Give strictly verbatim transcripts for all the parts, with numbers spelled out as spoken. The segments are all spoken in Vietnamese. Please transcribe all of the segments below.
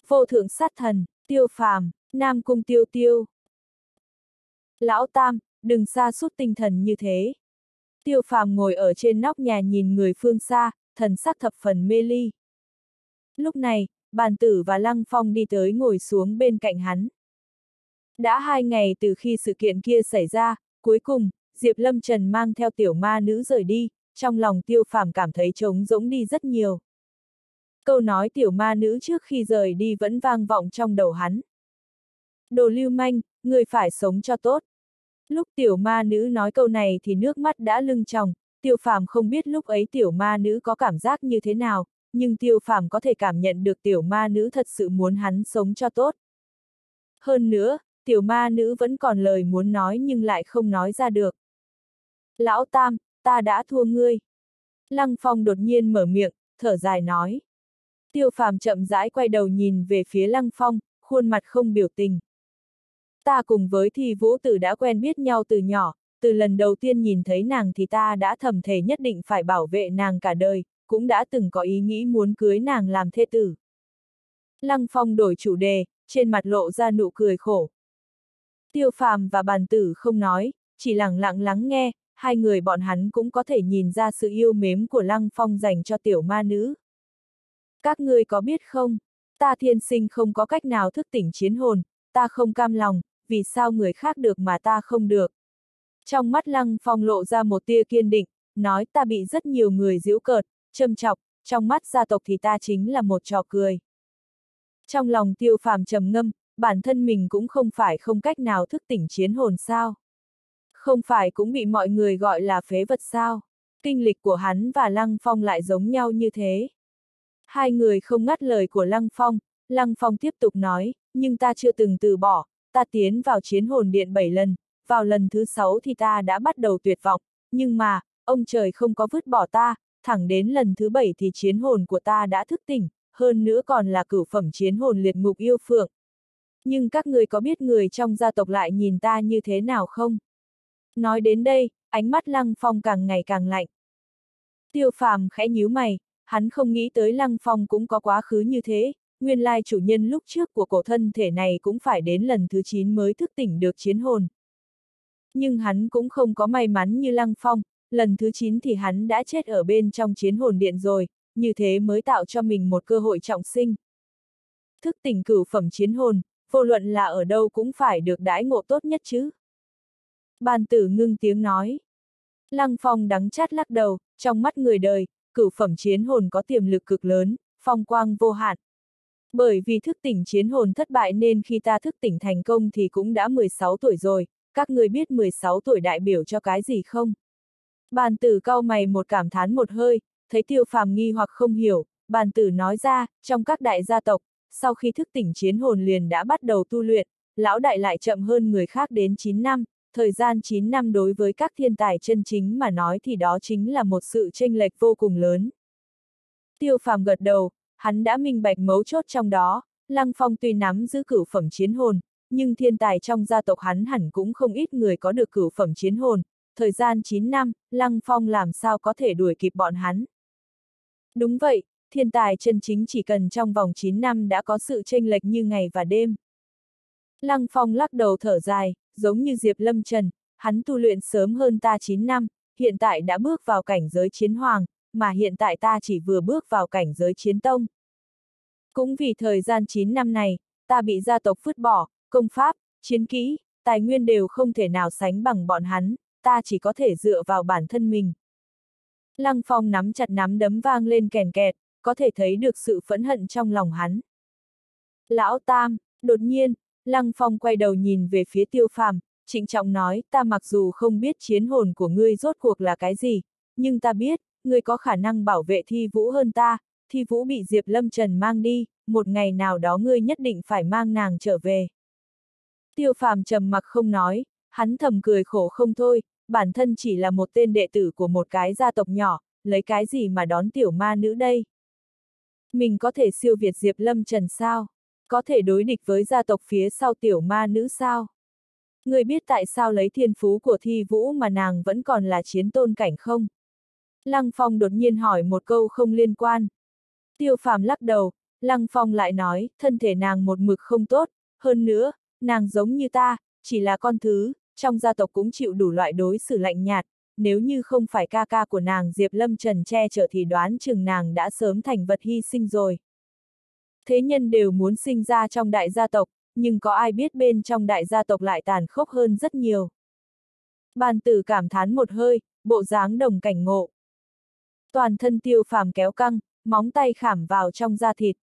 Vô thượng sát thần, Tiêu Phàm, Nam Cung Tiêu Tiêu. Lão Tam, đừng sa sút tinh thần như thế. Tiêu Phàm ngồi ở trên nóc nhà nhìn người phương xa, thần sắc thập phần mê ly. Lúc này, Bàn Tử và Lăng Phong đi tới ngồi xuống bên cạnh hắn. Đã hai ngày từ khi sự kiện kia xảy ra, cuối cùng, Diệp Lâm Trần mang theo tiểu ma nữ rời đi, trong lòng Tiêu Phàm cảm thấy trống rỗng đi rất nhiều. Câu nói tiểu ma nữ trước khi rời đi vẫn vang vọng trong đầu hắn. Đồ lưu manh, người phải sống cho tốt. Lúc tiểu ma nữ nói câu này thì nước mắt đã lưng tròng, Tiêu Phàm không biết lúc ấy tiểu ma nữ có cảm giác như thế nào, nhưng Tiêu Phàm có thể cảm nhận được tiểu ma nữ thật sự muốn hắn sống cho tốt. Hơn nữa, tiểu ma nữ vẫn còn lời muốn nói nhưng lại không nói ra được. Lão Tam, ta đã thua ngươi. Lăng Phong đột nhiên mở miệng, thở dài nói. Tiêu Phàm chậm rãi quay đầu nhìn về phía Lăng Phong, khuôn mặt không biểu tình. Ta cùng với Thi Vũ Tử đã quen biết nhau từ nhỏ, từ lần đầu tiên nhìn thấy nàng thì ta đã thầm thề nhất định phải bảo vệ nàng cả đời, cũng đã từng có ý nghĩ muốn cưới nàng làm thê tử. Lăng Phong đổi chủ đề, trên mặt lộ ra nụ cười khổ. Tiêu Phàm và Bàn Tử không nói, chỉ lặng lặng lắng nghe, hai người bọn hắn cũng có thể nhìn ra sự yêu mến của Lăng Phong dành cho tiểu ma nữ. Các ngươi có biết không, ta thiên sinh không có cách nào thức tỉnh chiến hồn, ta không cam lòng, vì sao người khác được mà ta không được. Trong mắt Lăng Phong lộ ra một tia kiên định, nói ta bị rất nhiều người giễu cợt, châm chọc, trong mắt gia tộc thì ta chính là một trò cười. Trong lòng Tiêu Phàm trầm ngâm, bản thân mình cũng không phải không cách nào thức tỉnh chiến hồn sao. Không phải cũng bị mọi người gọi là phế vật sao. Kinh lịch của hắn và Lăng Phong lại giống nhau như thế. Hai người không ngắt lời của Lăng Phong, Lăng Phong tiếp tục nói, nhưng ta chưa từng từ bỏ, ta tiến vào chiến hồn điện bảy lần, vào lần thứ sáu thì ta đã bắt đầu tuyệt vọng, nhưng mà, ông trời không có vứt bỏ ta, thẳng đến lần thứ bảy thì chiến hồn của ta đã thức tỉnh, hơn nữa còn là cửu phẩm chiến hồn liệt ngục yêu phượng. Nhưng các người có biết người trong gia tộc lại nhìn ta như thế nào không? Nói đến đây, ánh mắt Lăng Phong càng ngày càng lạnh. Tiêu Phàm khẽ nhíu mày, hắn không nghĩ tới Lăng Phong cũng có quá khứ như thế, nguyên lai chủ nhân lúc trước của cổ thân thể này cũng phải đến lần thứ chín mới thức tỉnh được chiến hồn. Nhưng hắn cũng không có may mắn như Lăng Phong, lần thứ chín thì hắn đã chết ở bên trong chiến hồn điện rồi, như thế mới tạo cho mình một cơ hội trọng sinh. Thức tỉnh cửu phẩm chiến hồn, vô luận là ở đâu cũng phải được đãi ngộ tốt nhất chứ. Bàn Tử ngưng tiếng nói. Lăng Phong đắng chát lắc đầu, trong mắt người đời, cửu phẩm chiến hồn có tiềm lực cực lớn, phong quang vô hạn. Bởi vì thức tỉnh chiến hồn thất bại nên khi ta thức tỉnh thành công thì cũng đã mười sáu tuổi rồi, các người biết mười sáu tuổi đại biểu cho cái gì không? Bàn Tử cau mày một cảm thán một hơi, thấy Tiêu Phàm nghi hoặc không hiểu, Bàn Tử nói ra, trong các đại gia tộc, sau khi thức tỉnh chiến hồn liền đã bắt đầu tu luyện, lão đại lại chậm hơn người khác đến chín năm, thời gian chín năm đối với các thiên tài chân chính mà nói thì đó chính là một sự chênh lệch vô cùng lớn. Tiêu Phàm gật đầu, hắn đã minh bạch mấu chốt trong đó, Lăng Phong tuy nắm giữ cửu phẩm chiến hồn, nhưng thiên tài trong gia tộc hắn hẳn cũng không ít người có được cửu phẩm chiến hồn, thời gian chín năm, Lăng Phong làm sao có thể đuổi kịp bọn hắn. Đúng vậy, thiên tài chân chính chỉ cần trong vòng chín năm đã có sự chênh lệch như ngày và đêm. Lăng Phong lắc đầu thở dài, giống như Diệp Lâm Trần, hắn tu luyện sớm hơn ta chín năm, hiện tại đã bước vào cảnh giới chiến hoàng, mà hiện tại ta chỉ vừa bước vào cảnh giới chiến tông. Cũng vì thời gian chín năm này, ta bị gia tộc vứt bỏ, công pháp, chiến kỹ, tài nguyên đều không thể nào sánh bằng bọn hắn, ta chỉ có thể dựa vào bản thân mình. Lăng Phong nắm chặt nắm đấm vang lên kèn kẹt, có thể thấy được sự phẫn hận trong lòng hắn. Lão Tam, đột nhiên, Lăng Phong quay đầu nhìn về phía Tiêu Phàm, trịnh trọng nói, ta mặc dù không biết chiến hồn của ngươi rốt cuộc là cái gì, nhưng ta biết, ngươi có khả năng bảo vệ Thi Vũ hơn ta, Thi Vũ bị Diệp Lâm Trần mang đi, một ngày nào đó ngươi nhất định phải mang nàng trở về. Tiêu Phàm trầm mặc không nói, hắn thầm cười khổ không thôi, bản thân chỉ là một tên đệ tử của một cái gia tộc nhỏ, lấy cái gì mà đón tiểu ma nữ đây? Mình có thể siêu việt Diệp Lâm Trần sao? Có thể đối địch với gia tộc phía sau tiểu ma nữ sao? Người biết tại sao lấy thiên phú của Thi Vũ mà nàng vẫn còn là chiến tôn cảnh không? Lăng Phong đột nhiên hỏi một câu không liên quan. Tiêu Phàm lắc đầu, Lăng Phong lại nói, thân thể nàng một mực không tốt, hơn nữa, nàng giống như ta, chỉ là con thứ, trong gia tộc cũng chịu đủ loại đối xử lạnh nhạt, nếu như không phải ca ca của nàng Diệp Lâm Trần che chở thì đoán chừng nàng đã sớm thành vật hy sinh rồi. Thế nhân đều muốn sinh ra trong đại gia tộc, nhưng có ai biết bên trong đại gia tộc lại tàn khốc hơn rất nhiều. Bàn tử cảm thán một hơi, bộ dáng đồng cảnh ngộ. Toàn thân Tiêu Phàm kéo căng, móng tay khảm vào trong da thịt.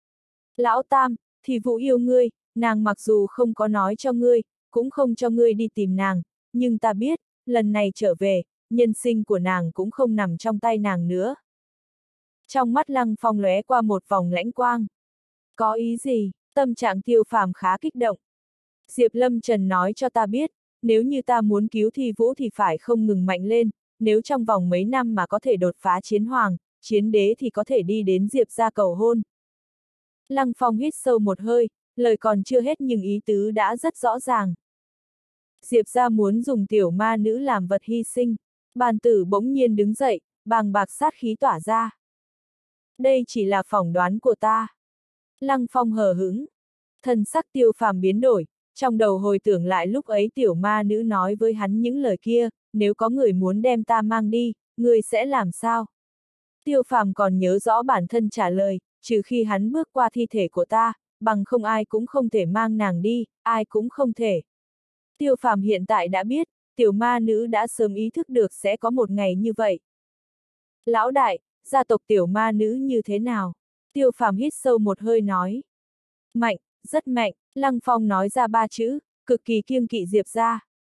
Lão Tam, thì Vũ yêu ngươi, nàng mặc dù không có nói cho ngươi, cũng không cho ngươi đi tìm nàng, nhưng ta biết, lần này trở về, nhân sinh của nàng cũng không nằm trong tay nàng nữa. Trong mắt Lăng Phong lóe qua một vòng lãnh quang. Có ý gì? Tâm trạng Tiêu Phàm khá kích động. Diệp Lâm Trần nói cho ta biết, nếu như ta muốn cứu Thi Vũ thì phải không ngừng mạnh lên, nếu trong vòng mấy năm mà có thể đột phá chiến hoàng, chiến đế thì có thể đi đến Diệp gia cầu hôn. Lăng Phong hít sâu một hơi, lời còn chưa hết nhưng ý tứ đã rất rõ ràng. Diệp gia muốn dùng tiểu ma nữ làm vật hy sinh. Bàn tử bỗng nhiên đứng dậy, bàng bạc sát khí tỏa ra. Đây chỉ là phỏng đoán của ta. Lăng Phong hờ hững. Thần sắc Tiêu Phàm biến đổi, trong đầu hồi tưởng lại lúc ấy tiểu ma nữ nói với hắn những lời kia, nếu có người muốn đem ta mang đi, người sẽ làm sao? Tiêu Phàm còn nhớ rõ bản thân trả lời, trừ khi hắn bước qua thi thể của ta, bằng không ai cũng không thể mang nàng đi, ai cũng không thể. Tiêu Phàm hiện tại đã biết, tiểu ma nữ đã sớm ý thức được sẽ có một ngày như vậy. Lão đại, gia tộc tiểu ma nữ như thế nào? Tiêu Phàm hít sâu một hơi nói. Mạnh, rất mạnh, Lăng Phong nói ra ba chữ, cực kỳ kiêng kỵ Diệp gia.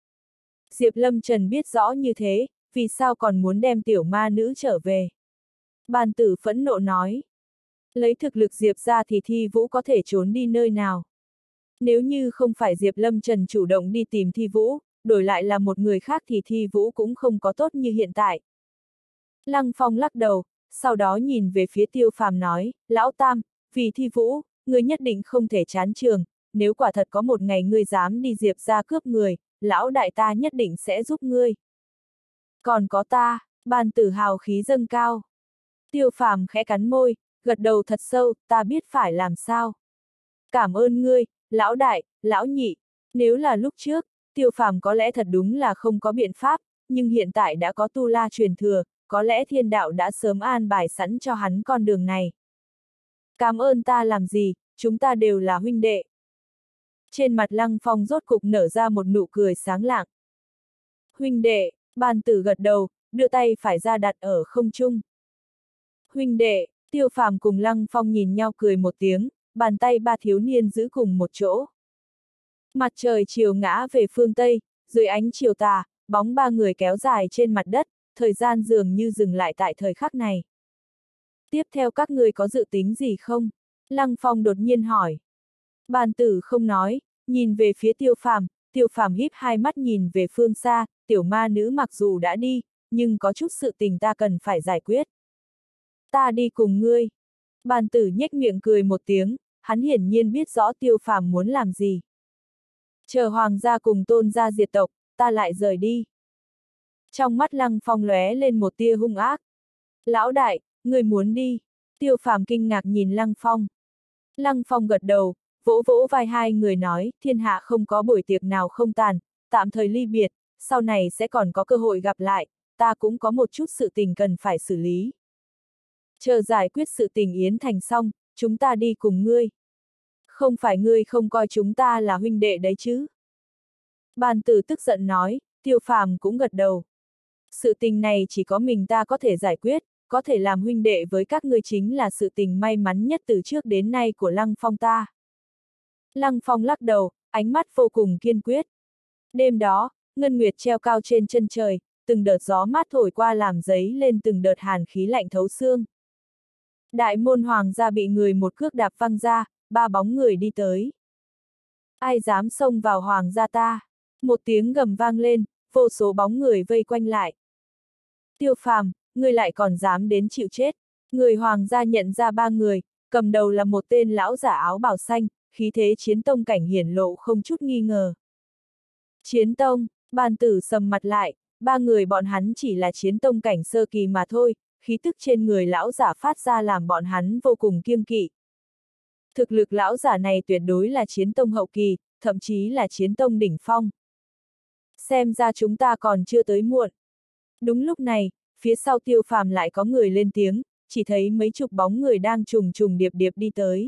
Diệp Lâm Trần biết rõ như thế, vì sao còn muốn đem tiểu ma nữ trở về? Bàn tử phẫn nộ nói. Lấy thực lực Diệp gia thì Thi Vũ có thể trốn đi nơi nào? Nếu như không phải Diệp Lâm Trần chủ động đi tìm Thi Vũ, đổi lại là một người khác thì Thi Vũ cũng không có tốt như hiện tại. Lăng Phong lắc đầu, sau đó nhìn về phía Tiêu Phàm nói, Lão Tam, vì Thi Vũ, ngươi nhất định không thể chán trường, nếu quả thật có một ngày ngươi dám đi Diệp gia cướp người, lão đại ta nhất định sẽ giúp ngươi. Còn có ta, bàn tử hào khí dâng cao. Tiêu Phàm khẽ cắn môi, gật đầu thật sâu, ta biết phải làm sao. Cảm ơn ngươi, lão đại, lão nhị. Nếu là lúc trước, Tiêu Phàm có lẽ thật đúng là không có biện pháp, nhưng hiện tại đã có tu la truyền thừa, có lẽ thiên đạo đã sớm an bài sẵn cho hắn con đường này. Cảm ơn ta làm gì, chúng ta đều là huynh đệ. Trên mặt Lăng Phong rốt cục nở ra một nụ cười sáng lạng. Huynh đệ, bàn tử gật đầu, đưa tay phải ra đặt ở không trung. Huynh đệ, Tiêu Phàm cùng Lăng Phong nhìn nhau cười một tiếng, bàn tay ba thiếu niên giữ cùng một chỗ. Mặt trời chiều ngã về phương Tây, dưới ánh chiều tà, bóng ba người kéo dài trên mặt đất, thời gian dường như dừng lại tại thời khắc này. Tiếp theo các người có dự tính gì không? Lăng Phong đột nhiên hỏi. Bàn tử không nói, nhìn về phía Tiêu Phàm, Tiêu Phàm híp hai mắt nhìn về phương xa, tiểu ma nữ mặc dù đã đi, nhưng có chút sự tình ta cần phải giải quyết. Ta đi cùng ngươi. Bàn tử nhếch miệng cười một tiếng, hắn hiển nhiên biết rõ Tiêu Phàm muốn làm gì. Chờ hoàng gia cùng tôn gia diệt tộc, ta lại rời đi. Trong mắt Lăng Phong lóe lên một tia hung ác. Lão đại, người muốn đi. Tiêu Phàm kinh ngạc nhìn Lăng Phong. Lăng Phong gật đầu, vỗ vỗ vai hai người nói, thiên hạ không có buổi tiệc nào không tàn, tạm thời ly biệt, sau này sẽ còn có cơ hội gặp lại, ta cũng có một chút sự tình cần phải xử lý. Chờ giải quyết sự tình Yến Thành xong, chúng ta đi cùng ngươi. Không phải ngươi không coi chúng ta là huynh đệ đấy chứ? Bàn tử tức giận nói, Tiêu Phàm cũng gật đầu. Sự tình này chỉ có mình ta có thể giải quyết, có thể làm huynh đệ với các ngươi chính là sự tình may mắn nhất từ trước đến nay của Lăng Phong ta. Lăng Phong lắc đầu, ánh mắt vô cùng kiên quyết. Đêm đó, ngân nguyệt treo cao trên chân trời, từng đợt gió mát thổi qua làm giấy lên từng đợt hàn khí lạnh thấu xương. Đại môn hoàng gia bị người một cước đạp văng ra, ba bóng người đi tới. Ai dám xông vào hoàng gia ta? Một tiếng gầm vang lên, vô số bóng người vây quanh lại. Tiêu Phàm, ngươi lại còn dám đến chịu chết. Người hoàng gia nhận ra ba người, cầm đầu là một tên lão giả áo bào xanh, khí thế chiến tông cảnh hiển lộ không chút nghi ngờ. Chiến tông, bàn tử sầm mặt lại, ba người bọn hắn chỉ là chiến tông cảnh sơ kỳ mà thôi, khí tức trên người lão giả phát ra làm bọn hắn vô cùng kiêng kỵ. Thực lực lão giả này tuyệt đối là chiến tông hậu kỳ, thậm chí là chiến tông đỉnh phong. Xem ra chúng ta còn chưa tới muộn. Đúng lúc này, phía sau Tiêu Phàm lại có người lên tiếng, chỉ thấy mấy chục bóng người đang trùng trùng điệp điệp đi tới.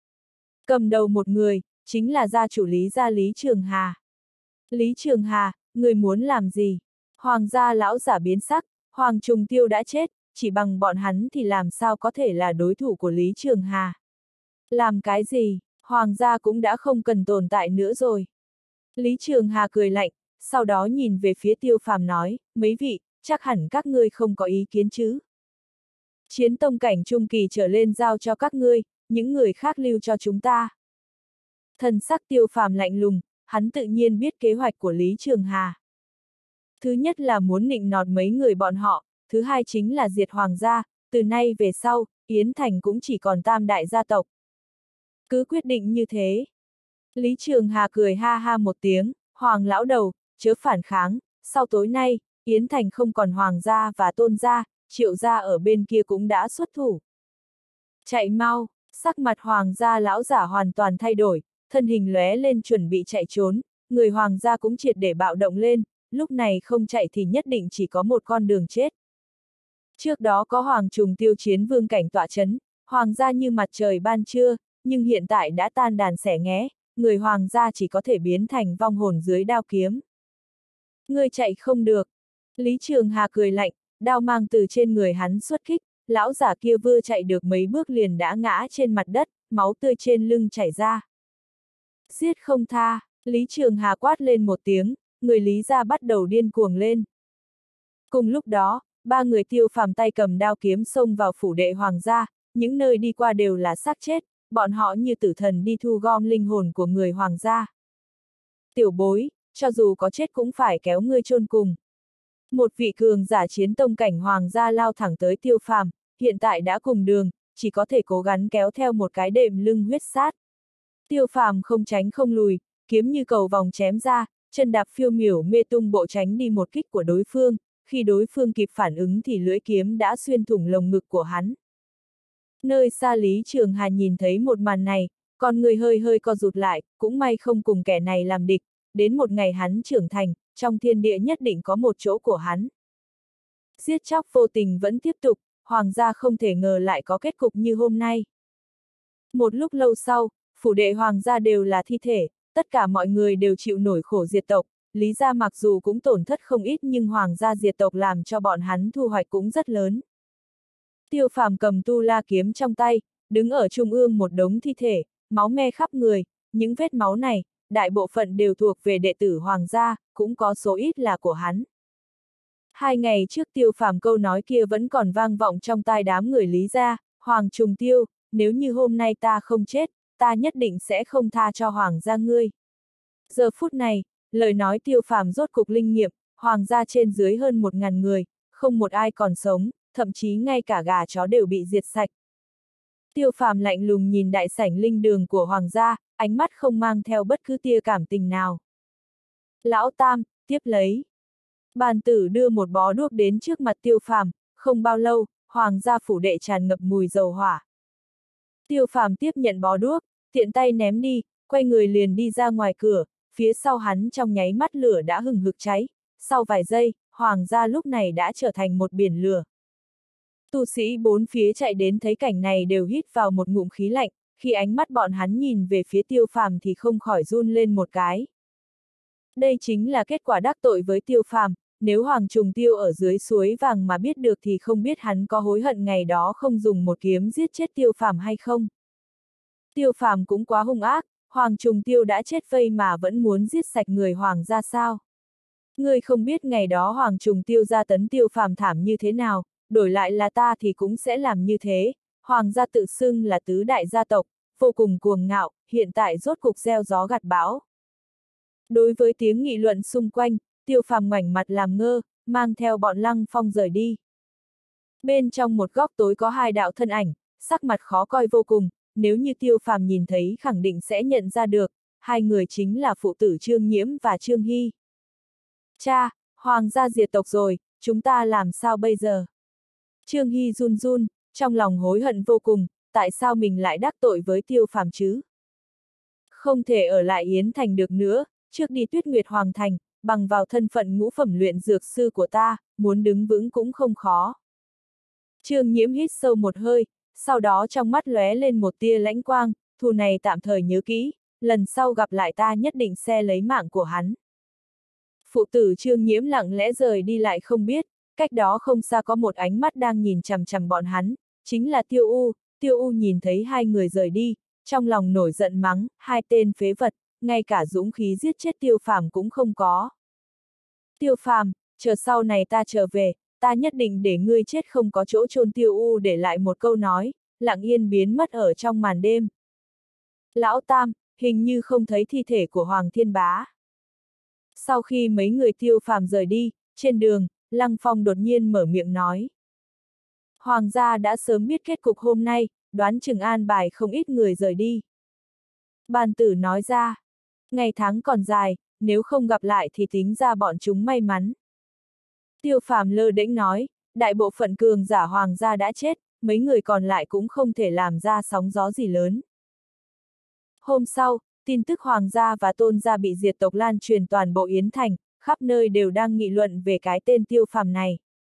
Cầm đầu một người, chính là gia chủ Lý gia Lý Trường Hà. Lý Trường Hà, người muốn làm gì? Hoàng gia lão giả biến sắc, Hoàng Trùng Tiêu đã chết, chỉ bằng bọn hắn thì làm sao có thể là đối thủ của Lý Trường Hà. Làm cái gì, Hoàng gia cũng đã không cần tồn tại nữa rồi. Lý Trường Hà cười lạnh, sau đó nhìn về phía Tiêu Phàm nói, mấy vị, chắc hẳn các ngươi không có ý kiến chứ. Chiến tông cảnh trung kỳ trở lên giao cho các ngươi, những người khác lưu cho chúng ta. Thần sắc Tiêu Phàm lạnh lùng, hắn tự nhiên biết kế hoạch của Lý Trường Hà. Thứ nhất là muốn nịnh nọt mấy người bọn họ, thứ hai chính là diệt Hoàng gia, từ nay về sau, Yến Thành cũng chỉ còn tam đại gia tộc. Cứ quyết định như thế. Lý Trường Hà cười ha ha một tiếng, Hoàng lão đầu, chớ phản kháng, sau tối nay, Yến Thành không còn Hoàng gia và Tôn gia, Triệu gia ở bên kia cũng đã xuất thủ. Chạy mau, sắc mặt Hoàng gia lão giả hoàn toàn thay đổi, thân hình lóe lên chuẩn bị chạy trốn, người Hoàng gia cũng triệt để bạo động lên, lúc này không chạy thì nhất định chỉ có một con đường chết. Trước đó có Hoàng Trùng Tiêu chiến vương cảnh tọa chấn, Hoàng gia như mặt trời ban trưa, nhưng hiện tại đã tan đàn xẻ nghé, người Hoàng gia chỉ có thể biến thành vong hồn dưới đao kiếm. Ngươi chạy không được. Lý Trường Hà cười lạnh, đao mang từ trên người hắn xuất kích, lão giả kia vừa chạy được mấy bước liền đã ngã trên mặt đất, máu tươi trên lưng chảy ra. Giết không tha, Lý Trường Hà quát lên một tiếng, người Lý gia bắt đầu điên cuồng lên. Cùng lúc đó, ba người Tiêu Phàm tay cầm đao kiếm xông vào phủ đệ Hoàng gia, những nơi đi qua đều là xác chết, bọn họ như tử thần đi thu gom linh hồn của người Hoàng gia. Tiểu bối, cho dù có chết cũng phải kéo ngươi chôn cùng. Một vị cường giả chiến tông cảnh Hoàng gia lao thẳng tới Tiêu Phàm, hiện tại đã cùng đường, chỉ có thể cố gắng kéo theo một cái đệm lưng huyết sát. Tiêu Phàm không tránh không lùi, kiếm như cầu vòng chém ra, chân đạp phiêu miểu mê tung bộ tránh đi một kích của đối phương, khi đối phương kịp phản ứng thì lưỡi kiếm đã xuyên thủng lồng ngực của hắn. Nơi xa Lý Trường Hà nhìn thấy một màn này, con người hơi hơi co rụt lại, cũng may không cùng kẻ này làm địch, đến một ngày hắn trưởng thành, trong thiên địa nhất định có một chỗ của hắn. Giết chóc vô tình vẫn tiếp tục, Hoàng gia không thể ngờ lại có kết cục như hôm nay. Một lúc lâu sau, phủ đệ Hoàng gia đều là thi thể, tất cả mọi người đều chịu nổi khổ diệt tộc, Lý gia mặc dù cũng tổn thất không ít nhưng Hoàng gia diệt tộc làm cho bọn hắn thu hoạch cũng rất lớn. Tiêu Phàm cầm tu la kiếm trong tay, đứng ở trung ương một đống thi thể, máu me khắp người, những vết máu này, đại bộ phận đều thuộc về đệ tử Hoàng gia, cũng có số ít là của hắn. Hai ngày trước Tiêu Phàm câu nói kia vẫn còn vang vọng trong tai đám người Lý gia, Hoàng Trùng Tiêu, nếu như hôm nay ta không chết, ta nhất định sẽ không tha cho Hoàng gia ngươi. Giờ phút này, lời nói Tiêu Phàm rốt cục linh nghiệm, Hoàng gia trên dưới hơn một ngàn người, không một ai còn sống, thậm chí ngay cả gà chó đều bị diệt sạch. Tiêu Phàm lạnh lùng nhìn đại sảnh linh đường của Hoàng gia, ánh mắt không mang theo bất cứ tia cảm tình nào. Lão Tam, tiếp lấy. Bàn tử đưa một bó đuốc đến trước mặt Tiêu Phàm, không bao lâu, Hoàng gia phủ đệ tràn ngập mùi dầu hỏa. Tiêu Phàm tiếp nhận bó đuốc, tiện tay ném đi, quay người liền đi ra ngoài cửa, phía sau hắn trong nháy mắt lửa đã hừng hực cháy, sau vài giây, Hoàng gia lúc này đã trở thành một biển lửa. Tu sĩ bốn phía chạy đến thấy cảnh này đều hít vào một ngụm khí lạnh, khi ánh mắt bọn hắn nhìn về phía Tiêu Phàm thì không khỏi run lên một cái. Đây chính là kết quả đắc tội với Tiêu Phàm, nếu Hoàng Trùng Tiêu ở dưới suối vàng mà biết được thì không biết hắn có hối hận ngày đó không dùng một kiếm giết chết Tiêu Phàm hay không. Tiêu Phàm cũng quá hung ác, Hoàng Trùng Tiêu đã chết vây mà vẫn muốn giết sạch người Hoàng gia sao? Ngươi không biết ngày đó Hoàng Trùng Tiêu gia tấn Tiêu Phàm thảm như thế nào, đổi lại là ta thì cũng sẽ làm như thế. Hoàng gia tự xưng là tứ đại gia tộc, vô cùng cuồng ngạo, hiện tại rốt cục gieo gió gặt bão. Đối với tiếng nghị luận xung quanh, Tiêu Phàm ngoảnh mặt làm ngơ, mang theo bọn Lăng Phong rời đi. Bên trong một góc tối có hai đạo thân ảnh, sắc mặt khó coi vô cùng, nếu như Tiêu Phàm nhìn thấy khẳng định sẽ nhận ra được, hai người chính là phụ tử Trương Nhiễm và Trương Hy. Cha, Hoàng gia diệt tộc rồi, chúng ta làm sao bây giờ? Trương Hy run run, trong lòng hối hận vô cùng, tại sao mình lại đắc tội với Tiêu Phàm chứ? Không thể ở lại Yến Thành được nữa, trước đi Tuyết Nguyệt Hoàng Thành, bằng vào thân phận ngũ phẩm luyện dược sư của ta, muốn đứng vững cũng không khó. Trương Nhiễm hít sâu một hơi, sau đó trong mắt lóe lên một tia lãnh quang, thù này tạm thời nhớ kỹ, lần sau gặp lại ta nhất định sẽ lấy mạng của hắn. Phụ tử Trương Nhiễm lặng lẽ rời đi lại không biết, cách đó không xa có một ánh mắt đang nhìn chằm chằm bọn hắn, chính là Tiêu U. Tiêu U nhìn thấy hai người rời đi, trong lòng nổi giận mắng, hai tên phế vật, ngay cả dũng khí giết chết Tiêu Phàm cũng không có. Tiêu Phàm, chờ sau này ta trở về, ta nhất định để ngươi chết không có chỗ chôn. Tiêu U để lại một câu nói, lặng yên biến mất ở trong màn đêm. Lão Tam, hình như không thấy thi thể của Hoàng Thiên Bá. Sau khi mấy người Tiêu Phàm rời đi, trên đường, Lăng Phong đột nhiên mở miệng nói. Hoàng gia đã sớm biết kết cục hôm nay, đoán chừng an bài không ít người rời đi. Bàn tử nói ra, ngày tháng còn dài, nếu không gặp lại thì tính ra bọn chúng may mắn. Tiêu Phàm lơ đễnh nói, đại bộ phận cường giả Hoàng gia đã chết, mấy người còn lại cũng không thể làm ra sóng gió gì lớn. Hôm sau, tin tức Hoàng gia và Tôn gia bị diệt tộc lan truyền toàn bộ Yến Thành, khắp nơi đều đang nghị luận về cái tên Tiêu Phàm này.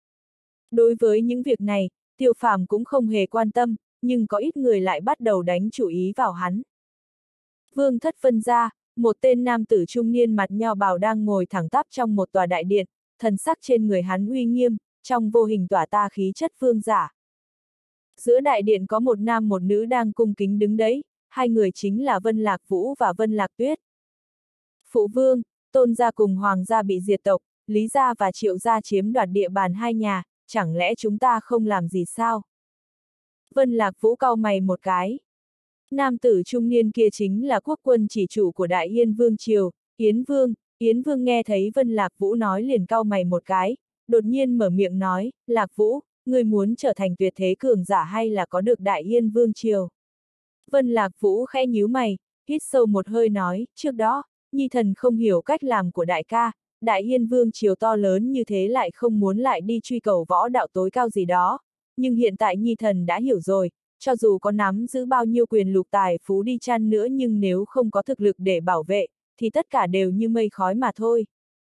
Đối với những việc này, Tiêu Phàm cũng không hề quan tâm, nhưng có ít người lại bắt đầu đánh chủ ý vào hắn. Vương Thất Vân gia, một tên nam tử trung niên mặt nho bào đang ngồi thẳng tắp trong một tòa đại điện, thần sắc trên người hắn uy nghiêm, trong vô hình tỏa ta khí chất vương giả. Giữa đại điện có một nam một nữ đang cung kính đứng đấy, hai người chính là Vân Lạc Vũ và Vân Lạc Tuyết. Phụ vương, Tôn gia cùng Hoàng gia bị diệt tộc, Lý gia và Triệu gia chiếm đoạt địa bàn hai nhà, chẳng lẽ chúng ta không làm gì sao? Vân Lạc Vũ cau mày một cái. Nam tử trung niên kia chính là quốc quân chỉ chủ của Đại Yên Vương Triều, Yến Vương. Yến Vương nghe thấy Vân Lạc Vũ nói liền cau mày một cái, đột nhiên mở miệng nói, Lạc Vũ, ngươi muốn trở thành tuyệt thế cường giả hay là có được Đại Yên Vương Triều? Vân Lạc Vũ khẽ nhíu mày, hít sâu một hơi nói, trước đó, Nhi thần không hiểu cách làm của đại ca, Đại Yên Vương Triều to lớn như thế lại không muốn lại đi truy cầu võ đạo tối cao gì đó, nhưng hiện tại Nhi thần đã hiểu rồi, cho dù có nắm giữ bao nhiêu quyền lục tài phú đi chăng nữa nhưng nếu không có thực lực để bảo vệ, thì tất cả đều như mây khói mà thôi.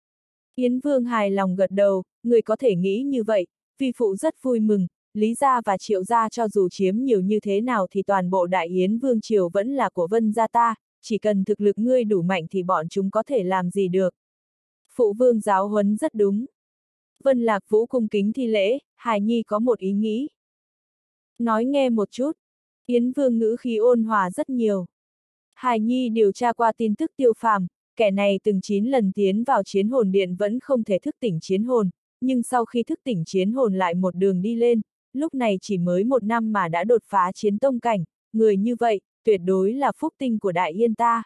Yến Vương hài lòng gật đầu, người có thể nghĩ như vậy, vi phụ rất vui mừng, Lý gia và Triệu gia cho dù chiếm nhiều như thế nào thì toàn bộ Đại Yến Vương Triều vẫn là của Vân gia ta, chỉ cần thực lực ngươi đủ mạnh thì bọn chúng có thể làm gì được. Phụ vương giáo huấn rất đúng. Vân Lạc Vũ cung kính thi lễ, hài nhi có một ý nghĩ. Nói nghe một chút. Yến Vương ngữ khí ôn hòa rất nhiều. Hài nhi điều tra qua tin tức Tiêu Phàm, kẻ này từng chín lần tiến vào chiến hồn điện vẫn không thể thức tỉnh chiến hồn, nhưng sau khi thức tỉnh chiến hồn lại một đường đi lên, lúc này chỉ mới một năm mà đã đột phá chiến tông cảnh, người như vậy, tuyệt đối là phúc tinh của Đại Yên ta.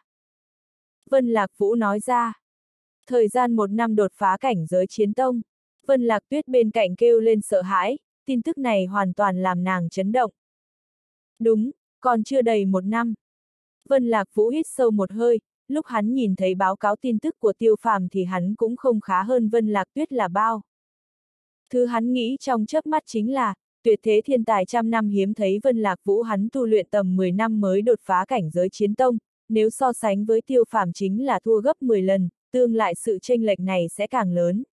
Vân Lạc Vũ nói ra. Thời gian một năm đột phá cảnh giới chiến tông, Vân Lạc Tuyết bên cạnh kêu lên sợ hãi, tin tức này hoàn toàn làm nàng chấn động. Đúng, còn chưa đầy một năm. Vân Lạc Vũ hít sâu một hơi, lúc hắn nhìn thấy báo cáo tin tức của Tiêu Phàm thì hắn cũng không khá hơn Vân Lạc Tuyết là bao. Thứ hắn nghĩ trong chớp mắt chính là, tuyệt thế thiên tài trăm năm hiếm thấy Vân Lạc Vũ hắn tu luyện tầm mười năm mới đột phá cảnh giới chiến tông, nếu so sánh với Tiêu Phàm chính là thua gấp mười lần, tương lại sự chênh lệch này sẽ càng lớn.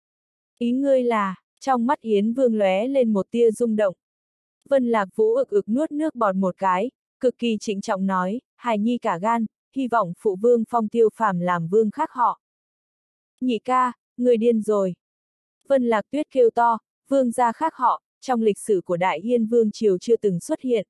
Ý ngươi là, trong mắt Yến Vương lóe lên một tia rung động. Vân Lạc Vũ ực ực nuốt nước bọt một cái, cực kỳ trịnh trọng nói, hài nhi cả gan, hy vọng phụ vương phong Tiêu Phàm làm vương khác họ. Nhị ca, người điên rồi. Vân Lạc Tuyết kêu to, vương gia khác họ, trong lịch sử của Đại Yên Vương Triều chưa từng xuất hiện.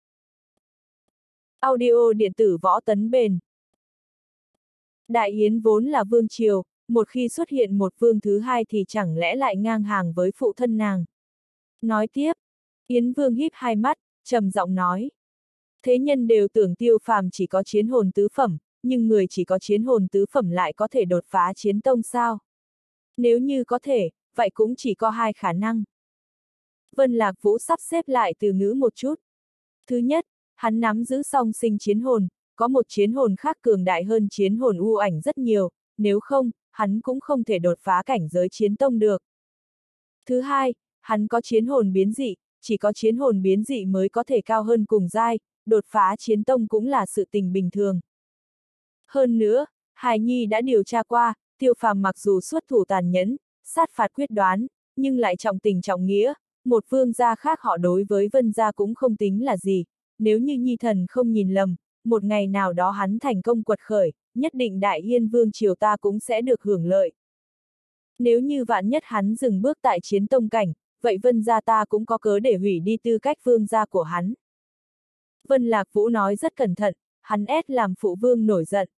Audio điện tử võ tấn bền. Đại Yến vốn là vương triều, một khi xuất hiện một vương thứ hai thì chẳng lẽ lại ngang hàng với phụ thân nàng. Nói tiếp, Yến Vương híp hai mắt, trầm giọng nói. Thế nhân đều tưởng Tiêu Phàm chỉ có chiến hồn tứ phẩm, nhưng người chỉ có chiến hồn tứ phẩm lại có thể đột phá chiến tông sao? Nếu như có thể, vậy cũng chỉ có hai khả năng. Vân Lạc Vũ sắp xếp lại từ ngữ một chút. Thứ nhất, hắn nắm giữ song sinh chiến hồn, có một chiến hồn khác cường đại hơn chiến hồn u ảnh rất nhiều, nếu không, hắn cũng không thể đột phá cảnh giới chiến tông được. Thứ hai, hắn có chiến hồn biến dị, chỉ có chiến hồn biến dị mới có thể cao hơn cùng giai, đột phá chiến tông cũng là sự tình bình thường. Hơn nữa, Hải Nhi đã điều tra qua, Tiêu Phàm mặc dù xuất thủ tàn nhẫn, sát phạt quyết đoán, nhưng lại trọng tình trọng nghĩa, một vương gia khác họ đối với Vân gia cũng không tính là gì, nếu như Nhi thần không nhìn lầm, một ngày nào đó hắn thành công quật khởi, nhất định Đại Yên vương triều ta cũng sẽ được hưởng lợi. Nếu như vạn nhất hắn dừng bước tại chiến tông cảnh, vậy Vân gia ta cũng có cớ để hủy đi tư cách vương gia của hắn. Vân Lạc Vũ nói rất cẩn thận, hắn ép làm phụ vương nổi giận.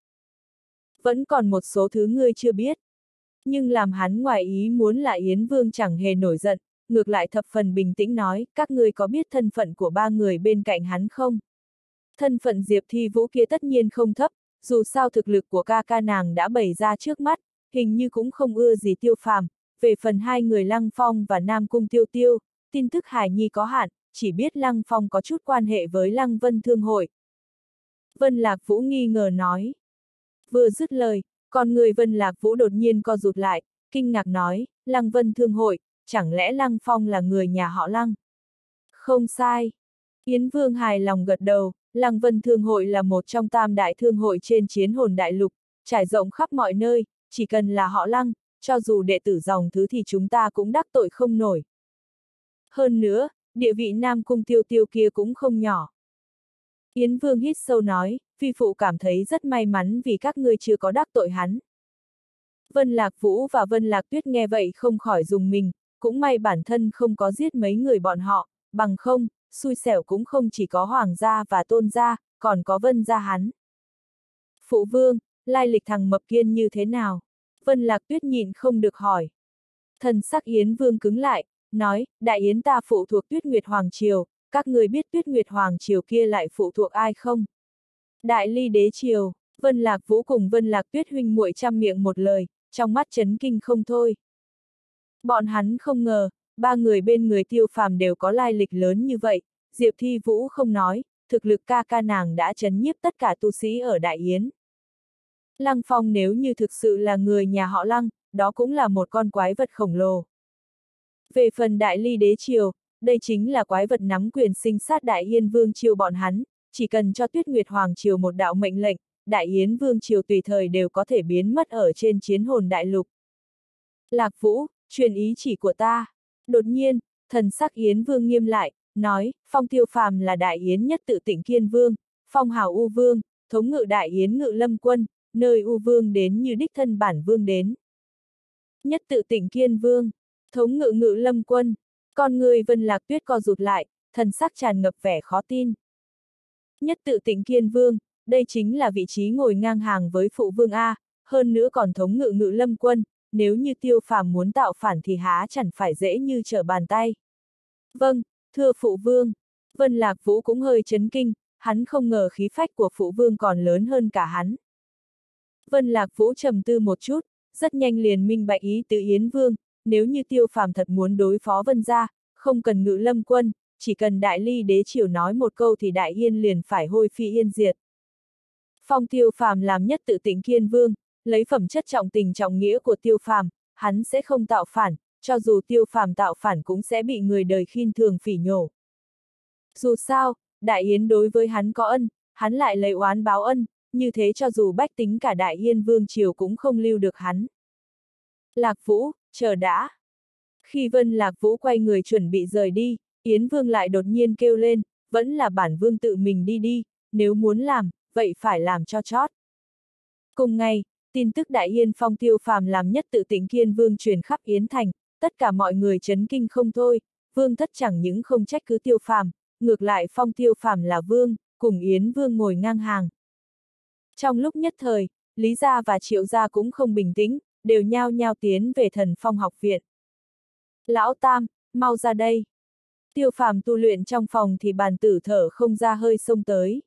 Vẫn còn một số thứ ngươi chưa biết. Nhưng làm hắn ngoài ý muốn là Yến Vương chẳng hề nổi giận, ngược lại thập phần bình tĩnh nói, các ngươi có biết thân phận của ba người bên cạnh hắn không? Thân phận Diệp Thi Vũ kia tất nhiên không thấp, dù sao thực lực của ca ca nàng đã bày ra trước mắt, hình như cũng không ưa gì Tiêu Phàm. Về phần hai người Lăng Phong và Nam Cung Tiêu Tiêu, tin tức Hải Nhi có hạn, chỉ biết Lăng Phong có chút quan hệ với Lăng Vân Thương Hội. Vân Lạc Vũ nghi ngờ nói. Vừa dứt lời, con người Vân Lạc Vũ đột nhiên co rụt lại, kinh ngạc nói, Lăng Vân Thương Hội, chẳng lẽ Lăng Phong là người nhà họ Lăng? Không sai. Yến Vương hài lòng gật đầu, Lăng Vân Thương Hội là một trong tam đại thương hội trên chiến hồn đại lục, trải rộng khắp mọi nơi, chỉ cần là họ Lăng, cho dù đệ tử dòng thứ thì chúng ta cũng đắc tội không nổi. Hơn nữa, địa vị Nam Cung Tiêu Tiêu kia cũng không nhỏ. Yến Vương hít sâu nói, phi phụ cảm thấy rất may mắn vì các ngươi chưa có đắc tội hắn. Vân Lạc Vũ và Vân Lạc Tuyết nghe vậy không khỏi dùng mình, cũng may bản thân không có giết mấy người bọn họ, bằng không, xui xẻo cũng không chỉ có Hoàng gia và Tôn gia, còn có Vân gia hắn. Phụ vương, lai lịch thằng mập kiên như thế nào? Vân Lạc Tuyết nhịn không được hỏi. Thần sắc Yến Vương cứng lại, nói, Đại Yến ta phụ thuộc Tuyết Nguyệt Hoàng Triều, các người biết Tuyết Nguyệt Hoàng Triều kia lại phụ thuộc ai không? Đại Ly Đế Triều. Vân Lạc Vũ cùng Vân Lạc Tuyết huynh muội trăm miệng một lời, trong mắt chấn kinh không thôi. Bọn hắn không ngờ, ba người bên người Tiêu Phàm đều có lai lịch lớn như vậy, Diệp Thi Vũ không nói, thực lực ca ca nàng đã chấn nhiếp tất cả tu sĩ ở Đại Yến. Lăng Phong nếu như thực sự là người nhà họ Lăng, đó cũng là một con quái vật khổng lồ. Về phần Đại Ly Đế Triều, đây chính là quái vật nắm quyền sinh sát Đại Yên Vương Triều bọn hắn, chỉ cần cho Tuyết Nguyệt Hoàng Triều một đạo mệnh lệnh, Đại Yến Vương Triều tùy thời đều có thể biến mất ở trên chiến hồn đại lục. Lạc Vũ, truyền ý chỉ của ta. Đột nhiên, thần sắc Yến Vương nghiêm lại, nói, Phong Tiêu Phàm là Đại Yến nhất tự Tịnh Kiên Vương, phong hào U Vương, thống ngự Đại Yến Ngự Lâm Quân, nơi U Vương đến như đích thân bản Vương đến. Nhất tự Tịnh Kiên Vương, thống ngự Ngự Lâm Quân, con người Vân Lạc Tuyết co rụt lại, thần sắc tràn ngập vẻ khó tin. Nhất tự Tịnh Kiên Vương, đây chính là vị trí ngồi ngang hàng với phụ vương A, hơn nữa còn thống ngự Ngự Lâm Quân, nếu như Tiêu Phàm muốn tạo phản thì há chẳng phải dễ như trở bàn tay. Vâng, thưa phụ vương. Vân Lạc Vũ cũng hơi chấn kinh, hắn không ngờ khí phách của phụ vương còn lớn hơn cả hắn. Vân Lạc Vũ trầm tư một chút, rất nhanh liền minh bạch ý tứ Yến Vương, nếu như Tiêu Phàm thật muốn đối phó Vân gia, không cần Ngự Lâm Quân, chỉ cần Đại Ly Đế Triều nói một câu thì Đại Yên liền phải hôi phi yên diệt. Phong Tiêu Phàm làm nhất tự Tịnh Kiên Vương, lấy phẩm chất trọng tình trọng nghĩa của Tiêu Phàm, hắn sẽ không tạo phản, cho dù Tiêu Phàm tạo phản cũng sẽ bị người đời khinh thường phỉ nhổ. Dù sao, Đại Yến đối với hắn có ân, hắn lại lấy oán báo ân, như thế cho dù bách tính cả Đại Yên Vương Triều cũng không lưu được hắn. Lạc Vũ, chờ đã. Khi Vân Lạc Vũ quay người chuẩn bị rời đi, Yến Vương lại đột nhiên kêu lên, vẫn là bản Vương tự mình đi đi, nếu muốn làm, vậy phải làm cho chót. Cùng ngày, tin tức Đại Yên Phong Tiêu Phàm làm nhất tự Tịnh Kiên Vương truyền khắp Yến Thành, tất cả mọi người chấn kinh không thôi, Vương thất chẳng những không trách cứ Tiêu Phàm, ngược lại Phong Tiêu Phàm là Vương, cùng Yến Vương ngồi ngang hàng. Trong lúc nhất thời, Lý gia và Triệu gia cũng không bình tĩnh, đều nhao nhao tiến về Thần Phong học viện. Lão Tam, mau ra đây. Tiêu Phàm tu luyện trong phòng thì bàn tử thở không ra hơi xông tới.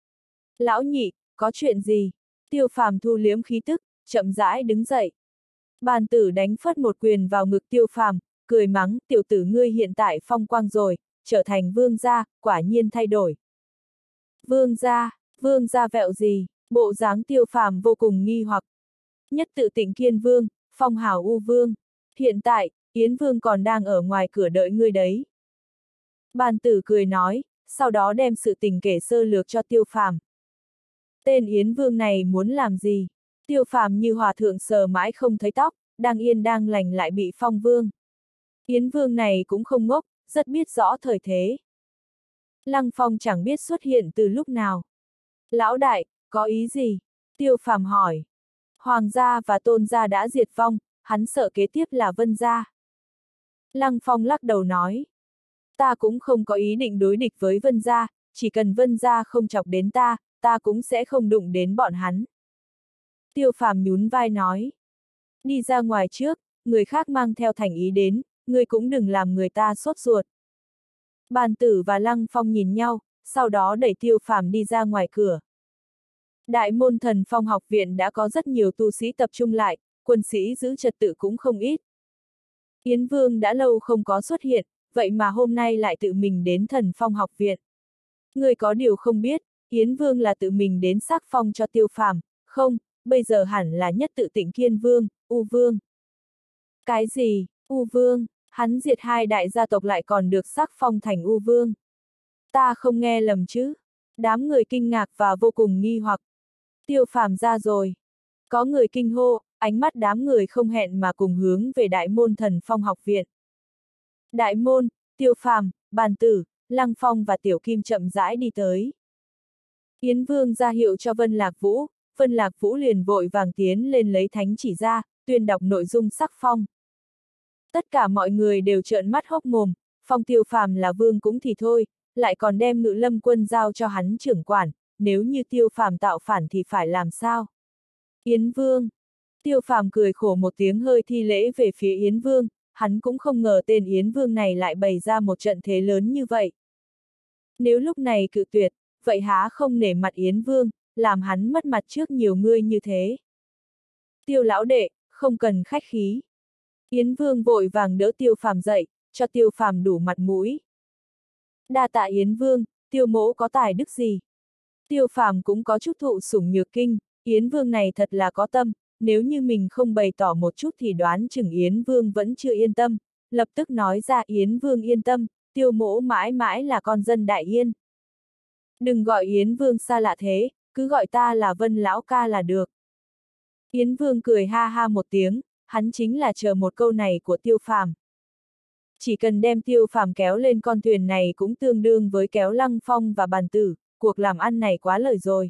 Lão Nhị, có chuyện gì? Tiêu Phàm thu liếm khí tức, chậm rãi đứng dậy. Bàn tử đánh phất một quyền vào ngực Tiêu Phàm, cười mắng, tiểu tử ngươi hiện tại phong quang rồi, trở thành vương gia, quả nhiên thay đổi. Vương gia, vương gia vẹo gì? Bộ dáng Tiêu Phàm vô cùng nghi hoặc. Nhất tự Tịnh Kiên Vương, phong hào U Vương. Hiện tại, Yến Vương còn đang ở ngoài cửa đợi ngươi đấy. Bàn tử cười nói, sau đó đem sự tình kể sơ lược cho Tiêu Phàm. Tên Yến Vương này muốn làm gì? Tiêu Phàm như hòa thượng sờ mãi không thấy tóc, đang yên đang lành lại bị phong vương. Yến Vương này cũng không ngốc, rất biết rõ thời thế. Lăng Phong chẳng biết xuất hiện từ lúc nào. Lão đại, có ý gì? Tiêu Phàm hỏi. Hoàng gia và Tôn gia đã diệt vong, hắn sợ kế tiếp là Vân gia. Lăng Phong lắc đầu nói. Ta cũng không có ý định đối địch với Vân gia, chỉ cần Vân gia không chọc đến ta, ta cũng sẽ không đụng đến bọn hắn. Tiêu Phàm nhún vai nói. Đi ra ngoài trước, người khác mang theo thành ý đến, ngươi cũng đừng làm người ta sốt ruột. Bàn tử và Lăng Phong nhìn nhau, sau đó đẩy Tiêu Phàm đi ra ngoài cửa. Đại môn Thần Phong học viện đã có rất nhiều tu sĩ tập trung lại, quân sĩ giữ trật tự cũng không ít. Yến Vương đã lâu không có xuất hiện, vậy mà hôm nay lại tự mình đến Thần Phong học viện. Người có điều không biết, Yến Vương là tự mình đến sắc phong cho Tiêu Phàm, không, bây giờ hẳn là nhất tự Tịnh Kiên Vương, U Vương. Cái gì, U Vương, hắn diệt hai đại gia tộc lại còn được sắc phong thành U Vương. Ta không nghe lầm chứ? Đám người kinh ngạc và vô cùng nghi hoặc. Tiêu Phàm ra rồi. Có người kinh hô, ánh mắt đám người không hẹn mà cùng hướng về Đại môn Thần Phong học viện. Đại môn, Tiêu Phàm, Bàn Tử, Lăng Phong và Tiểu Kim chậm rãi đi tới. Yến Vương ra hiệu cho Vân Lạc Vũ, Vân Lạc Vũ liền vội vàng tiến lên lấy thánh chỉ ra, tuyên đọc nội dung sắc phong. Tất cả mọi người đều trợn mắt hốc mồm, phong Tiêu Phàm là vương cũng thì thôi, lại còn đem Ngự Lâm quân giao cho hắn trưởng quản, nếu như Tiêu Phàm tạo phản thì phải làm sao? Yến Vương. Tiêu Phàm cười khổ một tiếng hơi thi lễ về phía Yến Vương, hắn cũng không ngờ tên Yến Vương này lại bày ra một trận thế lớn như vậy. Nếu lúc này cự tuyệt, vậy há không nể mặt Yến Vương, làm hắn mất mặt trước nhiều người như thế. Tiêu lão đệ, không cần khách khí. Yến Vương vội vàng đỡ Tiêu Phàm dậy, cho Tiêu Phàm đủ mặt mũi. Đa tạ Yến Vương, Tiêu mỗ có tài đức gì? Tiêu Phàm cũng có chút thụ sủng nhược kinh, Yến Vương này thật là có tâm, nếu như mình không bày tỏ một chút thì đoán chừng Yến Vương vẫn chưa yên tâm, lập tức nói ra Yến Vương yên tâm, Tiêu mỗ mãi mãi là con dân Đại Yên. Đừng gọi Yến Vương xa lạ thế, cứ gọi ta là Vân lão ca là được. Yến Vương cười ha ha một tiếng, hắn chính là chờ một câu này của Tiêu Phàm. Chỉ cần đem Tiêu Phàm kéo lên con thuyền này cũng tương đương với kéo Lăng Phong và Bàn Tử, cuộc làm ăn này quá lời rồi.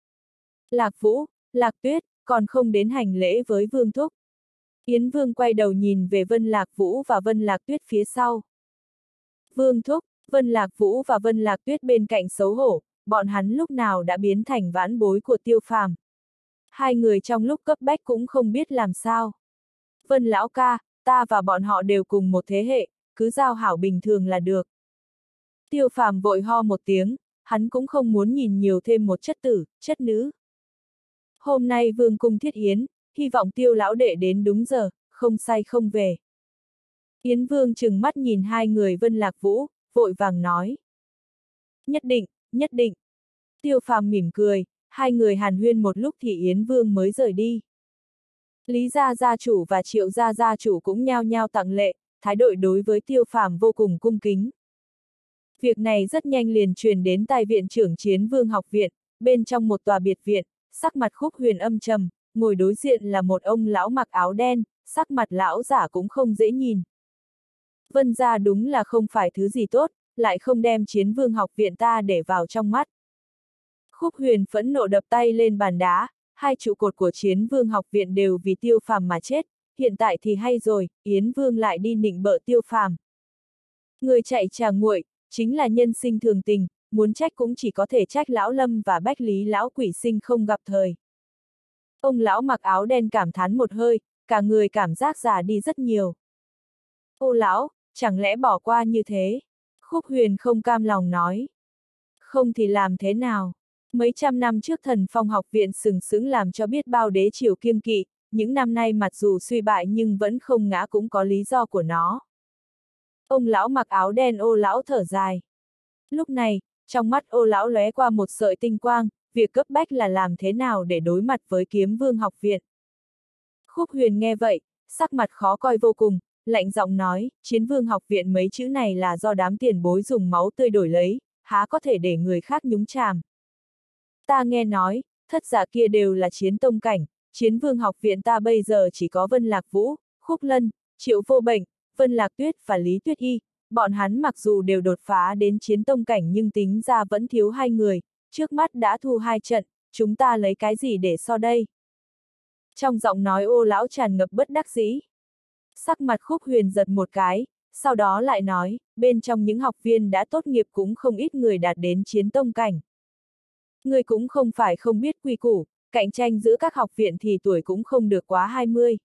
Lạc Vũ, Lạc Tuyết, còn không đến hành lễ với Vương Thúc. Yến Vương quay đầu nhìn về Vân Lạc Vũ và Vân Lạc Tuyết phía sau. Vương Thúc, Vân Lạc Vũ và Vân Lạc Tuyết bên cạnh xấu hổ, bọn hắn lúc nào đã biến thành vãn bối của Tiêu Phàm. Hai người trong lúc cấp bách cũng không biết làm sao. Vân lão ca, ta và bọn họ đều cùng một thế hệ, cứ giao hảo bình thường là được. Tiêu Phàm vội ho một tiếng, hắn cũng không muốn nhìn nhiều thêm một chất tử, chất nữ. Hôm nay Vương cung thiết yến, hy vọng Tiêu lão đệ đến đúng giờ, không say không về. Yến Vương trừng mắt nhìn hai người Vân Lạc Vũ, vội vàng nói. Nhất định, nhất định. Tiêu Phàm mỉm cười, hai người hàn huyên một lúc thì Yến Vương mới rời đi. Lý gia gia chủ và Triệu gia gia chủ cũng nhao nhao tặng lệ, thái độ đối với Tiêu Phàm vô cùng cung kính. Việc này rất nhanh liền truyền đến tai viện trưởng Chiến Vương học viện, bên trong một tòa biệt viện, sắc mặt Khúc Huyền âm trầm, ngồi đối diện là một ông lão mặc áo đen, sắc mặt lão giả cũng không dễ nhìn. Vân gia đúng là không phải thứ gì tốt, lại không đem Chiến Vương học viện ta để vào trong mắt. Khúc Huyền phẫn nộ đập tay lên bàn đá, hai trụ cột của Chiến Vương học viện đều vì Tiêu Phàm mà chết, hiện tại thì hay rồi, Yến Vương lại đi nịnh bợ Tiêu Phàm. Người chạy trà nguội, chính là nhân sinh thường tình, muốn trách cũng chỉ có thể trách lão Lâm và Bách Lý lão quỷ sinh không gặp thời. Ông lão mặc áo đen cảm thán một hơi, cả người cảm giác già đi rất nhiều. Ô lão, chẳng lẽ bỏ qua như thế? Khúc Huyền không cam lòng nói. Không thì làm thế nào? Mấy trăm năm trước Thần Phong học viện sừng sững làm cho biết bao đế triều kiêng kỵ, những năm nay mặc dù suy bại nhưng vẫn không ngã cũng có lý do của nó. Ông lão mặc áo đen Ô lão thở dài. Lúc này, trong mắt Ô lão lóe qua một sợi tinh quang, việc cấp bách là làm thế nào để đối mặt với Kiếm Vương học viện. Khúc Huyền nghe vậy, sắc mặt khó coi vô cùng, lạnh giọng nói, Chiến Vương học viện mấy chữ này là do đám tiền bối dùng máu tươi đổi lấy, há có thể để người khác nhúng chàm. Ta nghe nói, thất giả kia đều là chiến tông cảnh, Chiến Vương học viện ta bây giờ chỉ có Vân Lạc Vũ, Khúc Lân, Triệu Vô Bệnh, Vân Lạc Tuyết và Lý Tuyết Y, bọn hắn mặc dù đều đột phá đến chiến tông cảnh nhưng tính ra vẫn thiếu hai người, trước mắt đã thu hai trận, chúng ta lấy cái gì để so đây? Trong giọng nói Ô lão tràn ngập bất đắc dĩ. Sắc mặt Khúc Huyền giật một cái, sau đó lại nói, bên trong những học viên đã tốt nghiệp cũng không ít người đạt đến chiến tông cảnh. Người cũng không phải không biết quy củ, cạnh tranh giữa các học viện thì tuổi cũng không được quá hai mươi.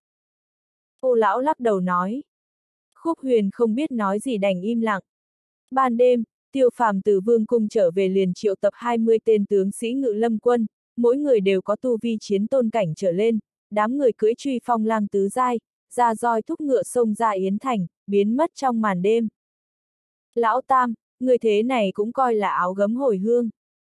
Ô lão lắc đầu nói. Khúc Huyền không biết nói gì đành im lặng. Ban đêm, Tiêu Phàm từ Vương cung trở về liền triệu tập hai mươi tên tướng sĩ Ngự Lâm quân, mỗi người đều có tu vi chiến tôn cảnh trở lên, đám người cưỡi truy phong lang tứ giai, ra roi thúc ngựa xông ra Yến Thành, biến mất trong màn đêm. Lão Tam, người thế này cũng coi là áo gấm hồi hương.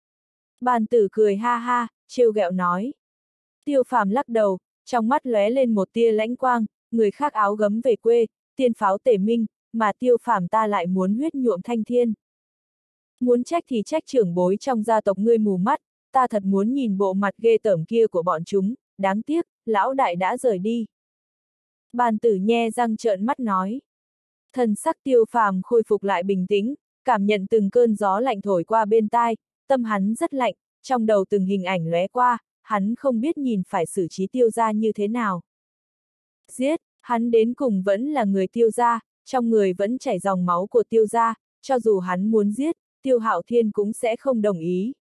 Bàn tử cười ha ha, trêu ghẹo nói. Tiêu Phàm lắc đầu, trong mắt lóe lên một tia lãnh quang, người khác áo gấm về quê, tiên pháo tể minh, mà Tiêu Phàm ta lại muốn huyết nhuộm thanh thiên. Muốn trách thì trách trưởng bối trong gia tộc ngươi mù mắt, ta thật muốn nhìn bộ mặt ghê tởm kia của bọn chúng, đáng tiếc, lão đại đã rời đi. Bàn tử nhe răng trợn mắt nói. Thần sắc Tiêu Phàm khôi phục lại bình tĩnh, cảm nhận từng cơn gió lạnh thổi qua bên tai, tâm hắn rất lạnh, trong đầu từng hình ảnh lóe qua, hắn không biết nhìn phải xử trí Tiêu gia như thế nào. Giết, hắn đến cùng vẫn là người Tiêu gia, trong người vẫn chảy dòng máu của Tiêu gia, cho dù hắn muốn giết, Tiêu Hạo Thiên cũng sẽ không đồng ý.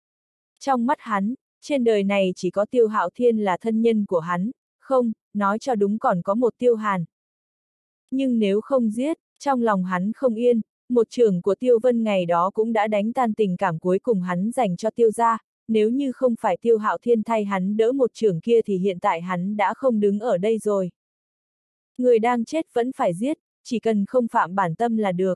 Trong mắt hắn, trên đời này chỉ có Tiêu Hạo Thiên là thân nhân của hắn, không, nói cho đúng còn có một Tiêu Hàn. Nhưng nếu không giết, trong lòng hắn không yên, một trưởng của Tiêu Vân ngày đó cũng đã đánh tan tình cảm cuối cùng hắn dành cho Tiêu gia, nếu như không phải Tiêu Hạo Thiên thay hắn đỡ một trưởng kia thì hiện tại hắn đã không đứng ở đây rồi. Người đang chết vẫn phải giết, chỉ cần không phạm bản tâm là được.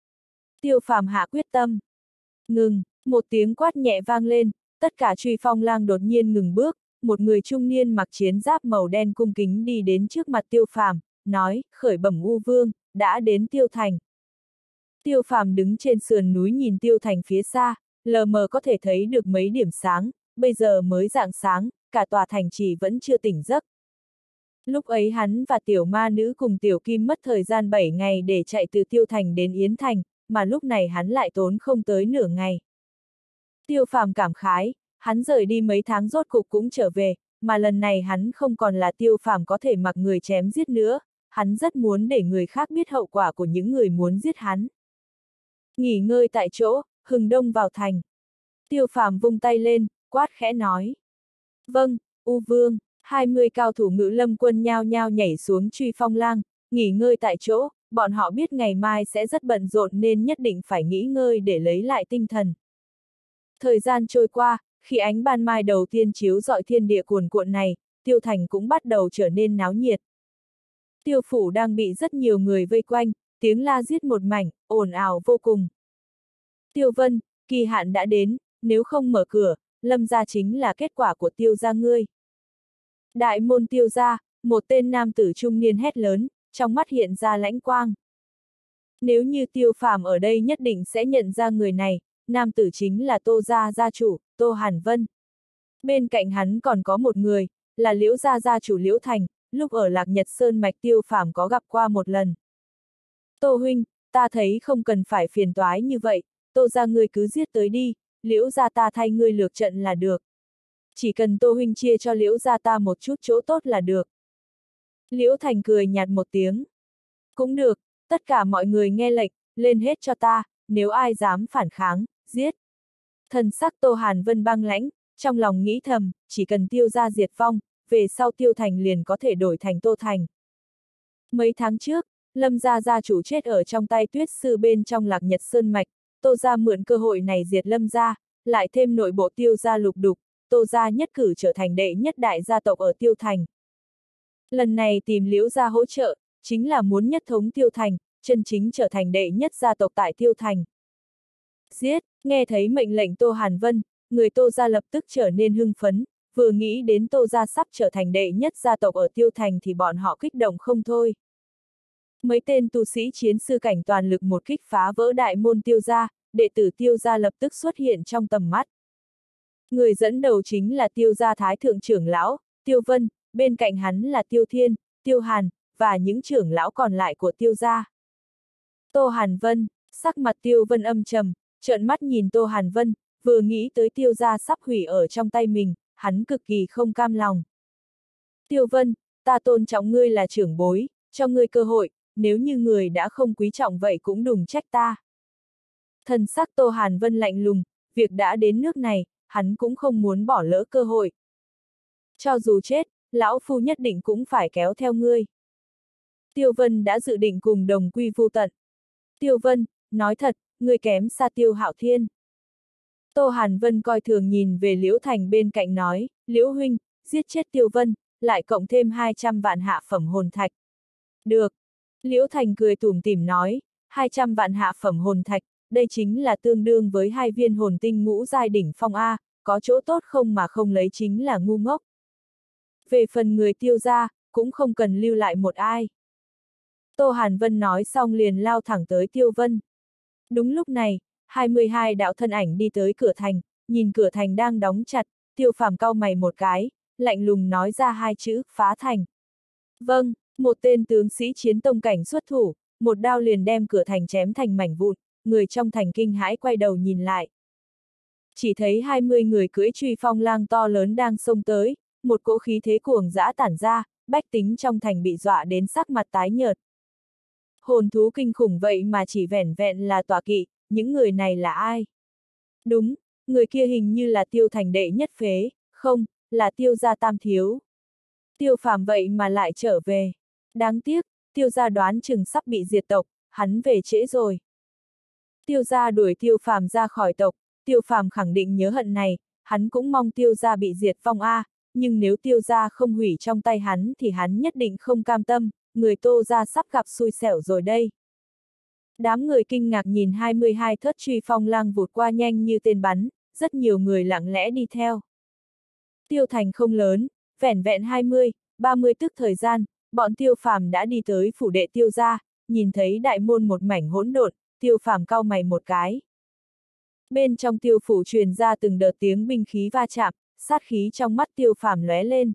Tiêu Phàm hạ quyết tâm. Ngừng, một tiếng quát nhẹ vang lên, tất cả truy phong lang đột nhiên ngừng bước, một người trung niên mặc chiến giáp màu đen cung kính đi đến trước mặt Tiêu Phàm, nói, khởi bẩm U Vương, đã đến Tiêu Thành. Tiêu Phàm đứng trên sườn núi nhìn Tiêu Thành phía xa, lờ mờ có thể thấy được mấy điểm sáng, bây giờ mới rạng sáng, cả tòa thành trì vẫn chưa tỉnh giấc. Lúc ấy hắn và tiểu ma nữ cùng tiểu kim mất thời gian bảy ngày để chạy từ Tiêu Thành đến Yến Thành, mà lúc này hắn lại tốn không tới nửa ngày. Tiêu Phàm cảm khái, hắn rời đi mấy tháng rốt cục cũng trở về, mà lần này hắn không còn là Tiêu Phàm có thể mặc người chém giết nữa, hắn rất muốn để người khác biết hậu quả của những người muốn giết hắn. Nghỉ ngơi tại chỗ, hừng đông vào thành. Tiêu Phàm vung tay lên, quát khẽ nói. Vâng, U Vương. hai mươi cao thủ Ngự Lâm quân nhao nhao nhảy xuống truy phong lang, nghỉ ngơi tại chỗ, bọn họ biết ngày mai sẽ rất bận rộn nên nhất định phải nghỉ ngơi để lấy lại tinh thần. Thời gian trôi qua, khi ánh ban mai đầu tiên chiếu rọi thiên địa cuồn cuộn này, Tiêu Thành cũng bắt đầu trở nên náo nhiệt. Tiêu phủ đang bị rất nhiều người vây quanh, tiếng la giết một mảnh, ồn ào vô cùng. Tiêu Vân, kỳ hạn đã đến, nếu không mở cửa, Lâm gia chính là kết quả của Tiêu gia ngươi. Đại môn Tiêu gia, một tên nam tử trung niên hét lớn, trong mắt hiện ra lãnh quang. Nếu như Tiêu Phàm ở đây nhất định sẽ nhận ra người này, nam tử chính là Tô gia gia chủ, Tô Hàn Vân. Bên cạnh hắn còn có một người, là Liễu gia gia chủ Liễu Thành, lúc ở Lạc Nhật Sơn mạch Tiêu Phàm có gặp qua một lần. Tô huynh, ta thấy không cần phải phiền toái như vậy, Tô gia ngươi cứ giết tới đi, Liễu gia ta thay ngươi lược trận là được. Chỉ cần Tô huynh chia cho Liễu gia ta một chút chỗ tốt là được. Liễu Thành cười nhạt một tiếng. Cũng được, tất cả mọi người nghe lệnh, lên hết cho ta, nếu ai dám phản kháng, giết. Thần sắc Tô Hàn Vân băng lãnh, trong lòng nghĩ thầm, chỉ cần Tiêu gia diệt vong, về sau Tiêu Thành liền có thể đổi thành Tô Thành. Mấy tháng trước, Lâm gia gia chủ chết ở trong tay Tuyết sư bên trong Lạc Nhật Sơn mạch, Tô gia mượn cơ hội này diệt Lâm gia, lại thêm nội bộ Tiêu gia lục đục, Tô gia nhất cử trở thành đệ nhất đại gia tộc ở Tiêu Thành. Lần này tìm Liễu gia hỗ trợ, chính là muốn nhất thống Tiêu Thành, chân chính trở thành đệ nhất gia tộc tại Tiêu Thành. Giết, nghe thấy mệnh lệnh Tô Hàn Vân, người Tô gia lập tức trở nên hưng phấn, vừa nghĩ đến Tô gia sắp trở thành đệ nhất gia tộc ở Tiêu Thành thì bọn họ kích động không thôi. Mấy tên tu sĩ chiến sư cảnh toàn lực một kích phá vỡ đại môn Tiêu gia, đệ tử Tiêu gia lập tức xuất hiện trong tầm mắt. Người dẫn đầu chính là Tiêu gia Thái thượng trưởng lão, Tiêu Vân, bên cạnh hắn là Tiêu Thiên, Tiêu Hàn, và những trưởng lão còn lại của Tiêu gia. Tô Hàn Vân, sắc mặt Tiêu Vân âm trầm, trợn mắt nhìn Tô Hàn Vân, vừa nghĩ tới Tiêu gia sắp hủy ở trong tay mình, hắn cực kỳ không cam lòng. Tiêu Vân, ta tôn trọng ngươi là trưởng bối, cho ngươi cơ hội, nếu như người đã không quý trọng vậy cũng đừng trách ta. Thần sắc Tô Hàn Vân lạnh lùng, việc đã đến nước này, hắn cũng không muốn bỏ lỡ cơ hội. Cho dù chết, lão phu nhất định cũng phải kéo theo ngươi. Tiêu Vân đã dự định cùng đồng quy vu tận. Tiêu Vân, nói thật, ngươi kém xa Tiêu Hạo Thiên. Tô Hàn Vân coi thường nhìn về Liễu Thành bên cạnh nói, Liễu huynh, giết chết Tiêu Vân, lại cộng thêm hai trăm vạn hạ phẩm hồn thạch. Được. Liễu Thành cười tủm tỉm nói, hai trăm vạn hạ phẩm hồn thạch, đây chính là tương đương với hai viên hồn tinh ngũ giai đỉnh phong A, có chỗ tốt không mà không lấy chính là ngu ngốc. Về phần người Tiêu gia, cũng không cần lưu lại một ai. Tô Hàn Vân nói xong liền lao thẳng tới Tiêu Vân. Đúng lúc này, hai mươi hai đạo thân ảnh đi tới cửa thành, nhìn cửa thành đang đóng chặt, Tiêu Phàm cau mày một cái, lạnh lùng nói ra hai chữ, phá thành. Vâng, một tên tướng sĩ chiến tông cảnh xuất thủ, một đao liền đem cửa thành chém thành mảnh vụn, người trong thành kinh hãi quay đầu nhìn lại. Chỉ thấy hai mươi người cưỡi truy phong lang to lớn đang xông tới, một cỗ khí thế cuồng dã tản ra, bách tính trong thành bị dọa đến sắc mặt tái nhợt. Hồn thú kinh khủng vậy mà chỉ vẻn vẹn là tọa kỵ, những người này là ai? Đúng, người kia hình như là Tiêu thành đệ nhất phế, không, là Tiêu gia tam thiếu. Tiêu Phàm vậy mà lại trở về. Đáng tiếc, Tiêu gia đoán chừng sắp bị diệt tộc, hắn về trễ rồi. Tiêu gia đuổi Tiêu Phàm ra khỏi tộc, Tiêu Phàm khẳng định nhớ hận này, hắn cũng mong Tiêu gia bị diệt vong a, nhưng nếu Tiêu gia không hủy trong tay hắn thì hắn nhất định không cam tâm, người Tô gia sắp gặp xui xẻo rồi đây. Đám người kinh ngạc nhìn hai mươi hai thất truy phong lang vụt qua nhanh như tên bắn, rất nhiều người lặng lẽ đi theo. Tiêu thành không lớn, vẻn vẹn hai mươi, ba mươi tức thời gian, bọn Tiêu Phàm đã đi tới phủ đệ Tiêu gia, nhìn thấy đại môn một mảnh hỗn độn, Tiêu Phàm cau mày một cái. Bên trong Tiêu phủ truyền ra từng đợt tiếng binh khí va chạm, sát khí trong mắt Tiêu Phàm lóe lên.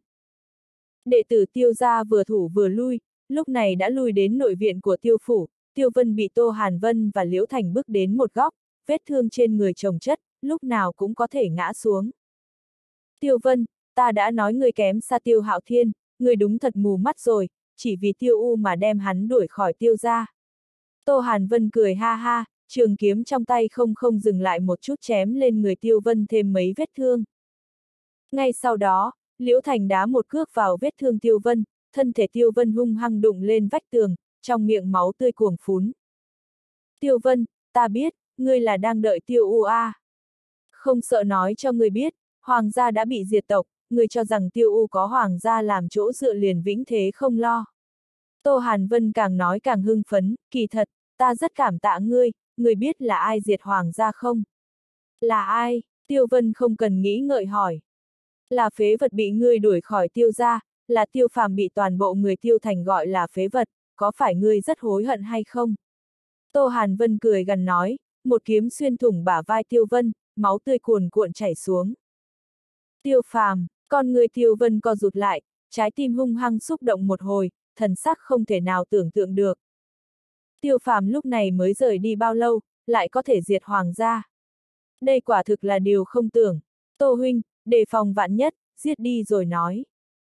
Đệ tử Tiêu gia vừa thủ vừa lui, lúc này đã lui đến nội viện của Tiêu phủ, Tiêu Vân bị Tô Hàn Vân và Liễu Thành bước đến một góc, vết thương trên người chồng chất, lúc nào cũng có thể ngã xuống. Tiêu Vân, ta đã nói người kém xa Tiêu Hạo Thiên, người đúng thật mù mắt rồi, chỉ vì Tiêu U mà đem hắn đuổi khỏi Tiêu gia. Tô Hàn Vân cười ha ha, trường kiếm trong tay không không dừng lại một chút chém lên người Tiêu Vân thêm mấy vết thương. Ngay sau đó, Liễu Thành đá một cước vào vết thương Tiêu Vân, thân thể Tiêu Vân hung hăng đụng lên vách tường, trong miệng máu tươi cuồng phún. Tiêu Vân, ta biết, ngươi là đang đợi Tiêu U a. Không sợ nói cho ngươi biết, Hoàng gia đã bị diệt tộc, ngươi cho rằng Tiêu U có Hoàng gia làm chỗ dựa liền vĩnh thế không lo. Tô Hàn Vân càng nói càng hưng phấn, kỳ thật, ta rất cảm tạ ngươi, ngươi biết là ai diệt Hoàng gia không? Là ai? Tiêu Vân không cần nghĩ ngợi hỏi. Là phế vật bị ngươi đuổi khỏi Tiêu gia, là Tiêu Phàm bị toàn bộ người Tiêu thành gọi là phế vật, có phải ngươi rất hối hận hay không? Tô Hàn Vân cười gằn nói, một kiếm xuyên thủng bả vai Tiêu Vân, máu tươi cuồn cuộn chảy xuống. Tiêu Phàm, con người Tiêu Vân co rụt lại, trái tim hung hăng xúc động một hồi, thần sắc không thể nào tưởng tượng được. Tiêu Phàm lúc này mới rời đi bao lâu, lại có thể diệt Hoàng gia. Đây quả thực là điều không tưởng. Tô huynh, đề phòng vạn nhất, giết đi rồi nói.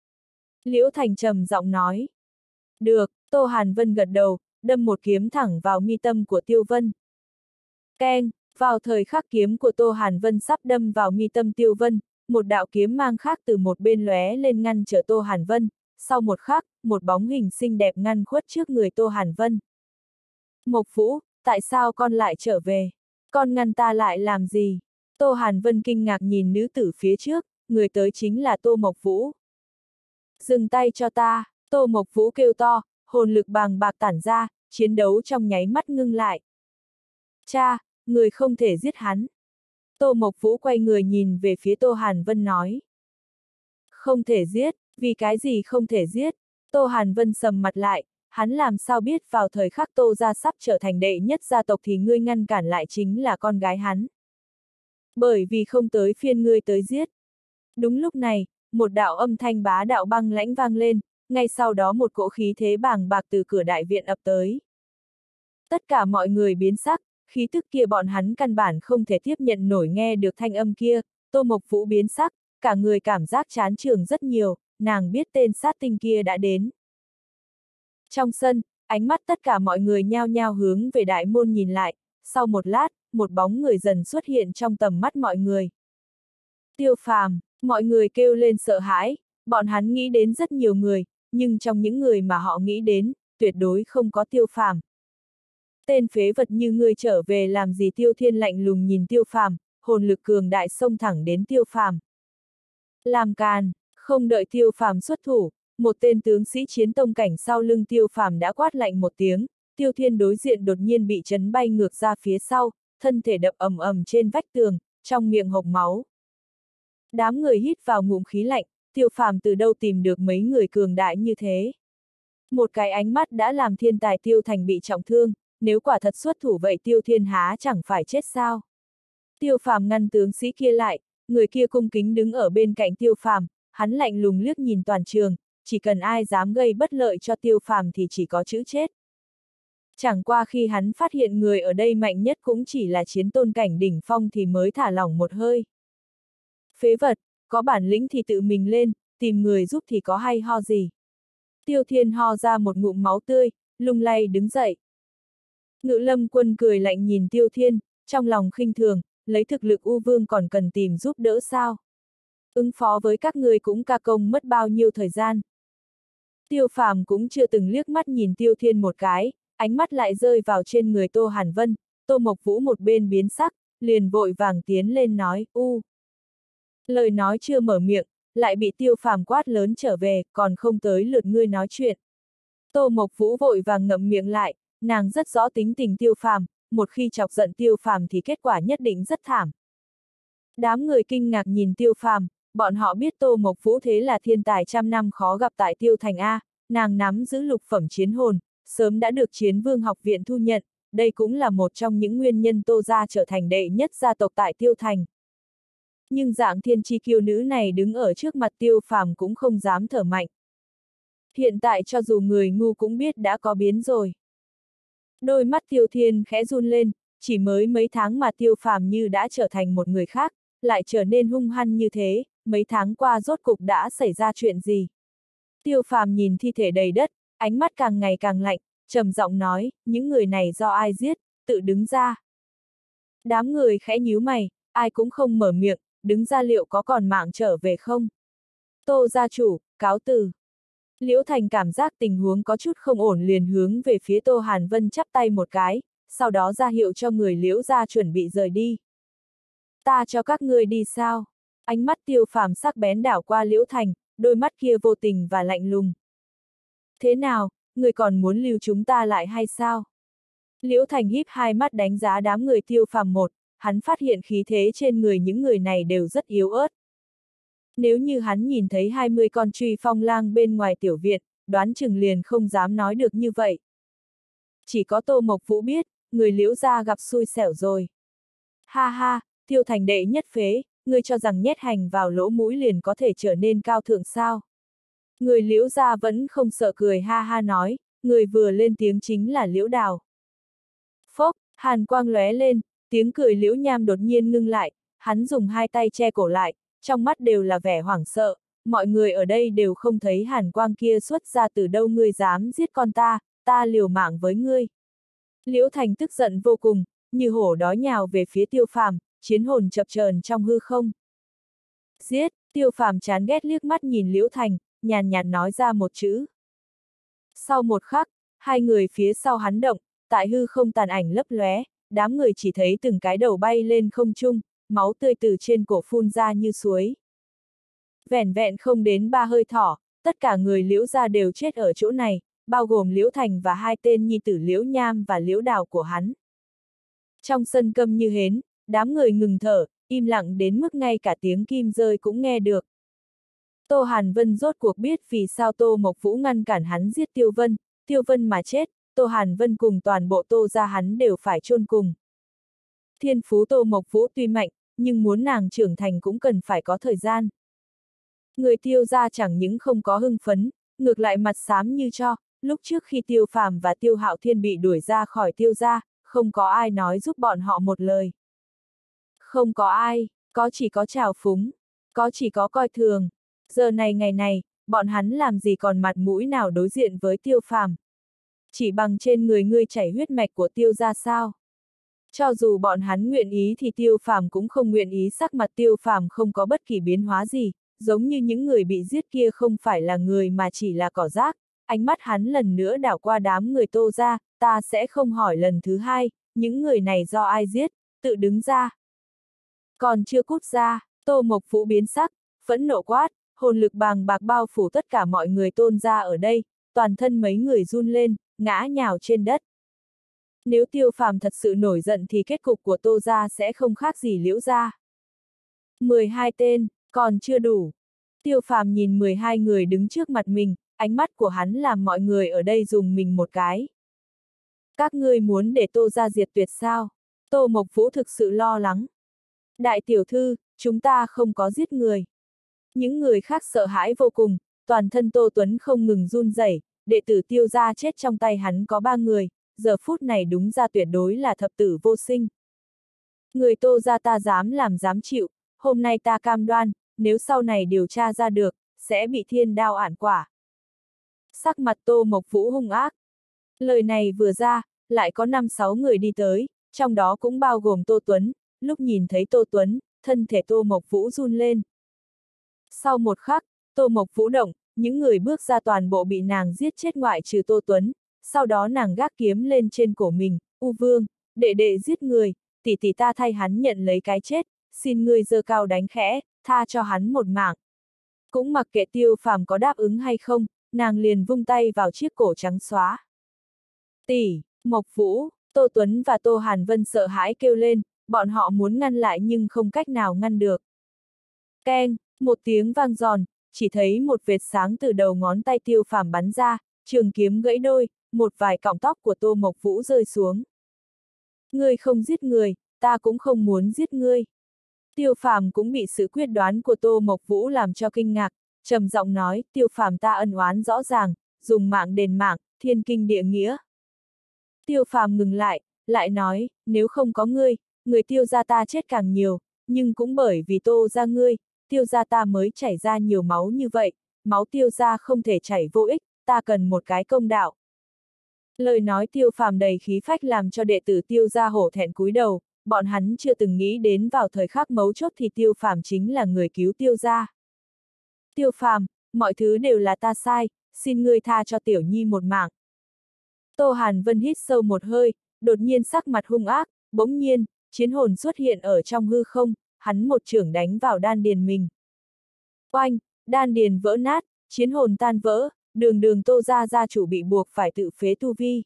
Liễu Thành trầm giọng nói. Được, Tô Hàn Vân gật đầu, đâm một kiếm thẳng vào mi tâm của Tiêu Vân. Keng, vào thời khắc kiếm của Tô Hàn Vân sắp đâm vào mi tâm Tiêu Vân, một đạo kiếm mang khác từ một bên lóe lên ngăn trở Tô Hàn Vân, sau một khắc, một bóng hình xinh đẹp ngăn khuất trước người Tô Hàn Vân. Mộc Vũ, tại sao con lại trở về? Con ngăn ta lại làm gì? Tô Hàn Vân kinh ngạc nhìn nữ tử phía trước, người tới chính là Tô Mộc Vũ. Dừng tay cho ta, Tô Mộc Vũ kêu to, hồn lực bàng bạc tản ra, chiến đấu trong nháy mắt ngưng lại. Cha, người không thể giết hắn. Tô Mộc Vũ quay người nhìn về phía Tô Hàn Vân nói. Không thể giết, vì cái gì không thể giết? Tô Hàn Vân sầm mặt lại, hắn làm sao biết vào thời khắc Tô gia sắp trở thành đệ nhất gia tộc thì ngươi ngăn cản lại chính là con gái hắn. Bởi vì không tới phiên ngươi tới giết. Đúng lúc này, một đạo âm thanh bá đạo băng lãnh vang lên, ngay sau đó một cỗ khí thế bàng bạc từ cửa đại viện ập tới. Tất cả mọi người biến sắc, khí tức kia bọn hắn căn bản không thể tiếp nhận nổi nghe được thanh âm kia, Tô Mộc Vũ biến sắc, cả người cảm giác chán trường rất nhiều, nàng biết tên sát tinh kia đã đến. Trong sân, ánh mắt tất cả mọi người nhao nhao hướng về đại môn nhìn lại, sau một lát, một bóng người dần xuất hiện trong tầm mắt mọi người. Tiêu Phàm, mọi người kêu lên sợ hãi, bọn hắn nghĩ đến rất nhiều người, nhưng trong những người mà họ nghĩ đến, tuyệt đối không có Tiêu Phàm. Tên phế vật như ngươi trở về làm gì? Tiêu Thiên lạnh lùng nhìn Tiêu Phàm, hồn lực cường đại xông thẳng đến Tiêu Phàm. Làm càn, không đợi Tiêu Phàm xuất thủ, một tên tướng sĩ chiến tông cảnh sau lưng Tiêu Phàm đã quát lạnh một tiếng, Tiêu Thiên đối diện đột nhiên bị chấn bay ngược ra phía sau, thân thể đập ầm ầm trên vách tường, trong miệng hộc máu. Đám người hít vào ngụm khí lạnh, Tiêu Phàm từ đâu tìm được mấy người cường đại như thế? Một cái ánh mắt đã làm thiên tài Tiêu Thành bị trọng thương, nếu quả thật xuất thủ vậy Tiêu Thiên há chẳng phải chết sao? Tiêu Phàm ngăn tướng sĩ kia lại, người kia cung kính đứng ở bên cạnh Tiêu Phàm, hắn lạnh lùng liếc nhìn toàn trường, chỉ cần ai dám gây bất lợi cho Tiêu Phàm thì chỉ có chữ chết. Chẳng qua khi hắn phát hiện người ở đây mạnh nhất cũng chỉ là chiến tôn cảnh đỉnh phong thì mới thả lỏng một hơi. Phế vật, có bản lĩnh thì tự mình lên, tìm người giúp thì có hay ho gì. Tiêu Thiên ho ra một ngụm máu tươi, lung lay đứng dậy. Ngự Lâm Quân cười lạnh nhìn Tiêu Thiên, trong lòng khinh thường, lấy thực lực U Vương còn cần tìm giúp đỡ sao? Ứng phó với các người cũng ca công mất bao nhiêu thời gian. Tiêu Phàm cũng chưa từng liếc mắt nhìn Tiêu Thiên một cái, ánh mắt lại rơi vào trên người Tô Hàn Vân, Tô Mộc Vũ một bên biến sắc, liền vội vàng tiến lên nói, u. Lời nói chưa mở miệng, lại bị Tiêu Phàm quát lớn trở về, còn không tới lượt ngươi nói chuyện. Tô Mộc Vũ vội vàng ngậm miệng lại, nàng rất rõ tính tình Tiêu Phàm, một khi chọc giận Tiêu Phàm thì kết quả nhất định rất thảm. Đám người kinh ngạc nhìn Tiêu Phàm, bọn họ biết Tô Mộc Vũ thế là thiên tài trăm năm khó gặp tại Tiêu Thành A, nàng nắm giữ lục phẩm chiến hồn, sớm đã được Chiến Vương học viện thu nhận, đây cũng là một trong những nguyên nhân Tô gia trở thành đệ nhất gia tộc tại Tiêu Thành. Nhưng dạng thiên chi kiêu nữ này đứng ở trước mặt Tiêu Phàm cũng không dám thở mạnh. Hiện tại cho dù người ngu cũng biết đã có biến rồi. Đôi mắt Tiêu Thiên khẽ run lên, chỉ mới mấy tháng mà Tiêu Phàm như đã trở thành một người khác, lại trở nên hung hăng như thế, mấy tháng qua rốt cục đã xảy ra chuyện gì? Tiêu Phàm nhìn thi thể đầy đất, ánh mắt càng ngày càng lạnh, trầm giọng nói, những người này do ai giết, tự đứng ra. Đám người khẽ nhíu mày, ai cũng không mở miệng, đứng ra liệu có còn mạng trở về không? Tô gia chủ, cáo từ. Liễu Thành cảm giác tình huống có chút không ổn liền hướng về phía Tô Hàn Vân chắp tay một cái, sau đó ra hiệu cho người Liễu gia chuẩn bị rời đi. Ta cho các ngươi đi sao? Ánh mắt Tiêu Phàm sắc bén đảo qua Liễu Thành, đôi mắt kia vô tình và lạnh lùng. Thế nào, người còn muốn lưu chúng ta lại hay sao? Liễu Thành híp hai mắt đánh giá đám người Tiêu Phàm một, hắn phát hiện khí thế trên người những người này đều rất yếu ớt. Nếu như hắn nhìn thấy hai mươi con truy phong lang bên ngoài tiểu viện, đoán chừng liền không dám nói được như vậy. Chỉ có Tô Mộc Vũ biết, người Liễu gia gặp xui xẻo rồi. Ha ha, Tiêu Thành đệ nhất phế, ngươi cho rằng nhét hành vào lỗ mũi liền có thể trở nên cao thượng sao? Người Liễu gia vẫn không sợ cười ha ha nói, người vừa lên tiếng chính là Liễu Đào. Phốc, hàn quang lóe lên, tiếng cười Liễu Nham đột nhiên ngưng lại, hắn dùng hai tay che cổ lại, trong mắt đều là vẻ hoảng sợ, mọi người ở đây đều không thấy hàn quang kia xuất ra từ đâu, ngươi dám giết con ta, ta liều mạng với ngươi. Liễu Thành tức giận vô cùng, như hổ đói nhào về phía Tiêu Phàm, chiến hồn chập chờn trong hư không. Giết, Tiêu Phàm chán ghét liếc mắt nhìn Liễu Thành, nhàn nhạt nói ra một chữ. Sau một khắc, hai người phía sau hắn động, tại hư không tàn ảnh lấp lóe, đám người chỉ thấy từng cái đầu bay lên không trung, máu tươi từ trên cổ phun ra như suối. Vẻn vẹn không đến ba hơi thở, tất cả người Liễu gia đều chết ở chỗ này, bao gồm Liễu Thành và hai tên nhi tử Liễu Nham và Liễu Đào của hắn. Trong sân câm như hến, đám người ngừng thở, im lặng đến mức ngay cả tiếng kim rơi cũng nghe được. Tô Hàn Vân rốt cuộc biết vì sao Tô Mộc Vũ ngăn cản hắn giết Tiêu Vân, Tiêu Vân mà chết, Tô Hàn Vân cùng toàn bộ Tô gia hắn đều phải chôn cùng. Thiên phú Tô Mộc Vũ tuy mạnh, nhưng muốn nàng trưởng thành cũng cần phải có thời gian. Người Tiêu gia chẳng những không có hưng phấn, ngược lại mặt xám như cho, lúc trước khi Tiêu Phàm và Tiêu Hạo Thiên bị đuổi ra khỏi Tiêu gia, không có ai nói giúp bọn họ một lời. Không có ai, có chỉ có trào phúng, có chỉ có coi thường. Giờ này ngày này, bọn hắn làm gì còn mặt mũi nào đối diện với Tiêu Phàm. Chỉ bằng trên người ngươi chảy huyết mạch của Tiêu gia sao? Cho dù bọn hắn nguyện ý thì Tiêu Phàm cũng không nguyện ý, sắc mặt Tiêu Phàm không có bất kỳ biến hóa gì, giống như những người bị giết kia không phải là người mà chỉ là cỏ rác. Ánh mắt hắn lần nữa đảo qua đám người Tô gia, ta sẽ không hỏi lần thứ hai, những người này do ai giết, tự đứng ra. Còn chưa cút ra, Tô Mộc Vũ biến sắc, phẫn nộ quát, hồn lực bàng bạc bao phủ tất cả mọi người Tôn gia ở đây, toàn thân mấy người run lên, ngã nhào trên đất. Nếu Tiêu Phàm thật sự nổi giận thì kết cục của Tô gia sẽ không khác gì Liễu gia. mười hai tên, còn chưa đủ. Tiêu Phàm nhìn mười hai người đứng trước mặt mình, ánh mắt của hắn làm mọi người ở đây dùng mình một cái. Các ngươi muốn để Tô gia diệt tuyệt sao? Tô Mộc Vũ thực sự lo lắng. Đại tiểu thư, chúng ta không có giết người. Những người khác sợ hãi vô cùng, toàn thân Tô Tuấn không ngừng run rẩy, đệ tử Tiêu gia chết trong tay hắn có ba người, giờ phút này đúng ra tuyệt đối là thập tử vô sinh. Người Tô gia ta dám làm dám chịu, hôm nay ta cam đoan, nếu sau này điều tra ra được, sẽ bị thiên đao ản quả. Sắc mặt Tô Mộc Vũ hung ác. Lời này vừa ra, lại có năm sáu người đi tới, trong đó cũng bao gồm Tô Tuấn, lúc nhìn thấy Tô Tuấn, thân thể Tô Mộc Vũ run lên. Sau một khắc, Tô Mộc Vũ động, những người bước ra toàn bộ bị nàng giết chết ngoại trừ Tô Tuấn, sau đó nàng gác kiếm lên trên cổ mình, U Vương, đệ đệ giết người, tỷ tỷ ta thay hắn nhận lấy cái chết, xin ngươi giơ cao đánh khẽ, tha cho hắn một mạng. Cũng mặc kệ Tiêu Phàm có đáp ứng hay không, nàng liền vung tay vào chiếc cổ trắng xóa. Tỷ, Mộc Vũ, Tô Tuấn và Tô Hàn Vân sợ hãi kêu lên, bọn họ muốn ngăn lại nhưng không cách nào ngăn được. Keng, một tiếng vang giòn, chỉ thấy một vệt sáng từ đầu ngón tay Tiêu Phàm bắn ra, trường kiếm gãy đôi, một vài cọng tóc của Tô Mộc Vũ rơi xuống. Ngươi không giết người, ta cũng không muốn giết ngươi. Tiêu Phàm cũng bị sự quyết đoán của Tô Mộc Vũ làm cho kinh ngạc, trầm giọng nói, Tiêu Phàm ta ân oán rõ ràng, dùng mạng đền mạng, thiên kinh địa nghĩa. Tiêu Phàm ngừng lại, lại nói, nếu không có ngươi, người Tiêu gia ta chết càng nhiều, nhưng cũng bởi vì Tô gia ngươi, Tiêu gia ta mới chảy ra nhiều máu như vậy, máu Tiêu gia không thể chảy vô ích, ta cần một cái công đạo. Lời nói Tiêu Phàm đầy khí phách làm cho đệ tử Tiêu gia hổ thẹn cúi đầu, bọn hắn chưa từng nghĩ đến vào thời khắc mấu chốt thì Tiêu Phàm chính là người cứu Tiêu gia. Tiêu Phàm, mọi thứ đều là ta sai, xin ngươi tha cho tiểu nhi một mạng. Tô Hàn Vân hít sâu một hơi, đột nhiên sắc mặt hung ác, bỗng nhiên, chiến hồn xuất hiện ở trong hư không, hắn một chưởng đánh vào đan điền mình. Oanh, đan điền vỡ nát, chiến hồn tan vỡ, đường đường Tô gia gia chủ bị buộc phải tự phế tu vi.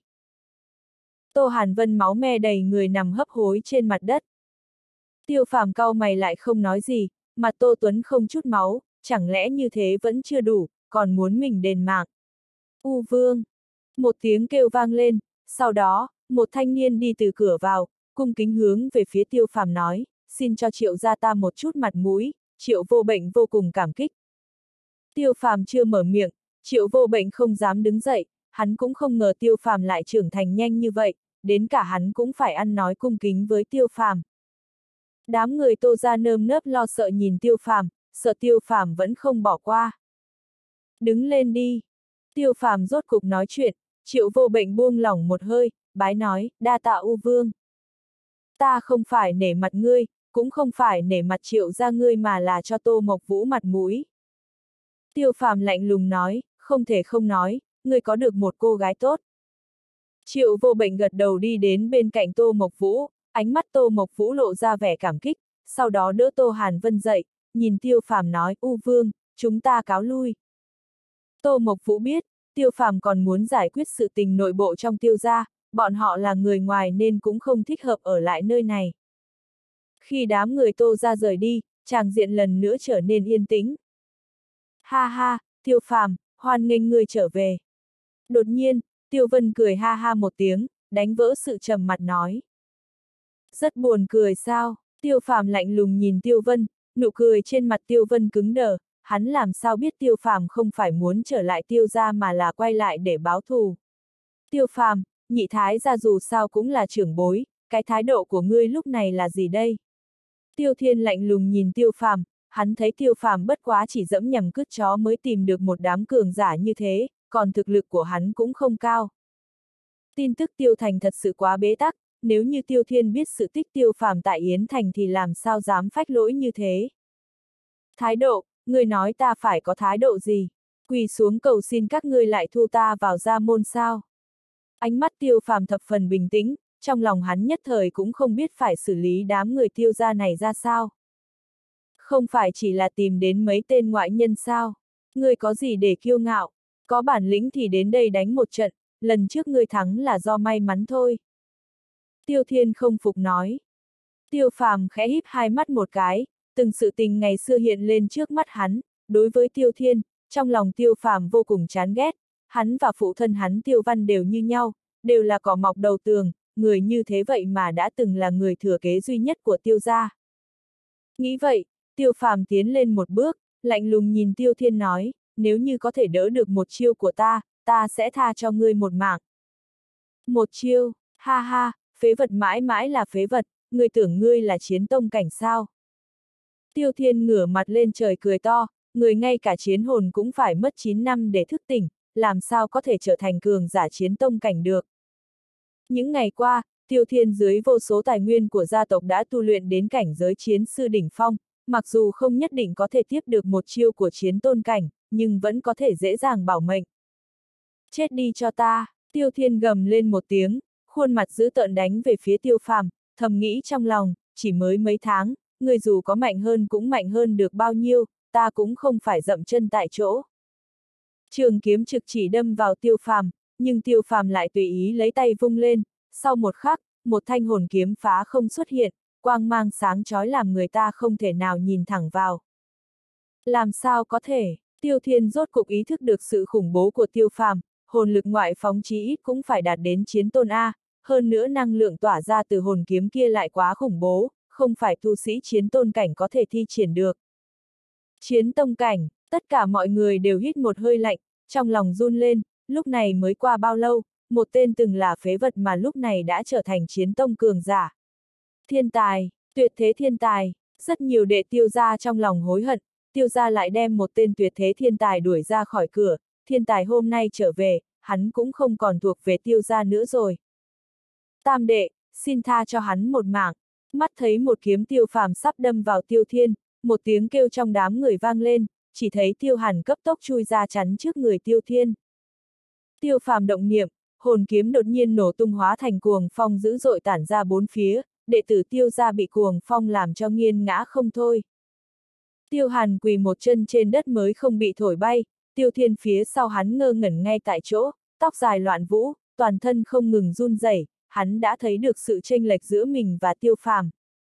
Tô Hàn Vân máu me đầy người nằm hấp hối trên mặt đất. Tiêu Phàm cau mày lại không nói gì, mặt Tô Tuấn không chút máu, chẳng lẽ như thế vẫn chưa đủ, còn muốn mình đền mạng. U Vương! Một tiếng kêu vang lên, sau đó, một thanh niên đi từ cửa vào, cung kính hướng về phía Tiêu Phàm nói, xin cho Triệu gia ta một chút mặt mũi, Triệu Vô Bệnh vô cùng cảm kích. Tiêu Phàm chưa mở miệng, Triệu Vô Bệnh không dám đứng dậy, hắn cũng không ngờ Tiêu Phàm lại trưởng thành nhanh như vậy, đến cả hắn cũng phải ăn nói cung kính với Tiêu Phàm. Đám người Tô gia nơm nớp lo sợ nhìn Tiêu Phàm, sợ Tiêu Phàm vẫn không bỏ qua. Đứng lên đi. Tiêu Phàm rốt cục nói chuyện, Triệu Vô Bệnh buông lỏng một hơi, bái nói, đa tạ U Vương. Ta không phải nể mặt ngươi, cũng không phải nể mặt Triệu gia ngươi mà là cho Tô Mộc Vũ mặt mũi. Tiêu Phàm lạnh lùng nói, không thể không nói, ngươi có được một cô gái tốt. Triệu Vô Bệnh gật đầu đi đến bên cạnh Tô Mộc Vũ, ánh mắt Tô Mộc Vũ lộ ra vẻ cảm kích, sau đó đỡ Tô Hàn Vân dậy, nhìn Tiêu Phàm nói, U Vương, chúng ta cáo lui. Tô Mộc Vũ biết, Tiêu Phàm còn muốn giải quyết sự tình nội bộ trong Tiêu gia, bọn họ là người ngoài nên cũng không thích hợp ở lại nơi này. Khi đám người Tô gia rời đi, tràng diện lần nữa trở nên yên tĩnh. Ha ha, Tiêu Phàm, hoan nghênh ngươi trở về. Đột nhiên, Tiêu Vân cười ha ha một tiếng, đánh vỡ sự trầm mặc nói. Rất buồn cười sao? Tiêu Phàm lạnh lùng nhìn Tiêu Vân, nụ cười trên mặt Tiêu Vân cứng đờ, hắn làm sao biết Tiêu Phàm không phải muốn trở lại Tiêu gia mà là quay lại để báo thù. Tiêu Phàm, nhị thái gia dù sao cũng là trưởng bối, cái thái độ của ngươi lúc này là gì đây? Tiêu Thiên lạnh lùng nhìn Tiêu Phàm, hắn thấy Tiêu Phàm bất quá chỉ dẫm nhầm cứt chó mới tìm được một đám cường giả như thế, còn thực lực của hắn cũng không cao. Tin tức Tiêu Thành thật sự quá bế tắc, nếu như Tiêu Thiên biết sự tích Tiêu Phàm tại Yến Thành thì làm sao dám phách lỗi như thế. Thái độ, ngươi nói ta phải có thái độ gì? Quỳ xuống cầu xin các ngươi lại thu ta vào gia môn sao? Ánh mắt Tiêu Phàm thập phần bình tĩnh, trong lòng hắn nhất thời cũng không biết phải xử lý đám người Tiêu gia này ra sao. Không phải chỉ là tìm đến mấy tên ngoại nhân sao? Ngươi có gì để kiêu ngạo? Có bản lĩnh thì đến đây đánh một trận, lần trước ngươi thắng là do may mắn thôi. Tiêu Thiên không phục nói. Tiêu Phàm khẽ híp hai mắt một cái, từng sự tình ngày xưa hiện lên trước mắt hắn, đối với Tiêu Thiên, trong lòng Tiêu Phàm vô cùng chán ghét, hắn và phụ thân hắn Tiêu Văn đều như nhau, đều là cỏ mọc đầu tường, người như thế vậy mà đã từng là người thừa kế duy nhất của Tiêu gia. Nghĩ vậy, Tiêu Phàm tiến lên một bước, lạnh lùng nhìn Tiêu Thiên nói, nếu như có thể đỡ được một chiêu của ta, ta sẽ tha cho ngươi một mạng. Một chiêu, ha ha, phế vật mãi mãi là phế vật, ngươi tưởng ngươi là chiến tông cảnh sao? Tiêu Thiên ngửa mặt lên trời cười to, người ngay cả chiến hồn cũng phải mất chín năm để thức tỉnh, làm sao có thể trở thành cường giả chiến tông cảnh được. Những ngày qua, Tiêu Thiên dưới vô số tài nguyên của gia tộc đã tu luyện đến cảnh giới chiến sư đỉnh phong, mặc dù không nhất định có thể tiếp được một chiêu của chiến tôn cảnh, nhưng vẫn có thể dễ dàng bảo mệnh. Chết đi cho ta, Tiêu Thiên gầm lên một tiếng, khuôn mặt dữ tợn đánh về phía Tiêu Phàm, thầm nghĩ trong lòng, chỉ mới mấy tháng, người dù có mạnh hơn cũng mạnh hơn được bao nhiêu, ta cũng không phải dậm chân tại chỗ. Trường kiếm trực chỉ đâm vào Tiêu Phàm, nhưng Tiêu Phàm lại tùy ý lấy tay vung lên, sau một khắc, một thanh hồn kiếm phá không xuất hiện, quang mang sáng chói làm người ta không thể nào nhìn thẳng vào. Làm sao có thể? Tiêu Thiên rốt cục ý thức được sự khủng bố của Tiêu Phàm, hồn lực ngoại phóng chí ít cũng phải đạt đến chiến tôn A, hơn nữa năng lượng tỏa ra từ hồn kiếm kia lại quá khủng bố, không phải tu sĩ chiến tôn cảnh có thể thi triển được. Chiến tông cảnh, tất cả mọi người đều hít một hơi lạnh, trong lòng run lên, lúc này mới qua bao lâu, một tên từng là phế vật mà lúc này đã trở thành chiến tông cường giả. Thiên tài, tuyệt thế thiên tài, rất nhiều đệ Tiêu gia trong lòng hối hận, Tiêu gia lại đem một tên tuyệt thế thiên tài đuổi ra khỏi cửa, thiên tài hôm nay trở về, hắn cũng không còn thuộc về Tiêu gia nữa rồi. Tam đệ, xin tha cho hắn một mạng, mắt thấy một kiếm Tiêu Phàm sắp đâm vào Tiêu Thiên, một tiếng kêu trong đám người vang lên, chỉ thấy Tiêu Hàn cấp tốc chui ra chắn trước người Tiêu Thiên. Tiêu Phàm động niệm, hồn kiếm đột nhiên nổ tung hóa thành cuồng phong dữ dội tản ra bốn phía, đệ tử Tiêu gia bị cuồng phong làm cho nghiêng ngã không thôi. Tiêu Hàn quỳ một chân trên đất mới không bị thổi bay, Tiêu Thiên phía sau hắn ngơ ngẩn ngay tại chỗ, tóc dài loạn vũ, toàn thân không ngừng run rẩy, hắn đã thấy được sự chênh lệch giữa mình và Tiêu Phàm.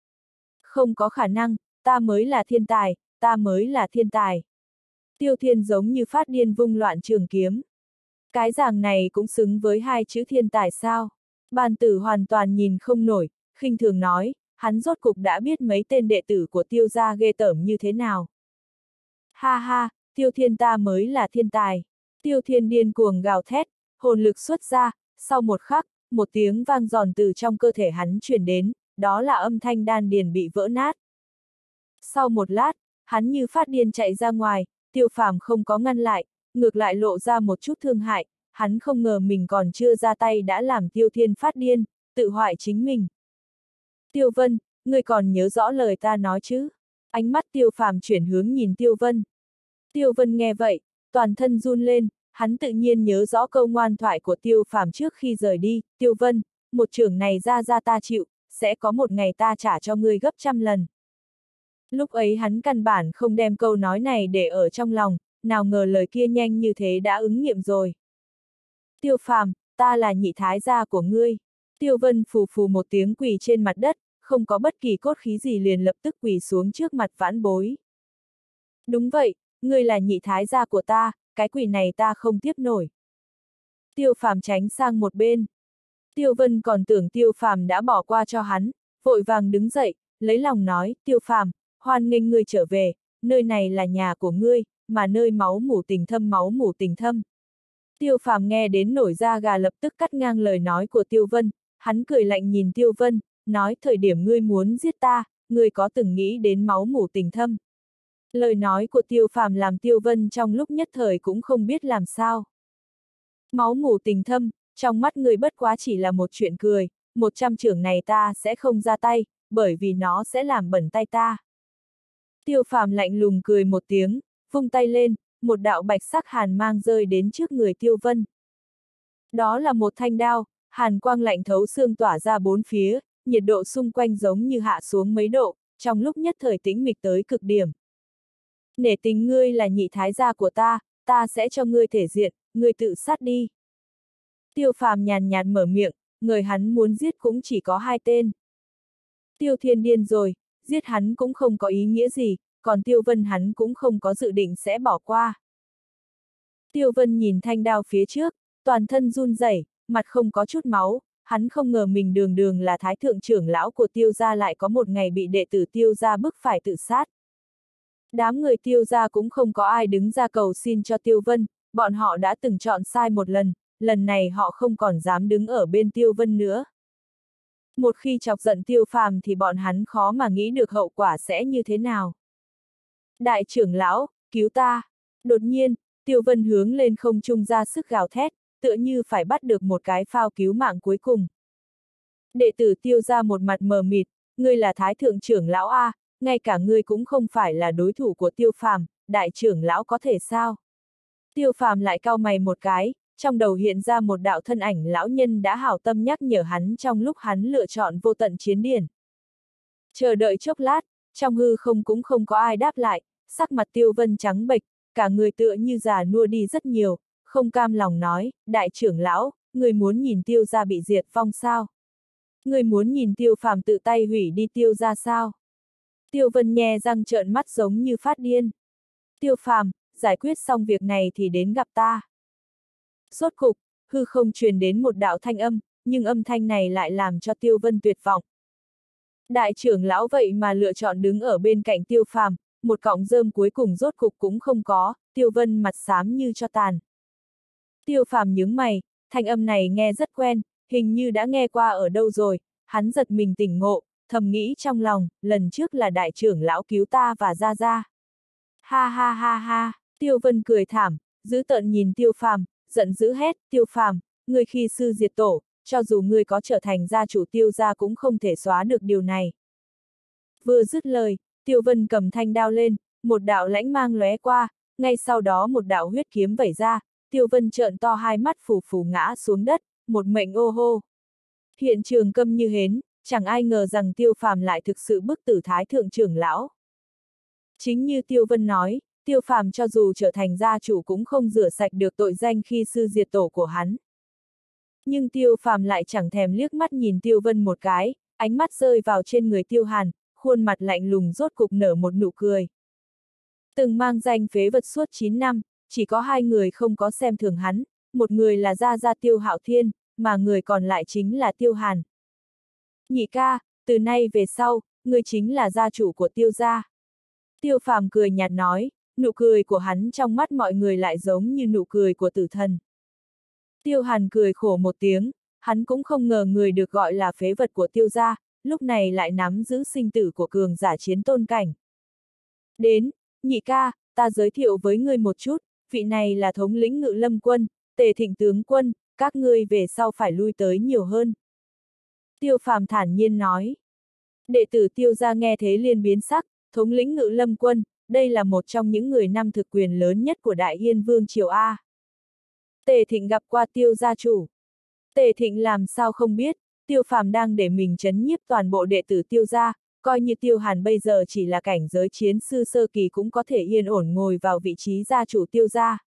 Không có khả năng, ta mới là thiên tài, ta mới là thiên tài. Tiêu Thiên giống như phát điên vung loạn trường kiếm. Cái giảng này cũng xứng với hai chữ thiên tài sao? Bàn tử hoàn toàn nhìn không nổi, khinh thường nói, hắn rốt cục đã biết mấy tên đệ tử của Tiêu gia ghê tởm như thế nào. Ha ha, Tiêu Thiên ta mới là thiên tài. Tiêu Thiên điên cuồng gào thét, hồn lực xuất ra, sau một khắc, một tiếng vang giòn từ trong cơ thể hắn truyền đến, đó là âm thanh đan điền bị vỡ nát. Sau một lát, hắn như phát điên chạy ra ngoài, Tiêu Phàm không có ngăn lại, ngược lại lộ ra một chút thương hại, hắn không ngờ mình còn chưa ra tay đã làm Tiêu Thiên phát điên, tự hoại chính mình. Tiêu Vân, ngươi còn nhớ rõ lời ta nói chứ? Ánh mắt Tiêu Phàm chuyển hướng nhìn Tiêu Vân. Tiêu Vân nghe vậy, toàn thân run lên, hắn tự nhiên nhớ rõ câu ngoan thoại của Tiêu Phàm trước khi rời đi, Tiêu Vân, một chưởng này ra ra ta chịu, sẽ có một ngày ta trả cho ngươi gấp trăm lần. Lúc ấy hắn căn bản không đem câu nói này để ở trong lòng, nào ngờ lời kia nhanh như thế đã ứng nghiệm rồi. Tiêu Phàm, ta là nhị thái gia của ngươi. Tiêu Vân phù phù một tiếng quỳ trên mặt đất, không có bất kỳ cốt khí gì liền lập tức quỳ xuống trước mặt vãn bối. Đúng vậy, ngươi là nhị thái gia của ta, cái quỳ này ta không tiếp nổi. Tiêu Phàm tránh sang một bên. Tiêu Vân còn tưởng Tiêu Phàm đã bỏ qua cho hắn, vội vàng đứng dậy, lấy lòng nói, Tiêu Phàm, hoan nghênh ngươi trở về, nơi này là nhà của ngươi, mà nơi máu mủ tình thâm máu mủ tình thâm. Tiêu Phàm nghe đến nổi da gà lập tức cắt ngang lời nói của Tiêu Vân, hắn cười lạnh nhìn Tiêu Vân, nói thời điểm ngươi muốn giết ta, ngươi có từng nghĩ đến máu mủ tình thâm. Lời nói của Tiêu Phàm làm Tiêu Vân trong lúc nhất thời cũng không biết làm sao. Máu mủ tình thâm, trong mắt ngươi bất quá chỉ là một chuyện cười, một trăm chưởng này ta sẽ không ra tay, bởi vì nó sẽ làm bẩn tay ta. Tiêu Phàm lạnh lùng cười một tiếng, vung tay lên, một đạo bạch sắc hàn mang rơi đến trước người Tiêu Vân. Đó là một thanh đao, hàn quang lạnh thấu xương tỏa ra bốn phía, nhiệt độ xung quanh giống như hạ xuống mấy độ, trong lúc nhất thời tĩnh mịch tới cực điểm. Nể tình ngươi là nhị thái gia của ta, ta sẽ cho ngươi thể diện, ngươi tự sát đi. Tiêu Phàm nhàn nhạt mở miệng, người hắn muốn giết cũng chỉ có hai tên. Tiêu Thiên điên rồi, giết hắn cũng không có ý nghĩa gì, còn Tiêu Vân hắn cũng không có dự định sẽ bỏ qua. Tiêu Vân nhìn thanh đao phía trước, toàn thân run rẩy, mặt không có chút máu, hắn không ngờ mình đường đường là thái thượng trưởng lão của Tiêu gia lại có một ngày bị đệ tử Tiêu gia bức phải tự sát. Đám người Tiêu gia cũng không có ai đứng ra cầu xin cho Tiêu Vân, bọn họ đã từng chọn sai một lần, lần này họ không còn dám đứng ở bên Tiêu Vân nữa. Một khi chọc giận Tiêu Phàm thì bọn hắn khó mà nghĩ được hậu quả sẽ như thế nào. Đại trưởng lão, cứu ta! Đột nhiên, Tiêu Vân hướng lên không trung ra sức gào thét, tựa như phải bắt được một cái phao cứu mạng cuối cùng. Đệ tử Tiêu gia một mặt mờ mịt, ngươi là thái thượng trưởng lão A, ngay cả ngươi cũng không phải là đối thủ của Tiêu Phàm, đại trưởng lão có thể sao? Tiêu Phàm lại cau mày một cái, trong đầu hiện ra một đạo thân ảnh lão nhân đã hảo tâm nhắc nhở hắn trong lúc hắn lựa chọn vô tận chiến điển. Chờ đợi chốc lát, trong hư không cũng không có ai đáp lại, sắc mặt Tiêu Vân trắng bệch, cả người tựa như già nua đi rất nhiều, không cam lòng nói, đại trưởng lão, người muốn nhìn Tiêu gia bị diệt vong sao? Người muốn nhìn Tiêu Phàm tự tay hủy đi Tiêu gia sao? Tiêu Vân nhe răng trợn mắt giống như phát điên. Tiêu Phàm, giải quyết xong việc này thì đến gặp ta. Rốt cục, hư không truyền đến một đạo thanh âm, nhưng âm thanh này lại làm cho Tiêu Vân tuyệt vọng. Đại trưởng lão vậy mà lựa chọn đứng ở bên cạnh Tiêu Phàm, một cọng rơm cuối cùng rốt cục cũng không có, Tiêu Vân mặt xám như cho tàn. Tiêu Phàm nhướng mày, thanh âm này nghe rất quen, hình như đã nghe qua ở đâu rồi, hắn giật mình tỉnh ngộ, thầm nghĩ trong lòng, lần trước là đại trưởng lão cứu ta và Gia Gia. Ha ha ha ha, Tiêu Vân cười thảm, dữ tợn nhìn Tiêu Phàm, giận dữ hét, Tiêu Phàm, ngươi khi sư diệt tổ, cho dù ngươi có trở thành gia chủ Tiêu gia cũng không thể xóa được điều này. Vừa dứt lời, Tiêu Vân cầm thanh đao lên, một đạo lãnh mang lóe qua, ngay sau đó một đạo huyết kiếm vẩy ra, Tiêu Vân trợn to hai mắt phù phù ngã xuống đất, một mệnh ô hô. Hiện trường câm như hến, chẳng ai ngờ rằng Tiêu Phàm lại thực sự bức tử thái thượng trưởng lão. Chính như Tiêu Vân nói, Tiêu Phàm cho dù trở thành gia chủ cũng không rửa sạch được tội danh khi sư diệt tổ của hắn. Nhưng Tiêu Phàm lại chẳng thèm liếc mắt nhìn Tiêu Vân một cái, ánh mắt rơi vào trên người Tiêu Hàn, khuôn mặt lạnh lùng rốt cục nở một nụ cười. Từng mang danh phế vật suốt chín năm, chỉ có hai người không có xem thường hắn, một người là Gia Gia Tiêu Hạo Thiên, mà người còn lại chính là Tiêu Hàn. Nhị ca, từ nay về sau, ngươi chính là gia chủ của Tiêu gia. Tiêu Phàm cười nhạt nói, nụ cười của hắn trong mắt mọi người lại giống như nụ cười của tử thần. Tiêu Hàn cười khổ một tiếng, hắn cũng không ngờ người được gọi là phế vật của Tiêu gia, lúc này lại nắm giữ sinh tử của cường giả chiến tôn cảnh. Đến, nhị ca, ta giới thiệu với ngươi một chút, vị này là thống lĩnh Ngự Lâm quân, Tề Thịnh tướng quân, các ngươi về sau phải lui tới nhiều hơn. Tiêu Phàm thản nhiên nói. Đệ tử Tiêu gia nghe thế liền biến sắc, thống lĩnh Ngự Lâm quân, đây là một trong những người năm thực quyền lớn nhất của Đại Yên Vương triều A. Tề Thịnh gặp qua Tiêu gia chủ. Tề Thịnh làm sao không biết, Tiêu Phàm đang để mình trấn nhiếp toàn bộ đệ tử Tiêu gia, coi như Tiêu Hàn bây giờ chỉ là cảnh giới chiến sư sơ kỳ cũng có thể yên ổn ngồi vào vị trí gia chủ Tiêu gia.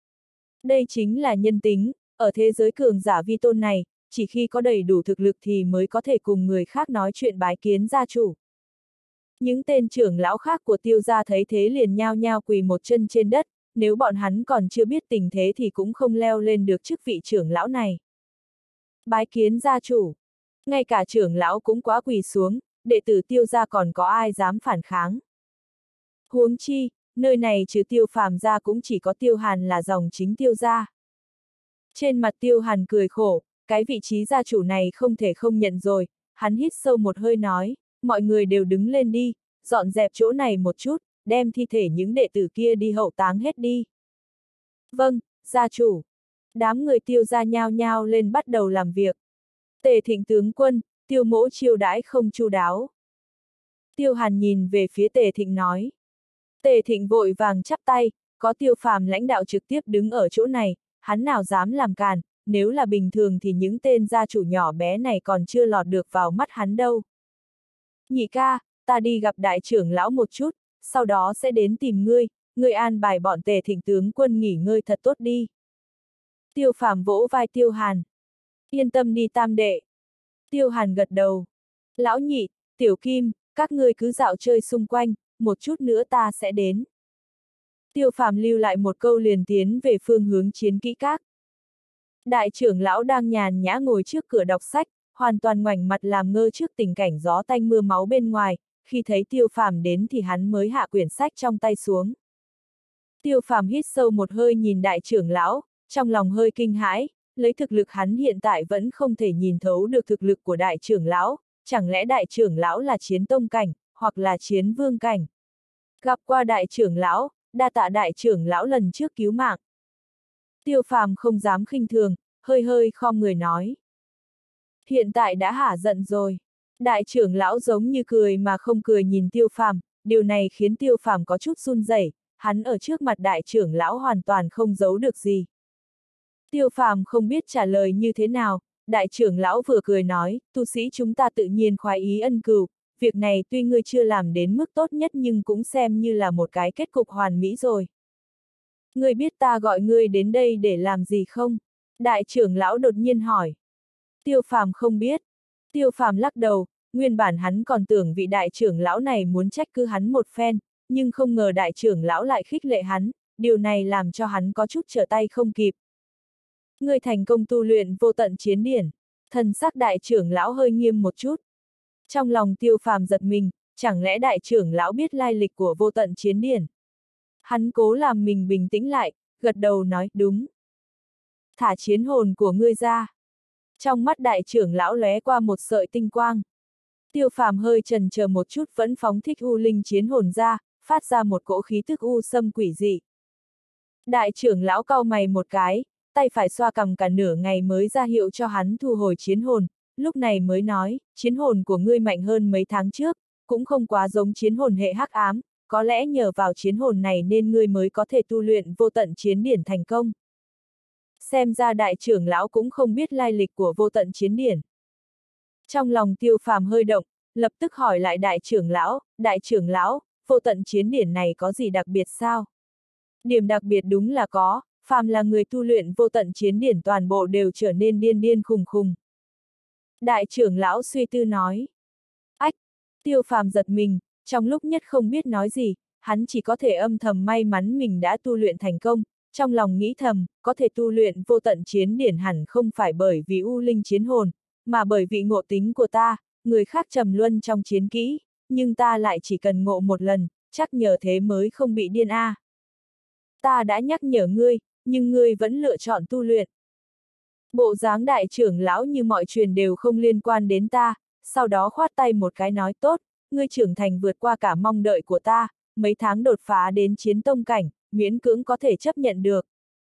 Đây chính là nhân tính, ở thế giới cường giả vi tôn này, chỉ khi có đầy đủ thực lực thì mới có thể cùng người khác nói chuyện bái kiến gia chủ. Những tên trưởng lão khác của Tiêu gia thấy thế liền nhao nhao quỳ một chân trên đất, nếu bọn hắn còn chưa biết tình thế thì cũng không leo lên được chức vị trưởng lão này. Bái kiến gia chủ. Ngay cả trưởng lão cũng quá quỳ xuống, đệ tử Tiêu gia còn có ai dám phản kháng. Huống chi, nơi này trừ Tiêu Phàm ra cũng chỉ có Tiêu Hàn là dòng chính Tiêu gia. Trên mặt Tiêu Hàn cười khổ, cái vị trí gia chủ này không thể không nhận rồi, hắn hít sâu một hơi nói, mọi người đều đứng lên đi, dọn dẹp chỗ này một chút, đem thi thể những đệ tử kia đi hậu táng hết đi. Vâng, gia chủ. Đám người Tiêu gia nhao nhao lên bắt đầu làm việc. Tề Thịnh tướng quân, Tiêu mỗ chiêu đãi không chu đáo. Tiêu Hàn nhìn về phía Tề Thịnh nói. Tề Thịnh vội vàng chắp tay, có Tiêu Phàm lãnh đạo trực tiếp đứng ở chỗ này, hắn nào dám làm càn, nếu là bình thường thì những tên gia chủ nhỏ bé này còn chưa lọt được vào mắt hắn đâu. Nhị ca, ta đi gặp đại trưởng lão một chút, sau đó sẽ đến tìm ngươi, ngươi an bài bọn Tề Thịnh tướng quân nghỉ ngơi thật tốt đi. Tiêu Phàm vỗ vai Tiêu Hàn. Yên tâm đi tam đệ. Tiêu Hàn gật đầu. Lão nhị, Tiểu Kim, các ngươi cứ dạo chơi xung quanh, một chút nữa ta sẽ đến. Tiêu Phàm lưu lại một câu liền tiến về phương hướng chiến kỹ các. Đại trưởng lão đang nhàn nhã ngồi trước cửa đọc sách, hoàn toàn ngoảnh mặt làm ngơ trước tình cảnh gió tanh mưa máu bên ngoài, khi thấy Tiêu Phàm đến thì hắn mới hạ quyển sách trong tay xuống. Tiêu Phàm hít sâu một hơi nhìn đại trưởng lão, trong lòng hơi kinh hãi, lấy thực lực hắn hiện tại vẫn không thể nhìn thấu được thực lực của đại trưởng lão, chẳng lẽ đại trưởng lão là chiến tông cảnh, hoặc là chiến vương cảnh. Gặp qua đại trưởng lão, đa tạ đại trưởng lão lần trước cứu mạng. Tiêu Phàm không dám khinh thường, hơi hơi khom người nói. Hiện tại đã hả giận rồi. Đại trưởng lão giống như cười mà không cười nhìn Tiêu Phàm, điều này khiến Tiêu Phàm có chút run rẩy, hắn ở trước mặt đại trưởng lão hoàn toàn không giấu được gì. Tiêu Phàm không biết trả lời như thế nào, đại trưởng lão vừa cười nói, tu sĩ chúng ta tự nhiên khoái ý ân cừu, việc này tuy ngươi chưa làm đến mức tốt nhất nhưng cũng xem như là một cái kết cục hoàn mỹ rồi. Ngươi biết ta gọi ngươi đến đây để làm gì không? Đại trưởng lão đột nhiên hỏi. Tiêu Phàm không biết. Tiêu Phàm lắc đầu, nguyên bản hắn còn tưởng vị đại trưởng lão này muốn trách cứ hắn một phen, nhưng không ngờ đại trưởng lão lại khích lệ hắn, điều này làm cho hắn có chút trở tay không kịp. Ngươi thành công tu luyện vô tận chiến điển, thần sắc đại trưởng lão hơi nghiêm một chút. Trong lòng Tiêu Phàm giật mình, chẳng lẽ đại trưởng lão biết lai lịch của vô tận chiến điển? Hắn cố làm mình bình tĩnh lại, gật đầu nói, đúng. Thả chiến hồn của ngươi ra. Trong mắt đại trưởng lão lóe qua một sợi tinh quang. Tiêu Phàm hơi chần chờ một chút vẫn phóng thích u linh chiến hồn ra, phát ra một cỗ khí tức u xâm quỷ dị. Đại trưởng lão cau mày một cái, tay phải xoa cằm cả nửa ngày mới ra hiệu cho hắn thu hồi chiến hồn, lúc này mới nói, chiến hồn của ngươi mạnh hơn mấy tháng trước, cũng không quá giống chiến hồn hệ hắc ám, có lẽ nhờ vào chiến hồn này nên ngươi mới có thể tu luyện vô tận chiến điển thành công. Xem ra đại trưởng lão cũng không biết lai lịch của vô tận chiến điển. Trong lòng Tiêu Phàm hơi động, lập tức hỏi lại đại trưởng lão, đại trưởng lão, vô tận chiến điển này có gì đặc biệt sao? Điểm đặc biệt đúng là có, phàm là người tu luyện vô tận chiến điển toàn bộ đều trở nên điên điên khùng khùng. Đại trưởng lão suy tư nói. Ách, Tiêu Phàm giật mình, trong lúc nhất không biết nói gì, hắn chỉ có thể âm thầm may mắn mình đã tu luyện thành công, trong lòng nghĩ thầm, có thể tu luyện vô tận chiến điển hẳn không phải bởi vì u linh chiến hồn, mà bởi vì ngộ tính của ta, người khác trầm luân trong chiến kỹ, nhưng ta lại chỉ cần ngộ một lần, chắc nhờ thế mới không bị điên a. À. Ta đã nhắc nhở ngươi, nhưng ngươi vẫn lựa chọn tu luyện. Bộ dáng đại trưởng lão như mọi chuyện đều không liên quan đến ta, sau đó khoát tay một cái nói tốt, ngươi trưởng thành vượt qua cả mong đợi của ta, mấy tháng đột phá đến chiến tông cảnh, miễn cưỡng có thể chấp nhận được.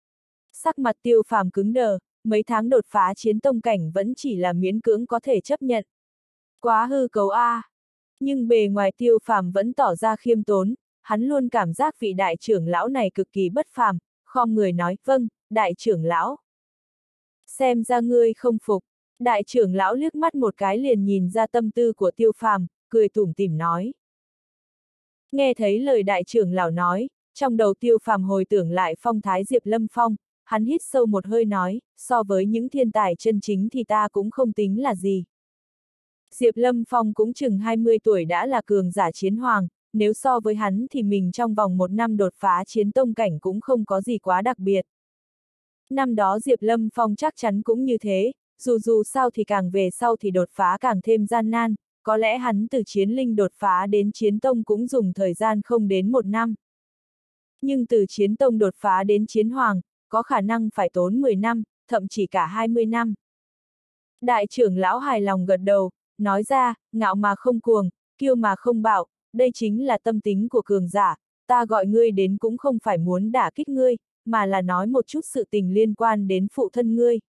Sắc mặt Tiêu Phàm cứng đờ, mấy tháng đột phá chiến tông cảnh vẫn chỉ là miễn cưỡng có thể chấp nhận. Quá hư cấu a. À. Nhưng bề ngoài Tiêu Phàm vẫn tỏ ra khiêm tốn, hắn luôn cảm giác vị đại trưởng lão này cực kỳ bất phàm, khom người nói, vâng, đại trưởng lão. Xem ra ngươi không phục, đại trưởng lão liếc mắt một cái liền nhìn ra tâm tư của Tiêu Phàm, cười tủm tỉm nói. Nghe thấy lời đại trưởng lão nói, trong đầu Tiêu Phàm hồi tưởng lại phong thái Diệp Lâm Phong, hắn hít sâu một hơi nói, so với những thiên tài chân chính thì ta cũng không tính là gì. Diệp Lâm Phong cũng chừng hai mươi tuổi đã là cường giả chiến hoàng, nếu so với hắn thì mình trong vòng một năm đột phá chiến tông cảnh cũng không có gì quá đặc biệt. Năm đó Diệp Lâm Phong chắc chắn cũng như thế, dù dù sao thì càng về sau thì đột phá càng thêm gian nan, có lẽ hắn từ chiến linh đột phá đến chiến tông cũng dùng thời gian không đến một năm. Nhưng từ chiến tông đột phá đến chiến hoàng, có khả năng phải tốn mười năm, thậm chí cả hai mươi năm. Đại trưởng lão hài lòng gật đầu, nói ra, ngạo mà không cuồng, kiêu mà không bạo, đây chính là tâm tính của cường giả, ta gọi ngươi đến cũng không phải muốn đả kích ngươi, mà là nói một chút sự tình liên quan đến phụ thân ngươi.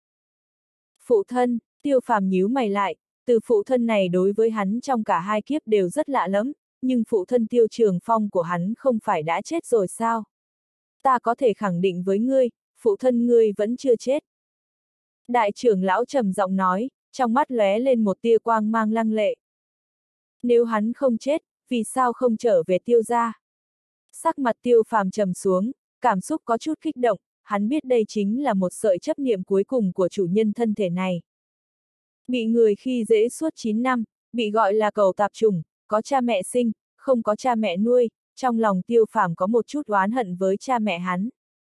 Phụ thân, Tiêu Phàm nhíu mày lại, từ phụ thân này đối với hắn trong cả hai kiếp đều rất lạ lẫm, nhưng phụ thân Tiêu Trường Phong của hắn không phải đã chết rồi sao? Ta có thể khẳng định với ngươi, phụ thân ngươi vẫn chưa chết. Đại trưởng lão trầm giọng nói, trong mắt lóe lên một tia quang mang lăng lệ. Nếu hắn không chết, vì sao không trở về Tiêu gia? Sắc mặt Tiêu Phàm trầm xuống, cảm xúc có chút kích động, hắn biết đây chính là một sợi chấp niệm cuối cùng của chủ nhân thân thể này. Bị người khi dễ suốt chín năm, bị gọi là cẩu tạp chủng, có cha mẹ sinh, không có cha mẹ nuôi, trong lòng Tiêu Phàm có một chút oán hận với cha mẹ hắn.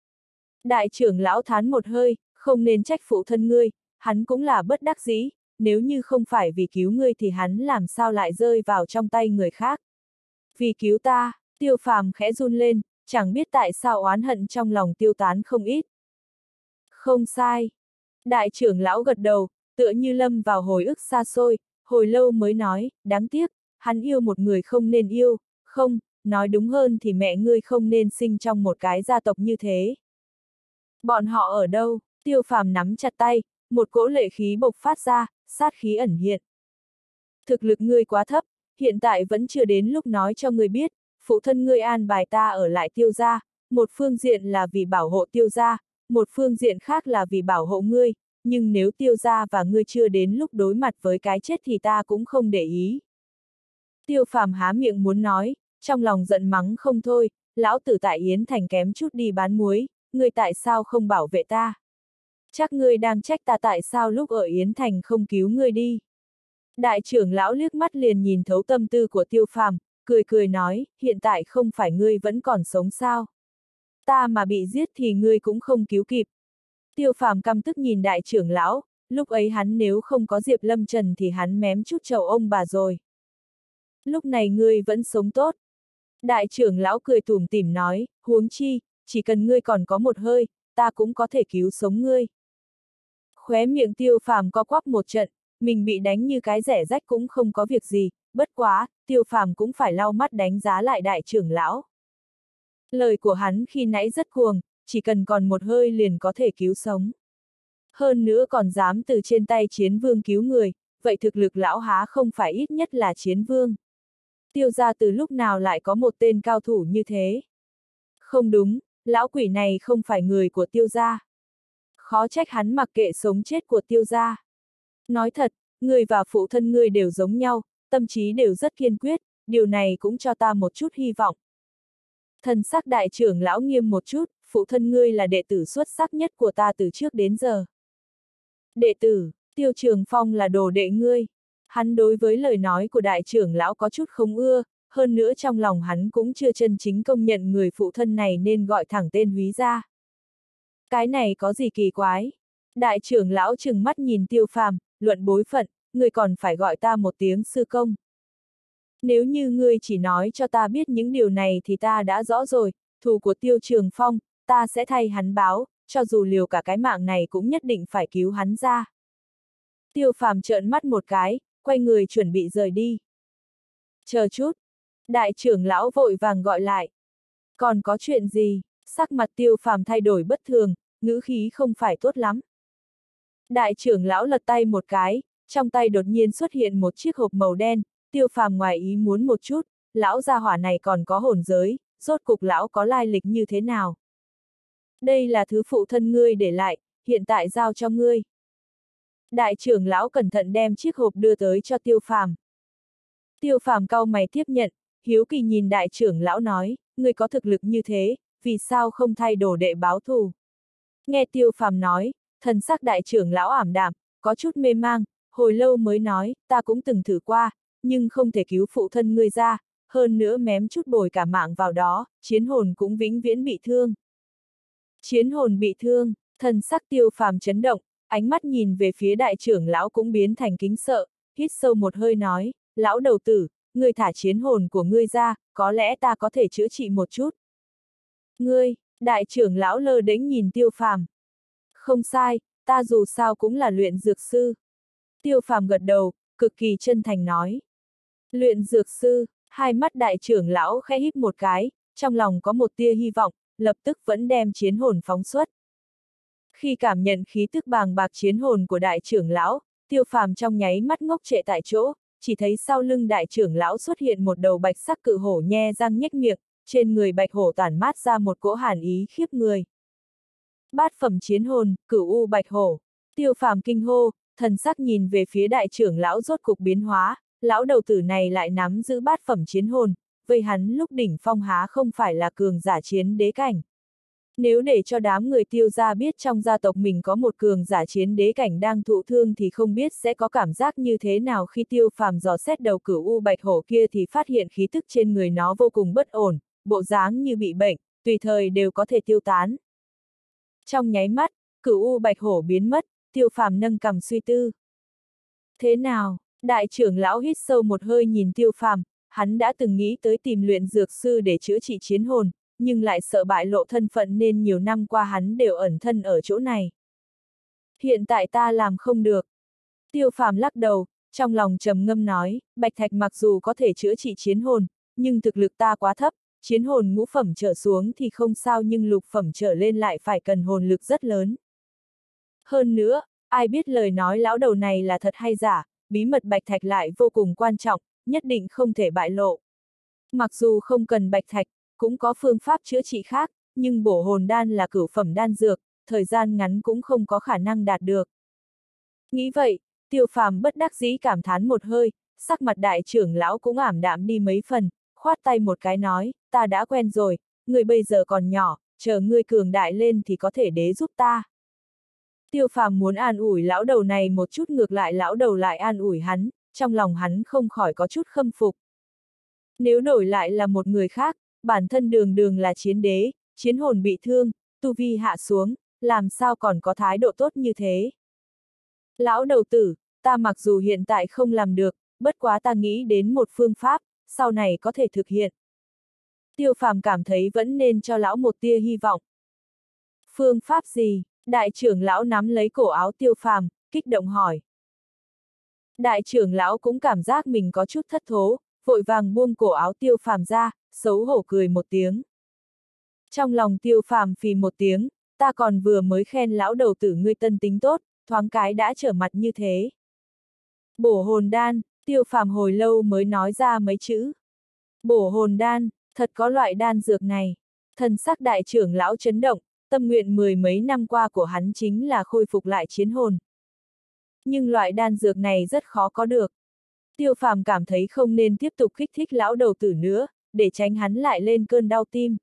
Đại trưởng lão thán một hơi, không nên trách phụ thân ngươi, hắn cũng là bất đắc dĩ, nếu như không phải vì cứu ngươi thì hắn làm sao lại rơi vào trong tay người khác. Vì cứu ta, Tiêu Phàm khẽ run lên, chẳng biết tại sao oán hận trong lòng tiêu tán không ít. Không sai. Đại trưởng lão gật đầu, tựa như lâm vào hồi ức xa xôi, hồi lâu mới nói, đáng tiếc, hắn yêu một người không nên yêu, không, nói đúng hơn thì mẹ ngươi không nên sinh trong một cái gia tộc như thế. Bọn họ ở đâu? Tiêu Phàm nắm chặt tay, một cỗ lệ khí bộc phát ra, sát khí ẩn hiện. Thực lực ngươi quá thấp, hiện tại vẫn chưa đến lúc nói cho ngươi biết, phụ thân ngươi an bài ta ở lại Tiêu gia, một phương diện là vì bảo hộ Tiêu gia, một phương diện khác là vì bảo hộ ngươi, nhưng nếu Tiêu gia và ngươi chưa đến lúc đối mặt với cái chết thì ta cũng không để ý. Tiêu Phàm há miệng muốn nói, trong lòng giận mắng không thôi, lão tử tại Yến Thành kém chút đi bán muối, ngươi tại sao không bảo vệ ta? Chắc ngươi đang trách ta tại sao lúc ở Yến Thành không cứu ngươi đi. Đại trưởng lão liếc mắt liền nhìn thấu tâm tư của Tiêu Phàm, cười cười nói, hiện tại không phải ngươi vẫn còn sống sao? Ta mà bị giết thì ngươi cũng không cứu kịp. Tiêu Phàm căm tức nhìn đại trưởng lão, lúc ấy hắn nếu không có Diệp Lâm Trần thì hắn mém chút chầu ông bà rồi. Lúc này ngươi vẫn sống tốt. Đại trưởng lão cười tủm tỉm nói, huống chi, chỉ cần ngươi còn có một hơi, ta cũng có thể cứu sống ngươi. Khóe miệng Tiêu Phàm co quắp một trận, mình bị đánh như cái rẻ rách cũng không có việc gì, bất quá, Tiêu Phàm cũng phải lau mắt đánh giá lại đại trưởng lão. Lời của hắn khi nãy rất cuồng, chỉ cần còn một hơi liền có thể cứu sống. Hơn nữa còn dám từ trên tay chiến vương cứu người, vậy thực lực lão há không phải ít nhất là chiến vương. Tiêu gia từ lúc nào lại có một tên cao thủ như thế? Không đúng, lão quỷ này không phải người của Tiêu gia. Khó trách hắn mặc kệ sống chết của Tiêu gia. Nói thật, người và phụ thân ngươi đều giống nhau, tâm trí đều rất kiên quyết, điều này cũng cho ta một chút hy vọng. Thần sắc đại trưởng lão nghiêm một chút, phụ thân ngươi là đệ tử xuất sắc nhất của ta từ trước đến giờ. Đệ tử, Tiêu Trường Phong là đồ đệ ngươi. Hắn đối với lời nói của đại trưởng lão có chút không ưa, hơn nữa trong lòng hắn cũng chưa chân chính công nhận người phụ thân này nên gọi thẳng tên Húy ra. Cái này có gì kỳ quái? Đại trưởng lão trừng mắt nhìn Tiêu Phàm, luận bối phận, ngươi còn phải gọi ta một tiếng sư công. Nếu như ngươi chỉ nói cho ta biết những điều này thì ta đã rõ rồi, thù của Tiêu Trường Phong, ta sẽ thay hắn báo, cho dù liều cả cái mạng này cũng nhất định phải cứu hắn ra. Tiêu Phàm trợn mắt một cái, quay người chuẩn bị rời đi. Chờ chút. Đại trưởng lão vội vàng gọi lại. Còn có chuyện gì? Sắc mặt Tiêu Phàm thay đổi bất thường, ngữ khí không phải tốt lắm. Đại trưởng lão lật tay một cái, trong tay đột nhiên xuất hiện một chiếc hộp màu đen, Tiêu Phàm ngoài ý muốn một chút, lão gia hỏa này còn có hồn giới, rốt cục lão có lai lịch như thế nào? Đây là thứ phụ thân ngươi để lại, hiện tại giao cho ngươi. Đại trưởng lão cẩn thận đem chiếc hộp đưa tới cho Tiêu Phàm. Tiêu Phàm cau mày tiếp nhận, hiếu kỳ nhìn đại trưởng lão nói, ngươi có thực lực như thế, vì sao không thay đồ đệ báo thù? Nghe Tiêu Phàm nói, thần sắc đại trưởng lão ảm đạm, có chút mê mang, hồi lâu mới nói, ta cũng từng thử qua, nhưng không thể cứu phụ thân ngươi ra, hơn nữa mém chút bồi cả mạng vào đó, chiến hồn cũng vĩnh viễn bị thương. Chiến hồn bị thương, thần sắc Tiêu Phàm chấn động, ánh mắt nhìn về phía đại trưởng lão cũng biến thành kính sợ, hít sâu một hơi nói, lão đầu tử, ngươi thả chiến hồn của ngươi ra, có lẽ ta có thể chữa trị một chút. Ngươi, đại trưởng lão lơ đễnh nhìn Tiêu Phàm. Không sai, ta dù sao cũng là luyện dược sư. Tiêu Phàm gật đầu, cực kỳ chân thành nói. Luyện dược sư, hai mắt đại trưởng lão khẽ híp một cái, trong lòng có một tia hy vọng, lập tức vẫn đem chiến hồn phóng xuất. Khi cảm nhận khí tức bàng bạc chiến hồn của đại trưởng lão, Tiêu Phàm trong nháy mắt ngốc trệ tại chỗ, chỉ thấy sau lưng đại trưởng lão xuất hiện một đầu bạch sắc cự hổ nhe răng nhếch miệng, trên người bạch hổ tản mát ra một cỗ hàn ý khiếp người. Bát phẩm chiến hồn, cửu u bạch hổ. Tiêu Phàm kinh hô, thần sắc nhìn về phía đại trưởng lão rốt cục biến hóa, lão đầu tử này lại nắm giữ bát phẩm chiến hồn, vậy hắn lúc đỉnh phong há không phải là cường giả chiến đế cảnh. Nếu để cho đám người Tiêu gia biết trong gia tộc mình có một cường giả chiến đế cảnh đang thụ thương thì không biết sẽ có cảm giác như thế nào. Khi Tiêu Phàm dò xét đầu cửu u bạch hổ kia thì phát hiện khí tức trên người nó vô cùng bất ổn, bộ dáng như bị bệnh, tùy thời đều có thể tiêu tán. Trong nháy mắt, cửu u bạch hổ biến mất, Tiêu Phàm nâng cằm suy tư. Thế nào? Đại trưởng lão hít sâu một hơi nhìn Tiêu Phàm, hắn đã từng nghĩ tới tìm luyện dược sư để chữa trị chiến hồn, nhưng lại sợ bại lộ thân phận nên nhiều năm qua hắn đều ẩn thân ở chỗ này. Hiện tại ta làm không được. Tiêu Phàm lắc đầu, trong lòng trầm ngâm nói, bạch thạch mặc dù có thể chữa trị chiến hồn, nhưng thực lực ta quá thấp, chiến hồn ngũ phẩm trở xuống thì không sao nhưng lục phẩm trở lên lại phải cần hồn lực rất lớn. Hơn nữa, ai biết lời nói lão đầu này là thật hay giả, bí mật bạch thạch lại vô cùng quan trọng, nhất định không thể bại lộ. Mặc dù không cần bạch thạch, cũng có phương pháp chữa trị khác, nhưng bổ hồn đan là cửu phẩm đan dược, thời gian ngắn cũng không có khả năng đạt được. Nghĩ vậy, Tiêu Phàm bất đắc dĩ cảm thán một hơi, sắc mặt đại trưởng lão cũng ảm đạm đi mấy phần, khoát tay một cái nói, ta đã quen rồi, người bây giờ còn nhỏ, chờ ngươi cường đại lên thì có thể đế giúp ta. Tiêu Phàm muốn an ủi lão đầu này một chút, ngược lại lão đầu lại an ủi hắn, trong lòng hắn không khỏi có chút khâm phục. Nếu đổi lại là một người khác, bản thân đường đường là chiến đế, chiến hồn bị thương, tu vi hạ xuống, làm sao còn có thái độ tốt như thế. Lão đầu tử, ta mặc dù hiện tại không làm được, bất quá ta nghĩ đến một phương pháp, sau này có thể thực hiện. Tiêu Phàm cảm thấy vẫn nên cho lão một tia hy vọng. Phương pháp gì? Đại trưởng lão nắm lấy cổ áo Tiêu Phàm, kích động hỏi. Đại trưởng lão cũng cảm giác mình có chút thất thố, vội vàng buông cổ áo Tiêu Phàm ra, xấu hổ cười một tiếng. Trong lòng Tiêu Phàm phì một tiếng, ta còn vừa mới khen lão đầu tử ngươi tân tính tốt, thoáng cái đã trở mặt như thế. Bổ hồn đan, Tiêu Phàm hồi lâu mới nói ra mấy chữ. Bổ hồn đan, thật có loại đan dược này. Thần sắc đại trưởng lão chấn động, tâm nguyện mười mấy năm qua của hắn chính là khôi phục lại chiến hồn. Nhưng loại đan dược này rất khó có được. Tiêu Phàm cảm thấy không nên tiếp tục kích thích lão đầu tử nữa, để tránh hắn lại lên cơn đau tim.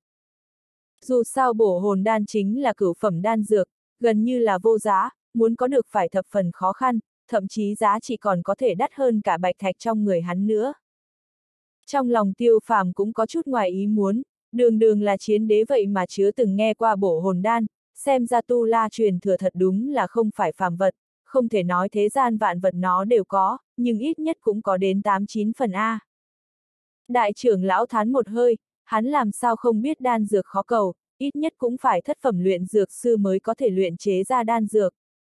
Dù sao bổ hồn đan chính là cửu phẩm đan dược, gần như là vô giá, muốn có được phải thập phần khó khăn, thậm chí giá trị còn có thể đắt hơn cả bạch thạch trong người hắn nữa. Trong lòng Tiêu Phàm cũng có chút ngoài ý muốn, đường đường là chiến đế vậy mà chưa từng nghe qua bổ hồn đan, xem ra tu la truyền thừa thật đúng là không phải phàm vật, không thể nói thế gian vạn vật nó đều có, nhưng ít nhất cũng có đến tám chín phần A. Đại trưởng lão thán một hơi, hắn làm sao không biết đan dược khó cầu, ít nhất cũng phải thất phẩm luyện dược sư mới có thể luyện chế ra đan dược.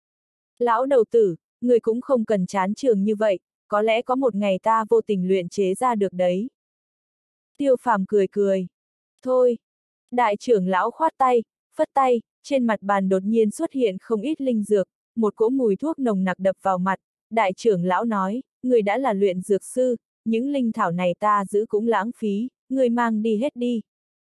Lão đầu tử, người cũng không cần chán trường như vậy, có lẽ có một ngày ta vô tình luyện chế ra được đấy. Tiêu Phàm cười cười. Thôi. Đại trưởng lão khoát tay, phất tay, trên mặt bàn đột nhiên xuất hiện không ít linh dược, một cỗ mùi thuốc nồng nặc đập vào mặt, đại trưởng lão nói, người đã là luyện dược sư, những linh thảo này ta giữ cũng lãng phí, người mang đi hết đi.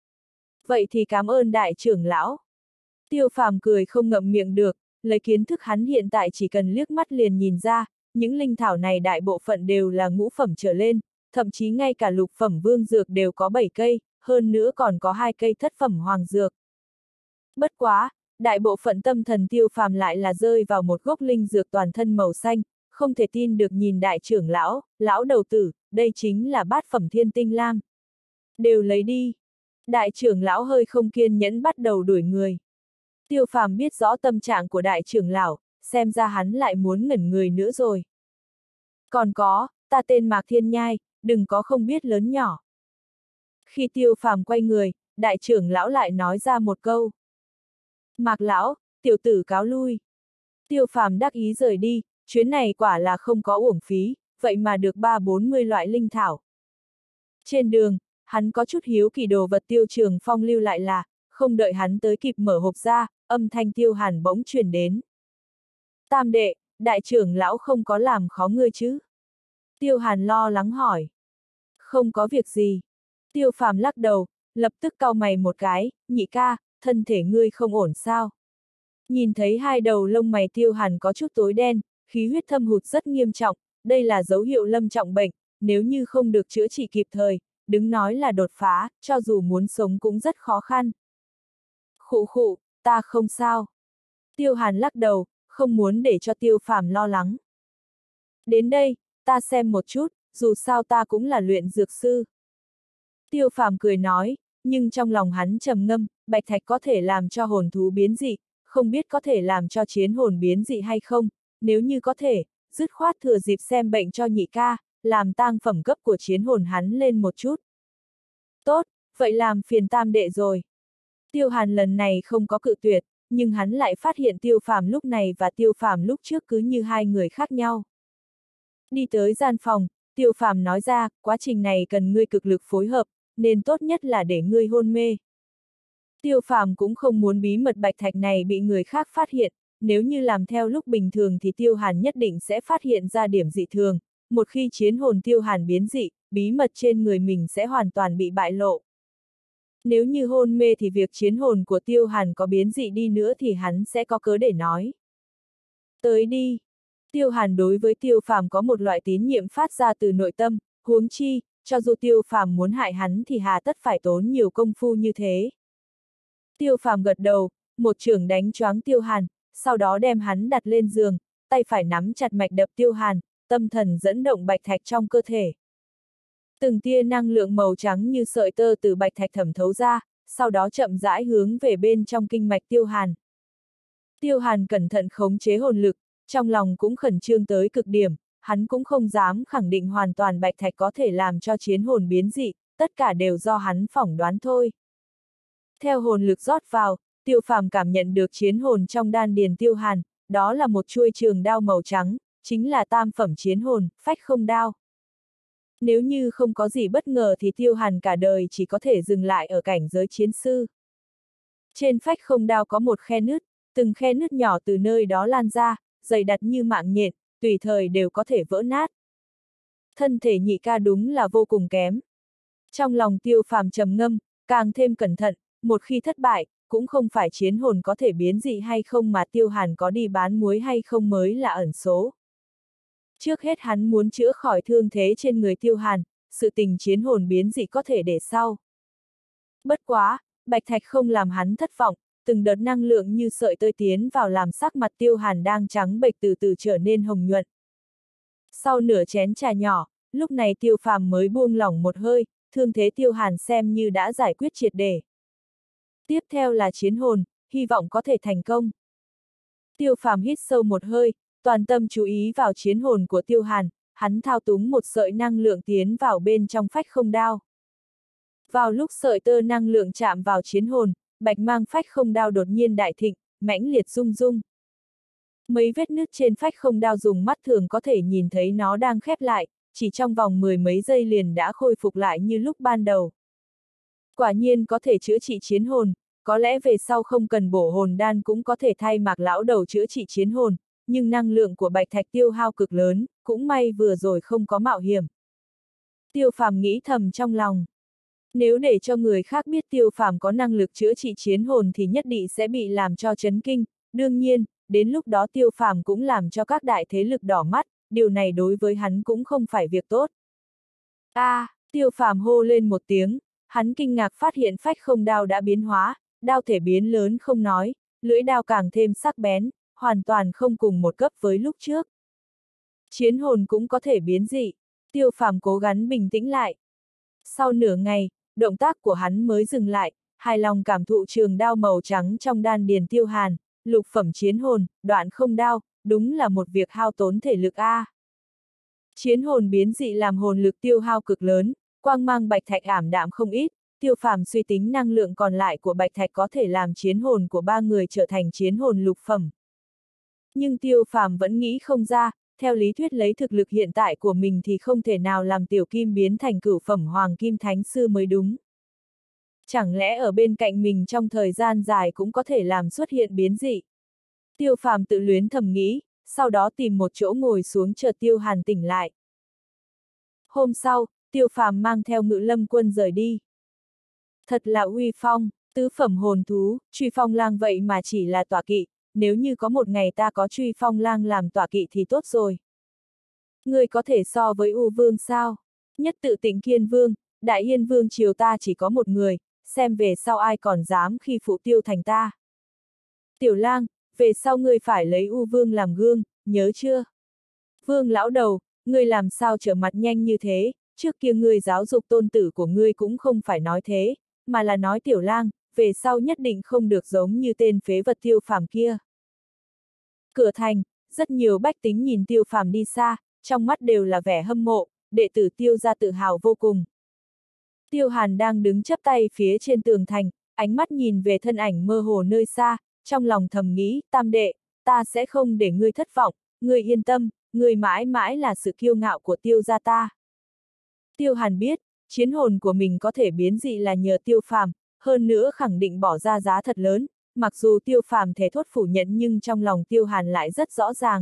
Vậy thì cảm ơn đại trưởng lão. Tiêu Phàm cười không ngậm miệng được, lấy kiến thức hắn hiện tại chỉ cần liếc mắt liền nhìn ra, những linh thảo này đại bộ phận đều là ngũ phẩm trở lên, thậm chí ngay cả lục phẩm vương dược đều có bảy cây, hơn nữa còn có hai cây thất phẩm hoàng dược. Bất quá, đại bộ phận tâm thần Tiêu Phàm lại là rơi vào một gốc linh dược toàn thân màu xanh, không thể tin được nhìn đại trưởng lão, lão đầu tử, đây chính là bát phẩm thiên tinh lam, Đều lấy đi. Đại trưởng lão hơi không kiên nhẫn bắt đầu đuổi người. Tiêu Phàm biết rõ tâm trạng của đại trưởng lão, xem ra hắn lại muốn ngẩn người nữa rồi. Còn có, ta tên Mạc Thiên Nhai, đừng có không biết lớn nhỏ. Khi Tiêu Phàm quay người, đại trưởng lão lại nói ra một câu. Mạc lão, tiểu tử cáo lui. Tiêu Phàm đắc ý rời đi, chuyến này quả là không có uổng phí, vậy mà được ba bốn mươi loại linh thảo. Trên đường, hắn có chút hiếu kỳ đồ vật Tiêu Trường Phong lưu lại là, không đợi hắn tới kịp mở hộp ra, âm thanh Tiêu Hàn bỗng truyền đến. Tam đệ, đại trưởng lão không có làm khó ngươi chứ? Tiêu Hàn lo lắng hỏi. Không có việc gì. Tiêu Phàm lắc đầu, lập tức cau mày một cái, nhị ca, thân thể ngươi không ổn sao? Nhìn thấy hai đầu lông mày Tiêu Hàn có chút tối đen, khí huyết thâm hụt rất nghiêm trọng, đây là dấu hiệu lâm trọng bệnh, nếu như không được chữa trị kịp thời, đứng nói là đột phá, cho dù muốn sống cũng rất khó khăn. Khụ khụ, ta không sao. Tiêu Hàn lắc đầu, không muốn để cho Tiêu Phàm lo lắng. Đến đây, ta xem một chút, dù sao ta cũng là luyện dược sư. Tiêu Phàm cười nói, nhưng trong lòng hắn trầm ngâm, bạch thạch có thể làm cho hồn thú biến dị, không biết có thể làm cho chiến hồn biến dị hay không, nếu như có thể, dứt khoát thừa dịp xem bệnh cho nhị ca, làm tang phẩm cấp của chiến hồn hắn lên một chút. Tốt, vậy làm phiền tam đệ rồi. Tiêu Hàn lần này không có cự tuyệt, nhưng hắn lại phát hiện Tiêu Phàm lúc này và Tiêu Phàm lúc trước cứ như hai người khác nhau. Đi tới gian phòng, Tiêu Phàm nói ra, quá trình này cần ngươi cực lực phối hợp, nên tốt nhất là để ngươi hôn mê. Tiêu Phàm cũng không muốn bí mật bạch thạch này bị người khác phát hiện, nếu như làm theo lúc bình thường thì Tiêu Hàn nhất định sẽ phát hiện ra điểm dị thường, một khi chiến hồn Tiêu Hàn biến dị, bí mật trên người mình sẽ hoàn toàn bị bại lộ. Nếu như hôn mê thì việc chiến hồn của Tiêu Hàn có biến dị đi nữa thì hắn sẽ có cớ để nói. Tới đi. Tiêu Hàn đối với Tiêu Phàm có một loại tín nhiệm phát ra từ nội tâm, huống chi, cho dù Tiêu Phàm muốn hại hắn thì hà tất phải tốn nhiều công phu như thế. Tiêu Phàm gật đầu, một chưởng đánh choáng Tiêu Hàn, sau đó đem hắn đặt lên giường, tay phải nắm chặt mạch đập Tiêu Hàn, tâm thần dẫn động bạch thạch trong cơ thể. Từng tia năng lượng màu trắng như sợi tơ từ bạch thạch thẩm thấu ra, sau đó chậm rãi hướng về bên trong kinh mạch Tiêu Hàn. Tiêu Hàn cẩn thận khống chế hồn lực, trong lòng cũng khẩn trương tới cực điểm, hắn cũng không dám khẳng định hoàn toàn bạch thạch có thể làm cho chiến hồn biến dị, tất cả đều do hắn phỏng đoán thôi. Theo hồn lực rót vào, Tiêu Phàm cảm nhận được chiến hồn trong đan điền Tiêu Hàn, đó là một chuôi trường đao màu trắng, chính là tam phẩm chiến hồn, phách không đao. Nếu như không có gì bất ngờ thì Tiêu Hàn cả đời chỉ có thể dừng lại ở cảnh giới chiến sư. Trên phách không đao có một khe nứt, từng khe nứt nhỏ từ nơi đó lan ra, dày đặc như mạng nhện, tùy thời đều có thể vỡ nát. Thân thể nhị ca đúng là vô cùng kém. Trong lòng Tiêu Phàm trầm ngâm, càng thêm cẩn thận, một khi thất bại, cũng không phải chiến hồn có thể biến dị hay không mà Tiêu Hàn có đi bán muối hay không mới là ẩn số. Trước hết hắn muốn chữa khỏi thương thế trên người Tiêu Hàn, sự tình chiến hồn biến dị có thể để sau. Bất quá, bạch thạch không làm hắn thất vọng, từng đợt năng lượng như sợi tơ tiến vào làm sắc mặt Tiêu Hàn đang trắng bệch từ từ trở nên hồng nhuận. Sau nửa chén trà nhỏ, lúc này Tiêu Phàm mới buông lỏng một hơi, thương thế Tiêu Hàn xem như đã giải quyết triệt để. Tiếp theo là chiến hồn, hy vọng có thể thành công. Tiêu Phàm hít sâu một hơi, toàn tâm chú ý vào chiến hồn của Tiêu Hàn, hắn thao túng một sợi năng lượng tiến vào bên trong phách không đao. Vào lúc sợi tơ năng lượng chạm vào chiến hồn, bạch mang phách không đao đột nhiên đại thịnh, mãnh liệt rung rung. Mấy vết nứt trên phách không đao dùng mắt thường có thể nhìn thấy nó đang khép lại, chỉ trong vòng mười mấy giây liền đã khôi phục lại như lúc ban đầu. Quả nhiên có thể chữa trị chiến hồn, có lẽ về sau không cần bổ hồn đan cũng có thể thay Mạc lão đầu chữa trị chiến hồn, nhưng năng lượng của bạch thạch tiêu hao cực lớn, cũng may vừa rồi không có mạo hiểm. Tiêu Phàm nghĩ thầm trong lòng. Nếu để cho người khác biết Tiêu Phàm có năng lực chữa trị chiến hồn thì nhất định sẽ bị làm cho chấn kinh, đương nhiên, đến lúc đó Tiêu Phàm cũng làm cho các đại thế lực đỏ mắt, điều này đối với hắn cũng không phải việc tốt. A, à, Tiêu Phàm hô lên một tiếng, hắn kinh ngạc phát hiện phách không đao đã biến hóa, đao thể biến lớn không nói, lưỡi đao càng thêm sắc bén, hoàn toàn không cùng một cấp với lúc trước. Chiến hồn cũng có thể biến dị, Tiêu Phàm cố gắng bình tĩnh lại. Sau nửa ngày, động tác của hắn mới dừng lại, hài lòng cảm thụ trường đao màu trắng trong đan điền Tiêu Hàn, lục phẩm chiến hồn, đoạn không đao, đúng là một việc hao tốn thể lực a. À. Chiến hồn biến dị làm hồn lực tiêu hao cực lớn, quang mang bạch thạch ảm đạm không ít, Tiêu Phàm suy tính năng lượng còn lại của bạch thạch có thể làm chiến hồn của ba người trở thành chiến hồn lục phẩm. Nhưng Tiêu Phàm vẫn nghĩ không ra, theo lý thuyết lấy thực lực hiện tại của mình thì không thể nào làm tiểu kim biến thành cửu phẩm hoàng kim thánh sư mới đúng. Chẳng lẽ ở bên cạnh mình trong thời gian dài cũng có thể làm xuất hiện biến dị? Tiêu Phàm tự luyến thầm nghĩ, sau đó tìm một chỗ ngồi xuống chờ Tiêu Hàn tỉnh lại. Hôm sau, Tiêu Phàm mang theo Ngự Lâm Quân rời đi. Thật là uy phong, tứ phẩm hồn thú, truy phong lang vậy mà chỉ là tọa kỵ, nếu như có một ngày ta có truy phong lang làm tọa kỵ thì tốt rồi. Ngươi có thể so với U Vương sao? Nhất tự Tịnh Kiên Vương, Đại Yên Vương triều ta chỉ có một người, xem về sau ai còn dám khi phụ Tiêu thành ta. Tiểu lang, về sau ngươi phải lấy U Vương làm gương, nhớ chưa? Vương lão đầu, ngươi làm sao trở mặt nhanh như thế, trước kia ngươi giáo dục tôn tử của ngươi cũng không phải nói thế, mà là nói tiểu lang, về sau nhất định không được giống như tên phế vật Tiêu Phàm kia. Cửa thành, rất nhiều bách tính nhìn Tiêu Phàm đi xa, trong mắt đều là vẻ hâm mộ, đệ tử Tiêu gia tự hào vô cùng. Tiêu Hàn đang đứng chắp tay phía trên tường thành, ánh mắt nhìn về thân ảnh mơ hồ nơi xa, trong lòng thầm nghĩ, tam đệ, ta sẽ không để ngươi thất vọng, ngươi yên tâm, ngươi mãi mãi là sự kiêu ngạo của Tiêu gia ta. Tiêu Hàn biết, chiến hồn của mình có thể biến dị là nhờ Tiêu Phàm, hơn nữa khẳng định bỏ ra giá thật lớn, mặc dù Tiêu Phàm thể thốt phủ nhận nhưng trong lòng Tiêu Hàn lại rất rõ ràng.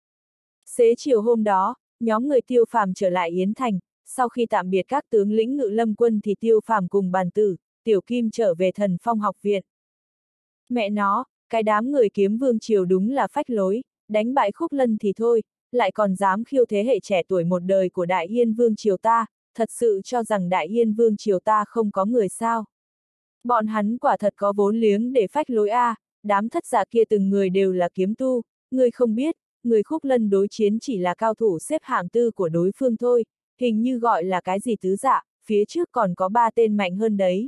Xế chiều hôm đó, nhóm người Tiêu Phàm trở lại Yến Thành, sau khi tạm biệt các tướng lĩnh Ngự Lâm Quân thì Tiêu Phàm cùng Bàn Tử, Tiểu Kim trở về Thần Phong học viện. Mẹ nó, cái đám người Kiếm Vương triều đúng là phách lối, đánh bại Khúc Lân thì thôi, lại còn dám khiêu thế hệ trẻ tuổi một đời của Đại Yên Vương triều ta, thật sự cho rằng Đại Yên Vương triều ta không có người sao. Bọn hắn quả thật có vốn liếng để phách lối a, à, đám thất giả kia từng người đều là kiếm tu, người không biết, người Khúc Lân đối chiến chỉ là cao thủ xếp hạng tư của đối phương thôi, hình như gọi là cái gì tứ dạ, phía trước còn có ba tên mạnh hơn đấy.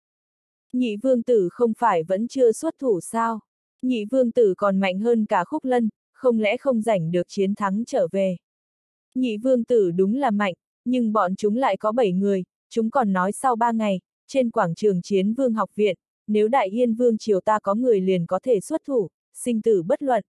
Nhị vương tử không phải vẫn chưa xuất thủ sao? Nhị vương tử còn mạnh hơn cả Khúc Lân, không lẽ không giành được chiến thắng trở về? Nhị vương tử đúng là mạnh, nhưng bọn chúng lại có bảy người, chúng còn nói sau ba ngày, trên quảng trường Chiến Vương học viện, nếu Đại Yên Vương triều ta có người liền có thể xuất thủ, sinh tử bất luận.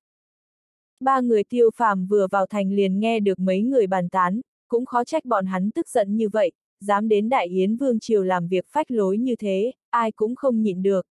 Ba người Tiêu Phàm vừa vào thành liền nghe được mấy người bàn tán, cũng khó trách bọn hắn tức giận như vậy, dám đến Đại Yến Vương triều làm việc phách lối như thế, ai cũng không nhịn được.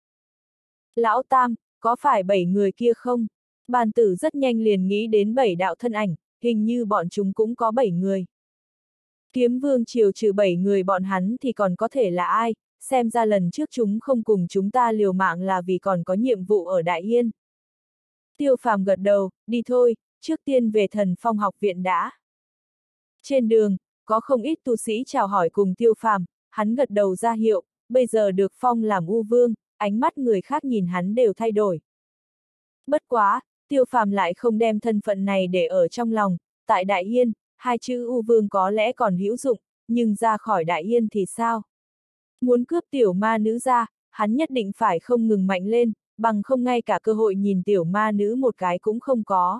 Lão Tam, có phải bảy người kia không? Bàn Tử rất nhanh liền nghĩ đến bảy đạo thân ảnh, hình như bọn chúng cũng có bảy người. Kiếm Vương triều trừ bảy người bọn hắn thì còn có thể là ai, xem ra lần trước chúng không cùng chúng ta liều mạng là vì còn có nhiệm vụ ở Đại Yên. Tiêu Phàm gật đầu, đi thôi, trước tiên về Thần Phong học viện đã. Trên đường, có không ít tu sĩ chào hỏi cùng Tiêu Phàm, hắn gật đầu ra hiệu, bây giờ được phong làm U Vương, ánh mắt người khác nhìn hắn đều thay đổi. Bất quá, Tiêu Phàm lại không đem thân phận này để ở trong lòng, tại Đại Yên, hai chữ U Vương có lẽ còn hữu dụng, nhưng ra khỏi Đại Yên thì sao? Muốn cướp tiểu ma nữ ra, hắn nhất định phải không ngừng mạnh lên, bằng không ngay cả cơ hội nhìn tiểu ma nữ một cái cũng không có.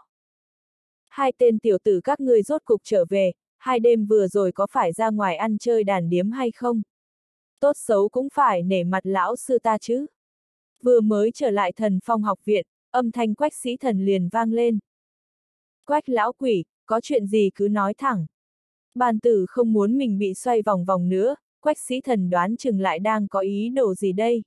Hai tên tiểu tử các ngươi rốt cục trở về, hai đêm vừa rồi có phải ra ngoài ăn chơi đàn điếm hay không? Tốt xấu cũng phải nể mặt lão sư ta chứ. Vừa mới trở lại Thần Phong học viện, âm thanh Quách Sĩ Thần liền vang lên. Quách lão quỷ, có chuyện gì cứ nói thẳng. Bàn Tử không muốn mình bị xoay vòng vòng nữa, Quách Sĩ Thần đoán chừng lại đang có ý đồ gì đây.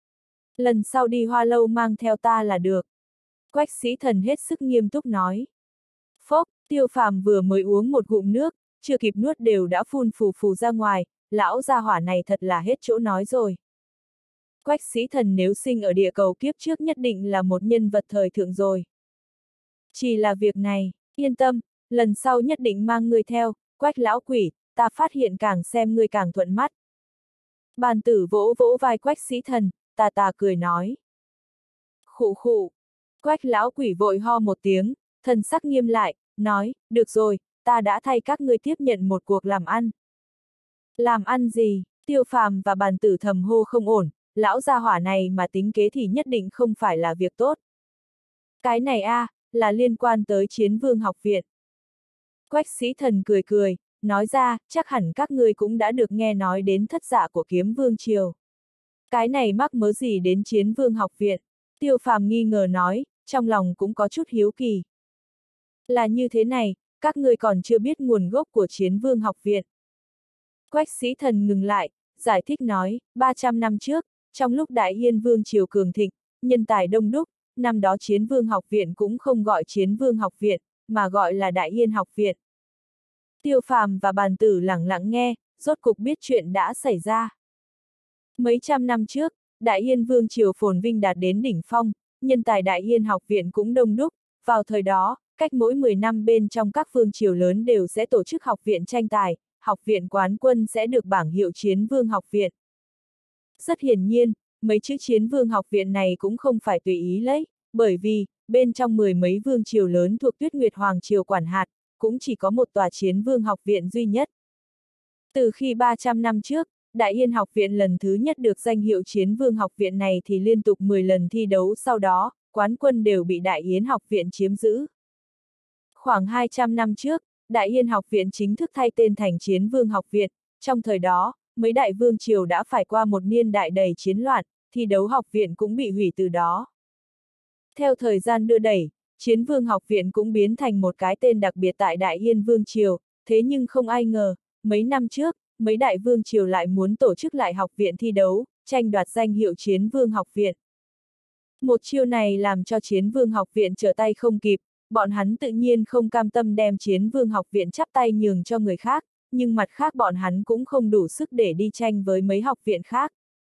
Lần sau đi Hoa Lâu mang theo ta là được. Quách Sĩ Thần hết sức nghiêm túc nói. Phốc, Tiêu Phàm vừa mới uống một ngụm nước, chưa kịp nuốt đều đã phun phù phù ra ngoài, lão gia hỏa này thật là hết chỗ nói rồi. Quách Sĩ Thần nếu sinh ở địa cầu kiếp trước nhất định là một nhân vật thời thượng rồi. Chỉ là việc này, yên tâm, lần sau nhất định mang ngươi theo, Quách lão quỷ, ta phát hiện càng xem ngươi càng thuận mắt. Bàn Tử vỗ vỗ vai Quách Sĩ Thần, tà tà cười nói. Khụ khụ, Quách lão quỷ vội ho một tiếng, thần sắc nghiêm lại, nói, được rồi, ta đã thay các ngươi tiếp nhận một cuộc làm ăn. Làm ăn gì? Tiêu Phàm và Bàn Tử thầm hô không ổn, lão gia hỏa này mà tính kế thì nhất định không phải là việc tốt. Cái này a, à, là liên quan tới Chiến Vương học viện. Quách Sĩ Thần cười cười, nói ra, chắc hẳn các ngươi cũng đã được nghe nói đến thất giả của Kiếm Vương Triều. Cái này mắc mớ gì đến Chiến Vương học viện? Tiêu Phàm nghi ngờ nói, trong lòng cũng có chút hiếu kỳ. Là như thế này, các ngươi còn chưa biết nguồn gốc của Chiến Vương học viện. Quách Sĩ Thần ngừng lại, giải thích nói, ba trăm năm trước, trong lúc Đại Yên Vương Triều cường thịnh, nhân tài đông đúc, năm đó Chiến Vương học viện cũng không gọi Chiến Vương học viện, mà gọi là Đại Yên học viện. Tiêu Phàm và Bàn Tử lẳng lặng nghe, rốt cục biết chuyện đã xảy ra. Mấy trăm năm trước, Đại Yên Vương Triều phồn vinh đạt đến đỉnh phong, nhân tài Đại Yên học viện cũng đông đúc, vào thời đó, cách mỗi mười năm bên trong các vương triều lớn đều sẽ tổ chức học viện tranh tài, học viện quán quân sẽ được bảng hiệu Chiến Vương học viện. Rất hiển nhiên, mấy chữ Chiến Vương học viện này cũng không phải tùy ý lấy, bởi vì, bên trong mười mấy vương triều lớn thuộc Tuyết Nguyệt Hoàng Triều quản hạt, cũng chỉ có một tòa Chiến Vương học viện duy nhất. Từ khi ba trăm năm trước, Đại Yên học viện lần thứ nhất được danh hiệu Chiến Vương học viện này thì liên tục mười lần thi đấu sau đó, quán quân đều bị Đại Yên học viện chiếm giữ. Khoảng hai trăm năm trước, Đại Yên học viện chính thức thay tên thành Chiến Vương học viện, trong thời đó, mấy đại vương triều đã phải qua một niên đại đầy chiến loạn, thi đấu học viện cũng bị hủy từ đó. Theo thời gian đưa đẩy, Chiến Vương học viện cũng biến thành một cái tên đặc biệt tại Đại Yên Vương Triều, thế nhưng không ai ngờ, mấy năm trước, mấy đại vương triều lại muốn tổ chức lại học viện thi đấu, tranh đoạt danh hiệu Chiến Vương học viện. Một chiêu này làm cho Chiến Vương học viện trở tay không kịp, bọn hắn tự nhiên không cam tâm đem Chiến Vương học viện chắp tay nhường cho người khác, nhưng mặt khác bọn hắn cũng không đủ sức để đi tranh với mấy học viện khác.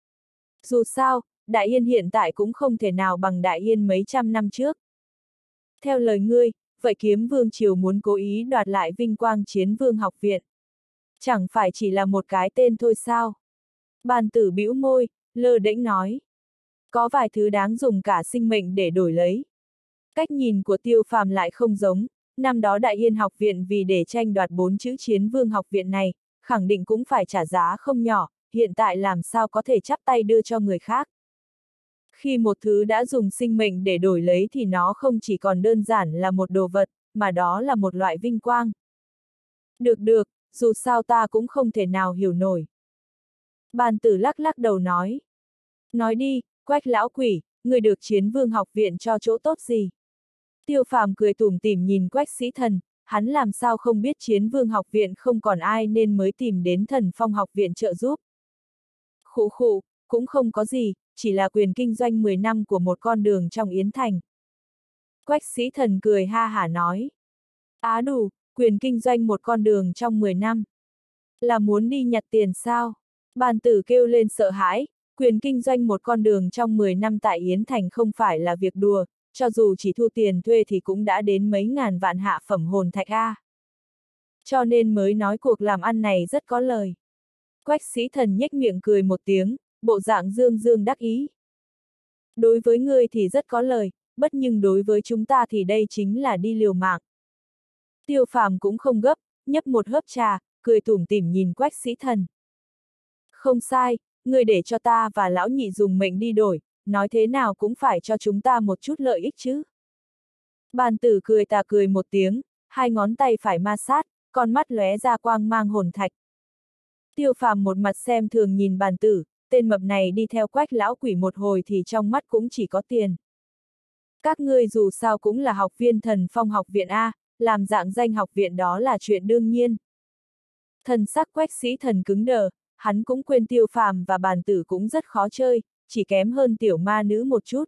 Dù sao, Đại Yên hiện tại cũng không thể nào bằng Đại Yên mấy trăm năm trước. Theo lời ngươi, vậy Kiếm Vương Triều muốn cố ý đoạt lại vinh quang Chiến Vương học viện. Chẳng phải chỉ là một cái tên thôi sao? Bàn Tử bĩu môi, lơ đễnh nói. Có vài thứ đáng dùng cả sinh mệnh để đổi lấy. Cách nhìn của Tiêu Phàm lại không giống, năm đó Đại Yên học viện vì để tranh đoạt bốn chữ Chiến Vương học viện này, khẳng định cũng phải trả giá không nhỏ, hiện tại làm sao có thể chắp tay đưa cho người khác. Khi một thứ đã dùng sinh mệnh để đổi lấy thì nó không chỉ còn đơn giản là một đồ vật, mà đó là một loại vinh quang. Được được, dù sao ta cũng không thể nào hiểu nổi. Bàn Tử lắc lắc đầu nói. Nói đi, Quách lão quỷ, người được Chiến Vương học viện cho chỗ tốt gì? Tiêu Phàm cười tủm tỉm nhìn Quách Sĩ Thần, hắn làm sao không biết Chiến Vương học viện không còn ai nên mới tìm đến Thần Phong học viện trợ giúp. Khụ khụ, cũng không có gì, chỉ là quyền kinh doanh mười năm của một con đường trong Yến Thành. Quách Sĩ Thần cười ha hả nói. Á đủ, quyền kinh doanh một con đường trong mười năm. Là muốn đi nhặt tiền sao? Bàn Tử kêu lên sợ hãi, quyền kinh doanh một con đường trong mười năm tại Yến Thành không phải là việc đùa, cho dù chỉ thu tiền thuê thì cũng đã đến mấy ngàn vạn hạ phẩm hồn thạch a. Cho nên mới nói cuộc làm ăn này rất có lời. Quách Sĩ Thần nhếch miệng cười một tiếng, bộ dạng dương dương đắc ý. Đối với ngươi thì rất có lời, bất nhưng đối với chúng ta thì đây chính là đi liều mạng. Tiêu Phàm cũng không gấp, nhấp một hớp trà, cười tủm tỉm nhìn Quách Sĩ Thần. Không sai, ngươi để cho ta và lão nhị dùng mệnh đi đổi, nói thế nào cũng phải cho chúng ta một chút lợi ích chứ. Bàn Tử cười tà cười một tiếng, hai ngón tay phải ma sát, con mắt lóe ra quang mang hồn thạch. Tiêu Phàm một mặt xem thường nhìn Bàn Tử, tên mập này đi theo Quách lão quỷ một hồi thì trong mắt cũng chỉ có tiền. Các ngươi dù sao cũng là học viên Thần Phong học viện A, làm dạng danh học viện đó là chuyện đương nhiên. Thần sắc Quách Sĩ Thần cứng đờ, hắn cũng quên Tiêu Phàm và Bàn Tử cũng rất khó chơi, chỉ kém hơn tiểu ma nữ một chút.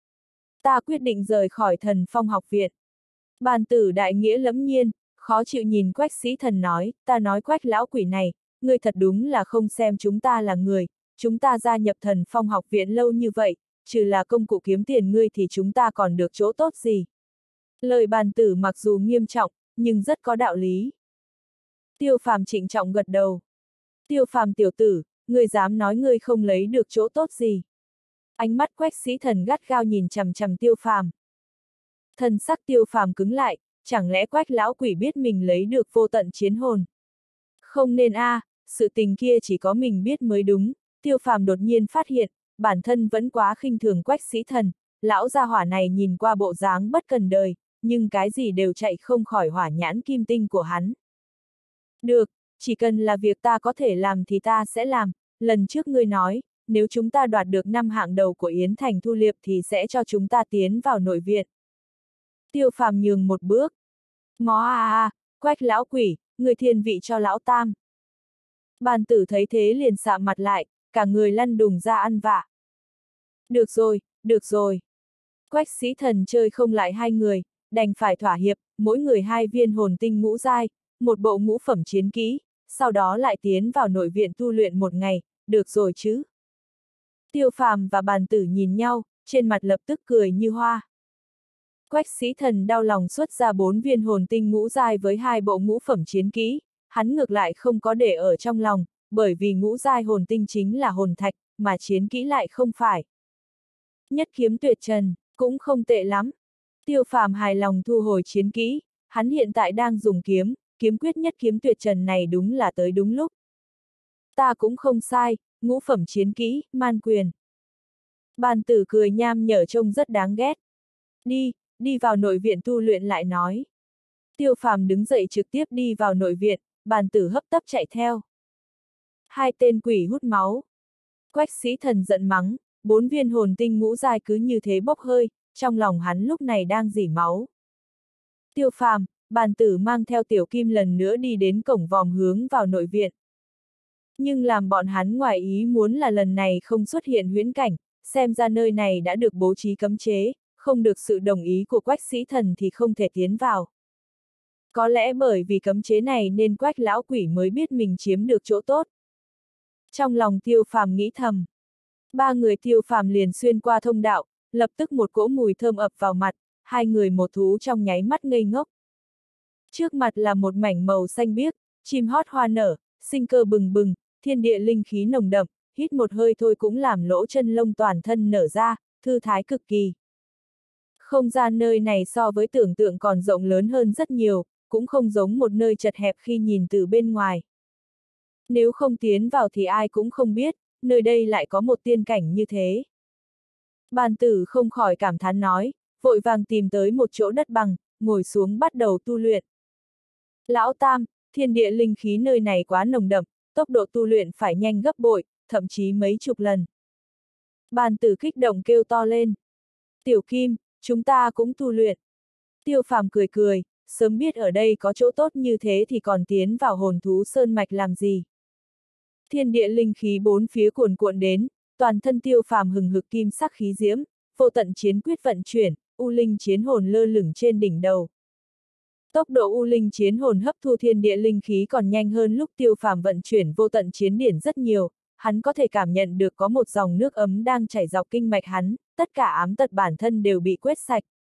Ta quyết định rời khỏi Thần Phong học viện. Bàn Tử đại nghĩa lẫm nhiên, khó chịu nhìn Quách Sĩ Thần nói, ta nói Quách lão quỷ này, ngươi thật đúng là không xem chúng ta là người, chúng ta gia nhập Thần Phong học viện lâu như vậy, trừ là công cụ kiếm tiền ngươi thì chúng ta còn được chỗ tốt gì. Lời Bàn Tử mặc dù nghiêm trọng, nhưng rất có đạo lý. Tiêu Phàm trịnh trọng gật đầu. Tiêu Phàm tiểu tử, ngươi dám nói ngươi không lấy được chỗ tốt gì. Ánh mắt Quách Sĩ Thần gắt gao nhìn chằm chằm Tiêu Phàm. Thần sắc Tiêu Phàm cứng lại, chẳng lẽ Quách lão quỷ biết mình lấy được vô tận chiến hồn? Không nên a, à, sự tình kia chỉ có mình biết mới đúng. Tiêu Phàm đột nhiên phát hiện, bản thân vẫn quá khinh thường Quách Sĩ Thần, lão gia hỏa này nhìn qua bộ dáng bất cần đời, nhưng cái gì đều chạy không khỏi hỏa nhãn kim tinh của hắn. Được, chỉ cần là việc ta có thể làm thì ta sẽ làm, lần trước ngươi nói, nếu chúng ta đoạt được năm hạng đầu của Yến Thành Thu Liệp thì sẽ cho chúng ta tiến vào nội viện. Tiêu Phàm nhường một bước. Ngó à à, Quách lão quỷ, người thiên vị cho lão tam. Bàn tử thấy thế liền sạm mặt lại, cả người lăn đùng ra ăn vạ. Được rồi, được rồi. Quách Sĩ Thần chơi không lại hai người, đành phải thỏa hiệp, mỗi người hai viên hồn tinh ngũ giai, một bộ ngũ phẩm chiến kỹ, sau đó lại tiến vào nội viện tu luyện một ngày, được rồi chứ. Tiêu Phàm và bàn tử nhìn nhau, trên mặt lập tức cười như hoa. Quách Sĩ Thần đau lòng xuất ra bốn viên hồn tinh ngũ giai với hai bộ ngũ phẩm chiến kỹ, hắn ngược lại không có để ở trong lòng, bởi vì ngũ giai hồn tinh chính là hồn thạch, mà chiến kỹ lại không phải. Nhất kiếm tuyệt trần, cũng không tệ lắm. Tiêu Phàm hài lòng thu hồi chiến kỹ, hắn hiện tại đang dùng kiếm, kiếm quyết nhất kiếm tuyệt trần này đúng là tới đúng lúc. Ta cũng không sai, ngũ phẩm chiến kỹ, man quyền. Bàn tử cười nham nhở trông rất đáng ghét. Đi, đi vào nội viện tu luyện lại nói. Tiêu Phàm đứng dậy trực tiếp đi vào nội viện, bàn tử hấp tấp chạy theo. Hai tên quỷ hút máu. Quách Sĩ Thần giận mắng, bốn viên hồn tinh ngũ giai cứ như thế bốc hơi, trong lòng hắn lúc này đang rỉ máu. Tiêu Phàm, bàn tử mang theo Tiểu Kim lần nữa đi đến cổng vòm hướng vào nội viện. Nhưng làm bọn hắn ngoài ý muốn là lần này không xuất hiện huyễn cảnh, xem ra nơi này đã được bố trí cấm chế, không được sự đồng ý của Quách Sĩ Thần thì không thể tiến vào. Có lẽ bởi vì cấm chế này nên Quách lão quỷ mới biết mình chiếm được chỗ tốt. Trong lòng Tiêu Phàm nghĩ thầm. Ba người Tiêu Phàm liền xuyên qua thông đạo, lập tức một cỗ mùi thơm ập vào mặt, hai người một thú trong nháy mắt ngây ngốc. Trước mặt là một mảnh màu xanh biếc, chim hót hoa nở, sinh cơ bừng bừng, thiên địa linh khí nồng đậm, hít một hơi thôi cũng làm lỗ chân lông toàn thân nở ra, thư thái cực kỳ. Không gian nơi này so với tưởng tượng còn rộng lớn hơn rất nhiều, cũng không giống một nơi chật hẹp khi nhìn từ bên ngoài. Nếu không tiến vào thì ai cũng không biết, nơi đây lại có một tiên cảnh như thế. Bàn tử không khỏi cảm thán nói, vội vàng tìm tới một chỗ đất bằng, ngồi xuống bắt đầu tu luyện. Lão Tam, thiên địa linh khí nơi này quá nồng đậm, tốc độ tu luyện phải nhanh gấp bội, thậm chí mấy chục lần. Bàn tử kích động kêu to lên. Tiểu Kim, chúng ta cũng tu luyện. Tiêu Phàm cười cười, sớm biết ở đây có chỗ tốt như thế thì còn tiến vào hồn thú sơn mạch làm gì. Thiên địa linh khí bốn phía cuồn cuộn đến, toàn thân Tiêu Phàm hừng hực kim sắc khí diễm, vô tận chiến quyết vận chuyển, u linh chiến hồn lơ lửng trên đỉnh đầu. Tốc độ u linh chiến hồn hấp thu thiên địa linh khí còn nhanh hơn lúc Tiêu Phàm vận chuyển vô tận chiến điển rất nhiều, hắn có thể cảm nhận được có một dòng nước ấm đang chảy dọc kinh mạch hắn, tất cả ám tật bản thân đều bị quét sạch.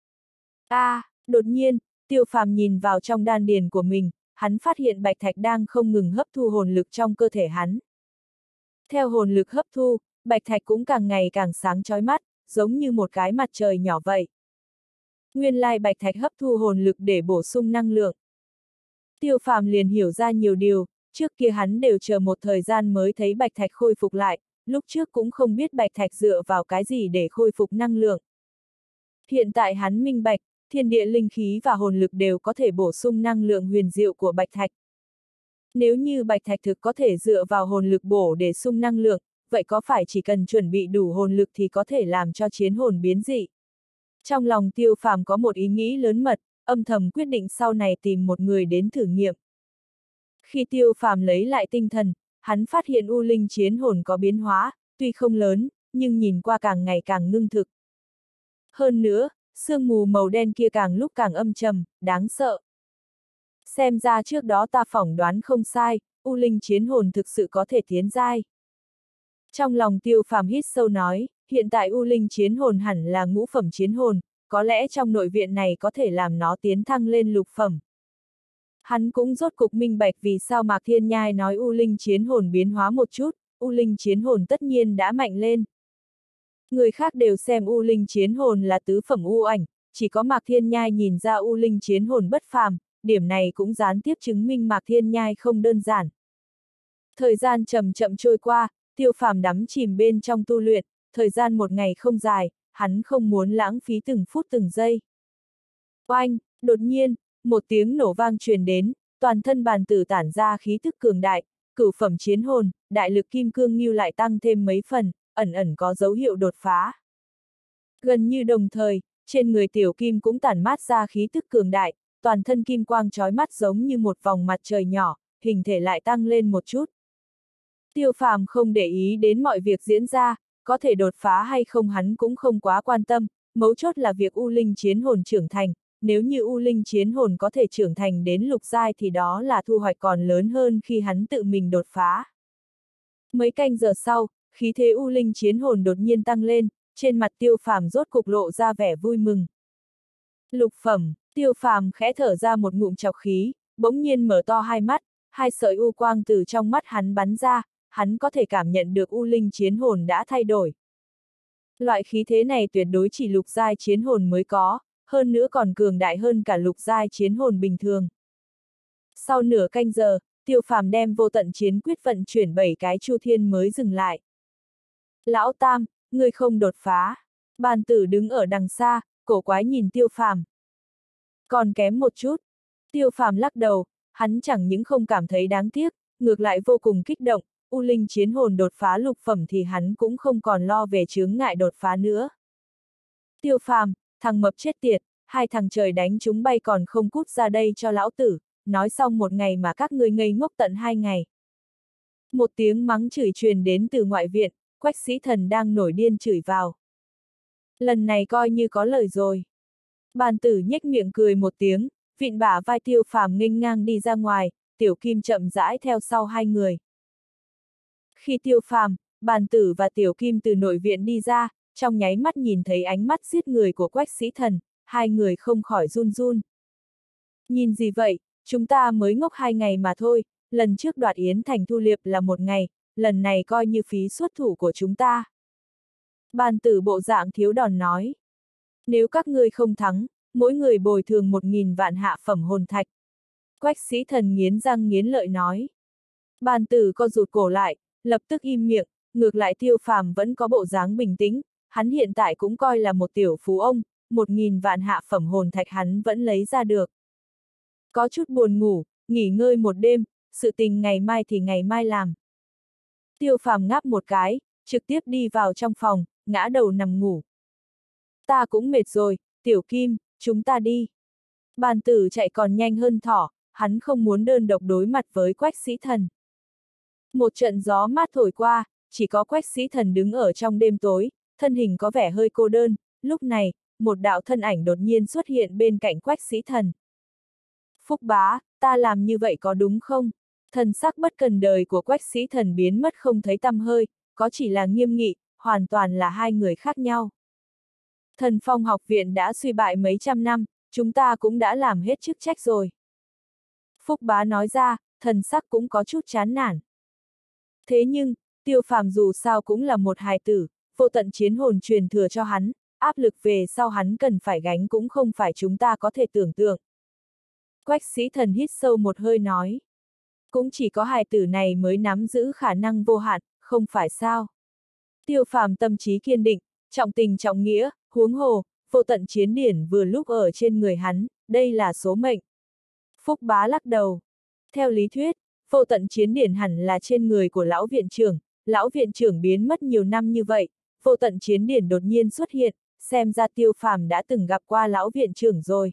A, à, đột nhiên, Tiêu Phàm nhìn vào trong đan điền của mình, hắn phát hiện bạch thạch đang không ngừng hấp thu hồn lực trong cơ thể hắn. Theo hồn lực hấp thu, bạch thạch cũng càng ngày càng sáng chói mắt, giống như một cái mặt trời nhỏ vậy. Nguyên lai bạch thạch hấp thu hồn lực để bổ sung năng lượng. Tiêu Phàm liền hiểu ra nhiều điều, trước kia hắn đều chờ một thời gian mới thấy bạch thạch khôi phục lại, lúc trước cũng không biết bạch thạch dựa vào cái gì để khôi phục năng lượng. Hiện tại hắn minh bạch, thiên địa linh khí và hồn lực đều có thể bổ sung năng lượng huyền diệu của bạch thạch. Nếu như bạch thạch thực có thể dựa vào hồn lực bổ để sung năng lượng, vậy có phải chỉ cần chuẩn bị đủ hồn lực thì có thể làm cho chiến hồn biến dị? Trong lòng Tiêu Phàm có một ý nghĩ lớn mật, âm thầm quyết định sau này tìm một người đến thử nghiệm. Khi Tiêu Phàm lấy lại tinh thần, hắn phát hiện u linh chiến hồn có biến hóa, tuy không lớn, nhưng nhìn qua càng ngày càng ngưng thực. Hơn nữa, sương mù màu đen kia càng lúc càng âm trầm, đáng sợ. Xem ra trước đó ta phỏng đoán không sai, u linh chiến hồn thực sự có thể tiến giai. Trong lòng Tiêu Phàm hít sâu nói, hiện tại u linh chiến hồn hẳn là ngũ phẩm chiến hồn, có lẽ trong nội viện này có thể làm nó tiến thăng lên lục phẩm. Hắn cũng rốt cục minh bạch vì sao Mạc Thiên Nhai nói u linh chiến hồn biến hóa một chút, u linh chiến hồn tất nhiên đã mạnh lên. Người khác đều xem u linh chiến hồn là tứ phẩm u ảnh, chỉ có Mạc Thiên Nhai nhìn ra u linh chiến hồn bất phàm, điểm này cũng gián tiếp chứng minh Mạc Thiên Nhai không đơn giản. Thời gian chậm chậm trôi qua, Tiêu Phàm đắm chìm bên trong tu luyện, thời gian một ngày không dài, hắn không muốn lãng phí từng phút từng giây. Oanh, đột nhiên, một tiếng nổ vang truyền đến, toàn thân bàn tử tản ra khí tức cường đại, cửu phẩm chiến hồn, đại lực kim cương ngưu lại tăng thêm mấy phần, ẩn ẩn có dấu hiệu đột phá. Gần như đồng thời, trên người tiểu kim cũng tản mát ra khí tức cường đại, toàn thân kim quang chói mắt giống như một vòng mặt trời nhỏ, hình thể lại tăng lên một chút. Tiêu Phàm không để ý đến mọi việc diễn ra, có thể đột phá hay không hắn cũng không quá quan tâm, mấu chốt là việc U Linh chiến hồn trưởng thành, nếu như U Linh chiến hồn có thể trưởng thành đến lục giai thì đó là thu hoạch còn lớn hơn khi hắn tự mình đột phá. Mấy canh giờ sau, khí thế U Linh chiến hồn đột nhiên tăng lên, trên mặt Tiêu Phàm rốt cục lộ ra vẻ vui mừng. Lục phẩm, Tiêu Phàm khẽ thở ra một ngụm trọc khí, bỗng nhiên mở to hai mắt, hai sợi u quang từ trong mắt hắn bắn ra, hắn có thể cảm nhận được U Linh chiến hồn đã thay đổi. Loại khí thế này tuyệt đối chỉ lục giai chiến hồn mới có, hơn nữa còn cường đại hơn cả lục giai chiến hồn bình thường. Sau nửa canh giờ, Tiêu Phàm đem vô tận chiến quyết vận chuyển bảy cái chu thiên mới dừng lại. Lão Tam, ngươi không đột phá. Bàn tử đứng ở đằng xa, cổ quái nhìn Tiêu Phàm. Còn kém một chút. Tiêu Phàm lắc đầu, hắn chẳng những không cảm thấy đáng tiếc, ngược lại vô cùng kích động, U Linh chiến hồn đột phá lục phẩm thì hắn cũng không còn lo về chướng ngại đột phá nữa. Tiêu Phàm, thằng mập chết tiệt, hai thằng trời đánh chúng bay còn không cút ra đây cho lão tử, nói xong một ngày mà các ngươi ngây ngốc tận hai ngày. Một tiếng mắng chửi truyền đến từ ngoại viện, Quách Sĩ Thần đang nổi điên chửi vào. Lần này coi như có lời rồi. Bàn tử nhếch miệng cười một tiếng, vịn bả vai Tiêu Phàm nghênh ngang đi ra ngoài, Tiểu Kim chậm rãi theo sau hai người. Khi Tiêu Phàm, Bàn tử và Tiểu Kim từ nội viện đi ra, trong nháy mắt nhìn thấy ánh mắt giết người của Quách Sĩ Thần, hai người không khỏi run run. Nhìn gì vậy, chúng ta mới ngốc hai ngày mà thôi, lần trước đoạt Yến Thành Thu Liệp là một ngày, lần này coi như phí xuất thủ của chúng ta. Bàn tử bộ dạng thiếu đòn nói. Nếu các ngươi không thắng, mỗi người bồi thường một nghìn vạn hạ phẩm hồn thạch. Quách Sĩ Thần nghiến răng nghiến lợi nói. Bàn tử co rụt cổ lại, lập tức im miệng, ngược lại Tiêu Phàm vẫn có bộ dáng bình tĩnh, hắn hiện tại cũng coi là một tiểu phú ông, một nghìn vạn hạ phẩm hồn thạch hắn vẫn lấy ra được. Có chút buồn ngủ, nghỉ ngơi một đêm, sự tình ngày mai thì ngày mai làm. Tiêu Phàm ngáp một cái, trực tiếp đi vào trong phòng, ngã đầu nằm ngủ. Ta cũng mệt rồi, Tiểu Kim, chúng ta đi. Bàn tử chạy còn nhanh hơn thỏ, hắn không muốn đơn độc đối mặt với Quách Sĩ Thần. Một trận gió mát thổi qua, chỉ có Quách Sĩ Thần đứng ở trong đêm tối, thân hình có vẻ hơi cô đơn, lúc này, một đạo thân ảnh đột nhiên xuất hiện bên cạnh Quách Sĩ Thần. Phúc bá, ta làm như vậy có đúng không? Thần sắc bất cần đời của Quách Sĩ Thần biến mất không thấy tăm hơi, có chỉ là nghiêm nghị, hoàn toàn là hai người khác nhau. Thần Phong học viện đã suy bại mấy trăm năm, chúng ta cũng đã làm hết chức trách rồi. Phúc bá nói ra, thần sắc cũng có chút chán nản. Thế nhưng, Tiêu Phàm dù sao cũng là một hài tử, vô tận chiến hồn truyền thừa cho hắn, áp lực về sau hắn cần phải gánh cũng không phải chúng ta có thể tưởng tượng. Quách Sĩ Thần hít sâu một hơi nói. Cũng chỉ có hài tử này mới nắm giữ khả năng vô hạn, không phải sao. Tiêu Phàm tâm trí kiên định, trọng tình trọng nghĩa, huống hồ, vô tận chiến điển vừa lúc ở trên người hắn, đây là số mệnh. Phúc bá lắc đầu. Theo lý thuyết, vô tận chiến điển hẳn là trên người của lão viện trưởng, lão viện trưởng biến mất nhiều năm như vậy, vô tận chiến điển đột nhiên xuất hiện, xem ra Tiêu Phàm đã từng gặp qua lão viện trưởng rồi.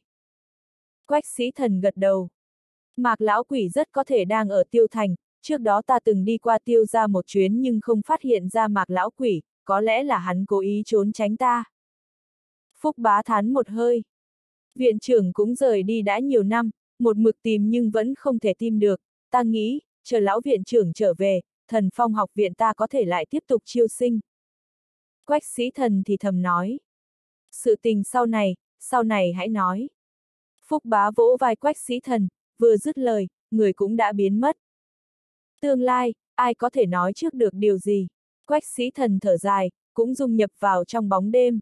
Quách Sĩ Thần gật đầu. Mạc lão quỷ rất có thể đang ở Tiêu Thành, trước đó ta từng đi qua Tiêu ra một chuyến nhưng không phát hiện ra Mạc lão quỷ, có lẽ là hắn cố ý trốn tránh ta. Phúc bá thán một hơi. Viện trưởng cũng rời đi đã nhiều năm, một mực tìm nhưng vẫn không thể tìm được, ta nghĩ, chờ lão viện trưởng trở về, Thần Phong học viện ta có thể lại tiếp tục chiêu sinh. Quách Sĩ Thần thì thầm nói. Sự tình sau này, sau này hãy nói. Phúc bá vỗ vai Quách Sĩ Thần, vừa dứt lời, người cũng đã biến mất. Tương lai, ai có thể nói trước được điều gì? Quách Sĩ Thần thở dài, cũng dung nhập vào trong bóng đêm.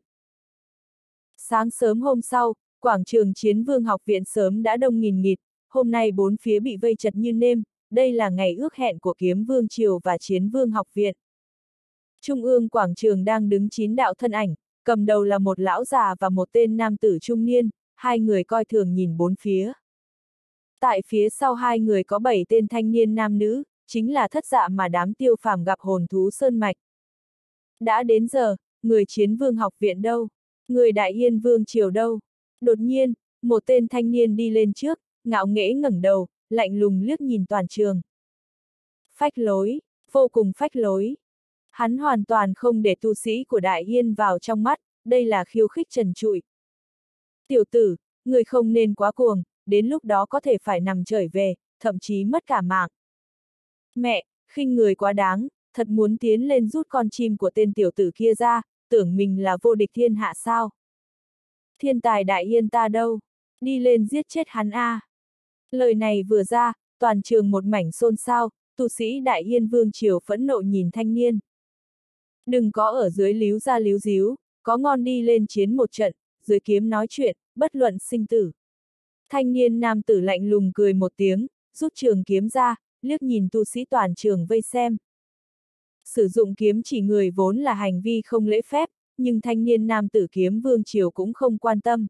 Sáng sớm hôm sau, quảng trường Chiến Vương học viện sớm đã đông nghìn nghịt, hôm nay bốn phía bị vây chật như nêm, đây là ngày ước hẹn của Kiếm Vương Triều và Chiến Vương Học Viện. Trung ương quảng trường đang đứng chín đạo thân ảnh, cầm đầu là một lão già và một tên nam tử trung niên, hai người coi thường nhìn bốn phía. Tại phía sau hai người có bảy tên thanh niên nam nữ, chính là thất dạ mà đám Tiêu Phàm gặp hồn thú sơn mạch. Đã đến giờ, người Chiến Vương Học Viện đâu? Người Đại Yên Vương Triều đâu? Đột nhiên, một tên thanh niên đi lên trước, ngạo nghễ ngẩng đầu, lạnh lùng liếc nhìn toàn trường. Phách lối, vô cùng phách lối. Hắn hoàn toàn không để tu sĩ của Đại Yên vào trong mắt, đây là khiêu khích trần trụi. Tiểu tử, người không nên quá cuồng, đến lúc đó có thể phải nằm trở về, thậm chí mất cả mạng. Mẹ, khinh người quá đáng, thật muốn tiến lên rút con chim của tên tiểu tử kia ra, tưởng mình là vô địch thiên hạ sao? Thiên tài Đại Yên ta đâu? Đi lên giết chết hắn a! À. Lời này vừa ra, toàn trường một mảnh xôn xao, tu sĩ Đại Yên Vương Triều phẫn nộ nhìn thanh niên. Đừng có ở dưới líu ra líu díu, có ngon đi lên chiến một trận, dưới kiếm nói chuyện, bất luận sinh tử. Thanh niên nam tử lạnh lùng cười một tiếng, rút trường kiếm ra, liếc nhìn tu sĩ toàn trường vây xem. Sử dụng kiếm chỉ người vốn là hành vi không lễ phép, nhưng thanh niên nam tử Kiếm Vương Triều cũng không quan tâm.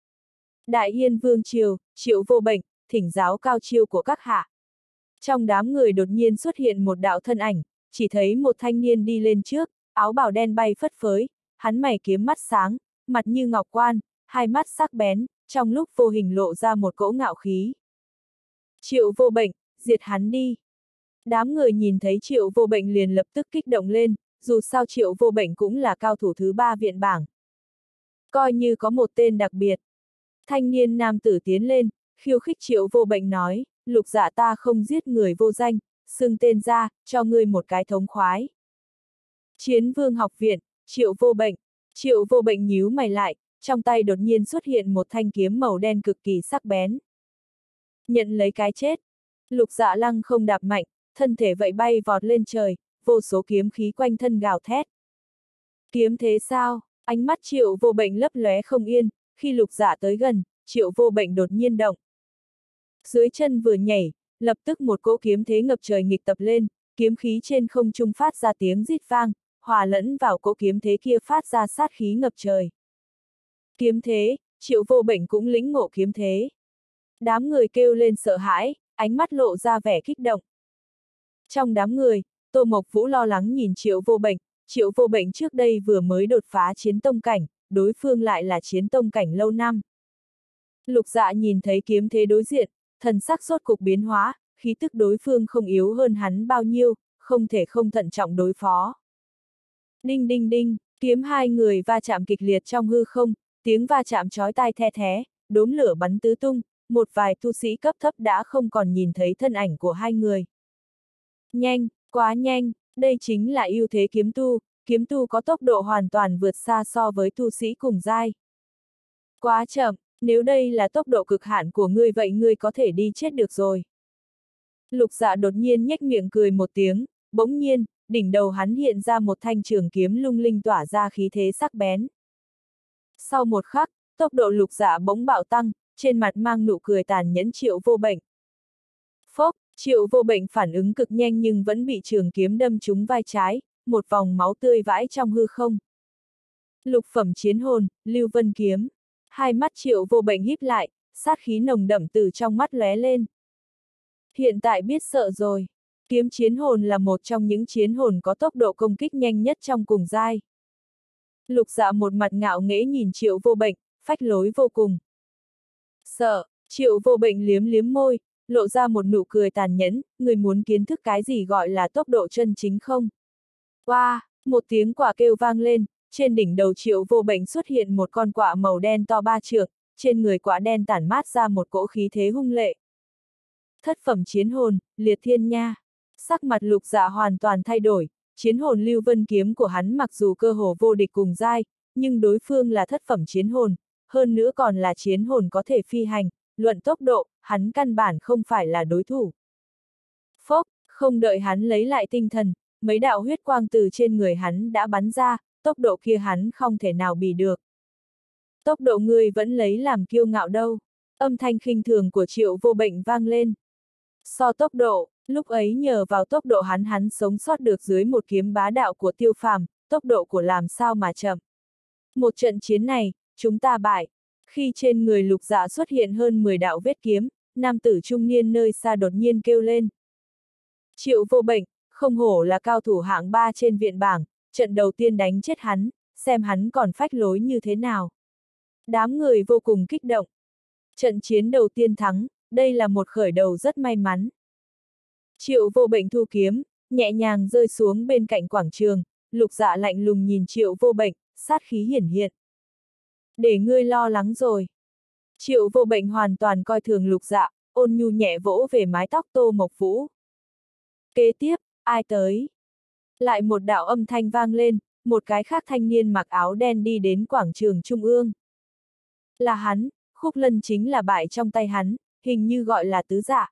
Đại Yên Vương Triều, Triệu Vô Bệnh, thỉnh giáo cao chiêu của các hạ. Trong đám người đột nhiên xuất hiện một đạo thân ảnh, chỉ thấy một thanh niên đi lên trước, áo bào đen bay phất phới, hắn mày kiếm mắt sáng, mặt như ngọc quan, hai mắt sắc bén, trong lúc vô hình lộ ra một cỗ ngạo khí. Triệu Vô Bệnh, diệt hắn đi. Đám người nhìn thấy Triệu Vô Bệnh liền lập tức kích động lên, dù sao Triệu Vô Bệnh cũng là cao thủ thứ ba viện bảng. Coi như có một tên đặc biệt. Thanh niên nam tử tiến lên, khiêu khích Triệu Vô Bệnh nói, Lục Dạ ta không giết người vô danh, xưng tên ra, cho ngươi một cái thống khoái. Chiến Vương Học Viện, Triệu Vô Bệnh. Triệu Vô Bệnh nhíu mày lại, trong tay đột nhiên xuất hiện một thanh kiếm màu đen cực kỳ sắc bén. Nhận lấy cái chết. Lục Dạ lăng không đạp mạnh, thân thể vậy bay vọt lên trời, vô số kiếm khí quanh thân gào thét. Kiếm thế sao? Ánh mắt Triệu Vô Bệnh lấp lóe không yên, khi Lục Dạ tới gần, Triệu Vô Bệnh đột nhiên động. Dưới chân vừa nhảy, lập tức một cỗ kiếm thế ngập trời nghịch tập lên, kiếm khí trên không trung phát ra tiếng rít vang, hòa lẫn vào cỗ kiếm thế kia phát ra sát khí ngập trời. Kiếm thế, Triệu Vô Bệnh cũng lĩnh ngộ kiếm thế. Đám người kêu lên sợ hãi, ánh mắt lộ ra vẻ kích động. Trong đám người, Tô Mộc Vũ lo lắng nhìn Triệu Vô Bệnh, Triệu Vô Bệnh trước đây vừa mới đột phá chiến tông cảnh, đối phương lại là chiến tông cảnh lâu năm. Lục Dạ nhìn thấy kiếm thế đối diện, thần sắc rốt cục biến hóa, khí tức đối phương không yếu hơn hắn bao nhiêu, không thể không thận trọng đối phó. Đinh đinh đinh, kiếm hai người va chạm kịch liệt trong hư không, tiếng va chạm chói tai the thé, đốm lửa bắn tứ tung, một vài tu sĩ cấp thấp đã không còn nhìn thấy thân ảnh của hai người. Nhanh, quá nhanh, đây chính là ưu thế kiếm tu, kiếm tu có tốc độ hoàn toàn vượt xa so với tu sĩ cùng giai. Quá chậm, nếu đây là tốc độ cực hạn của ngươi vậy ngươi có thể đi chết được rồi. Lục Dạ đột nhiên nhếch miệng cười một tiếng, bỗng nhiên, đỉnh đầu hắn hiện ra một thanh trường kiếm lung linh tỏa ra khí thế sắc bén. Sau một khắc, tốc độ Lục Dạ bỗng bạo tăng, trên mặt mang nụ cười tàn nhẫn Triệu Vô Bệnh. Phốc, Triệu Vô Bệnh phản ứng cực nhanh nhưng vẫn bị trường kiếm đâm trúng vai trái, một vòng máu tươi vãi trong hư không. Lục phẩm chiến hồn, Lưu Vân kiếm. Hai mắt Triệu Vô Bệnh híp lại, sát khí nồng đậm từ trong mắt lóe lên. Hiện tại biết sợ rồi. Kiếm chiến hồn là một trong những chiến hồn có tốc độ công kích nhanh nhất trong cùng giai. Lục Dạ một mặt ngạo nghễ nhìn Triệu Vô Bệnh, phách lối vô cùng. Sợ, Triệu Vô Bệnh liếm liếm môi, lộ ra một nụ cười tàn nhẫn, người muốn kiến thức cái gì gọi là tốc độ chân chính không? Oa, wow, một tiếng quả kêu vang lên, trên đỉnh đầu Triệu Vô Bệnh xuất hiện một con quạ màu đen to ba trượng, trên người quạ đen tản mát ra một cỗ khí thế hung lệ. Thất phẩm chiến hồn, Liệt Thiên Nha. Sắc mặt Lục Dạ hoàn toàn thay đổi, chiến hồn Lưu Vân kiếm của hắn mặc dù cơ hồ vô địch cùng giai, nhưng đối phương là thất phẩm chiến hồn, hơn nữa còn là chiến hồn có thể phi hành, luận tốc độ, hắn căn bản không phải là đối thủ. Phốc, không đợi hắn lấy lại tinh thần, mấy đạo huyết quang từ trên người hắn đã bắn ra, tốc độ kia hắn không thể nào bì được. Tốc độ ngươi vẫn lấy làm kiêu ngạo đâu. Âm thanh khinh thường của Triệu Vô Bệnh vang lên. So tốc độ, lúc ấy nhờ vào tốc độ hắn hắn sống sót được dưới một kiếm bá đạo của Tiêu Phàm, tốc độ của làm sao mà chậm. Một trận chiến này, chúng ta bại. Khi trên người Lục Dạ xuất hiện hơn mười đạo vết kiếm, nam tử trung niên nơi xa đột nhiên kêu lên. Triệu Vô Bệnh, không hổ là cao thủ hạng ba trên viện bảng, trận đầu tiên đánh chết hắn, xem hắn còn phách lối như thế nào. Đám người vô cùng kích động. Trận chiến đầu tiên thắng, đây là một khởi đầu rất may mắn. Triệu Vô Bệnh thu kiếm, nhẹ nhàng rơi xuống bên cạnh quảng trường, Lục Dạ lạnh lùng nhìn Triệu Vô Bệnh, sát khí hiển hiện. Để ngươi lo lắng rồi. Triệu Vô Bệnh hoàn toàn coi thường Lục Dạ, ôn nhu nhẹ vỗ về mái tóc Tô Mộc Vũ. Kế tiếp, ai tới? Lại một đạo âm thanh vang lên, một cái khác thanh niên mặc áo đen đi đến quảng trường trung ương. Là hắn, Khúc Lân chính là bại trong tay hắn, hình như gọi là Tứ Dạ.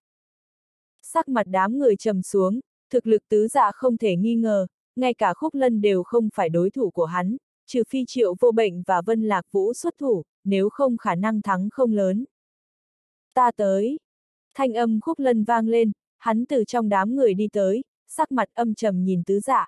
Sắc mặt đám người trầm xuống, thực lực Tứ Dạ không thể nghi ngờ, ngay cả Khúc Lân đều không phải đối thủ của hắn, trừ phi Triệu Vô Bệnh và Vân Lạc Vũ xuất thủ, nếu không khả năng thắng không lớn. Ta tới. Thanh âm Khúc Lân vang lên, hắn từ trong đám người đi tới, sắc mặt âm trầm nhìn Tứ Dạ.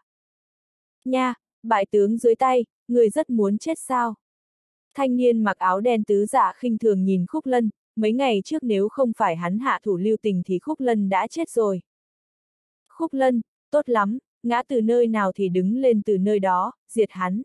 Nha, bại tướng dưới tay, người rất muốn chết sao? Thanh niên mặc áo đen Tứ Dạ khinh thường nhìn Khúc Lân, mấy ngày trước nếu không phải hắn hạ thủ lưu tình thì Khúc Lân đã chết rồi. Khúc Lân, tốt lắm, ngã từ nơi nào thì đứng lên từ nơi đó, diệt hắn.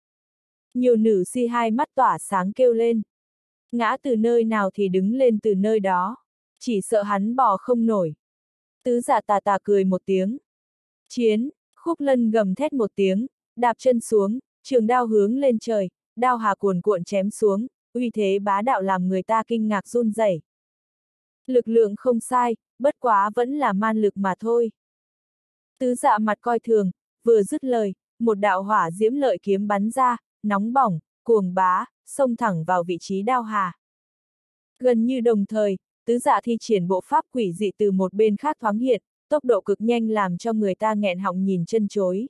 Nhiều nữ si hai mắt tỏa sáng kêu lên. Ngã từ nơi nào thì đứng lên từ nơi đó, chỉ sợ hắn bò không nổi. Tứ Dạ tà tà cười một tiếng. Chiến, Khúc Lân gầm thét một tiếng, đạp chân xuống, trường đao hướng lên trời, đao hà cuồn cuộn chém xuống, uy thế bá đạo làm người ta kinh ngạc run rẩy. Lực lượng không sai, bất quá vẫn là man lực mà thôi. Tứ Dạ mặt coi thường, vừa dứt lời, một đạo hỏa diễm lợi kiếm bắn ra, nóng bỏng, cuồng bá, xông thẳng vào vị trí đao hà. Gần như đồng thời, Tứ Dạ thi triển bộ pháp quỷ dị từ một bên khác thoáng hiện, tốc độ cực nhanh làm cho người ta nghẹn họng nhìn chân chối.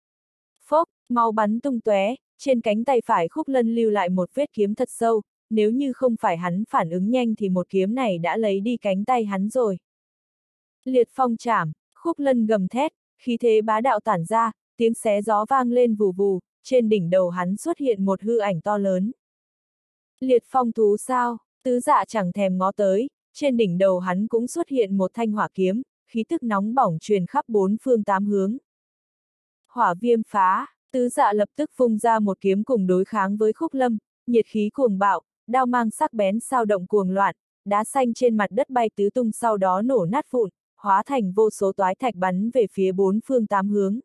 Phốc, máu bắn tung tóe, trên cánh tay phải Khúc Lân lưu lại một vết kiếm thật sâu, nếu như không phải hắn phản ứng nhanh thì một kiếm này đã lấy đi cánh tay hắn rồi. Liệt phong chảm, Khúc Lân gầm thét, khí thế bá đạo tản ra, tiếng xé gió vang lên vù vù, trên đỉnh đầu hắn xuất hiện một hư ảnh to lớn. Liệt phong thú sao? Tứ Dạ chẳng thèm ngó tới, trên đỉnh đầu hắn cũng xuất hiện một thanh hỏa kiếm, khí tức nóng bỏng truyền khắp bốn phương tám hướng. Hỏa viêm phá, Tứ Dạ lập tức vung ra một kiếm cùng đối kháng với Khúc Lâm, nhiệt khí cuồng bạo, đao mang sắc bén sao động cuồng loạn, đá xanh trên mặt đất bay tứ tung sau đó nổ nát vụn, hóa thành vô số toái thạch bắn về phía bốn phương tám hướng.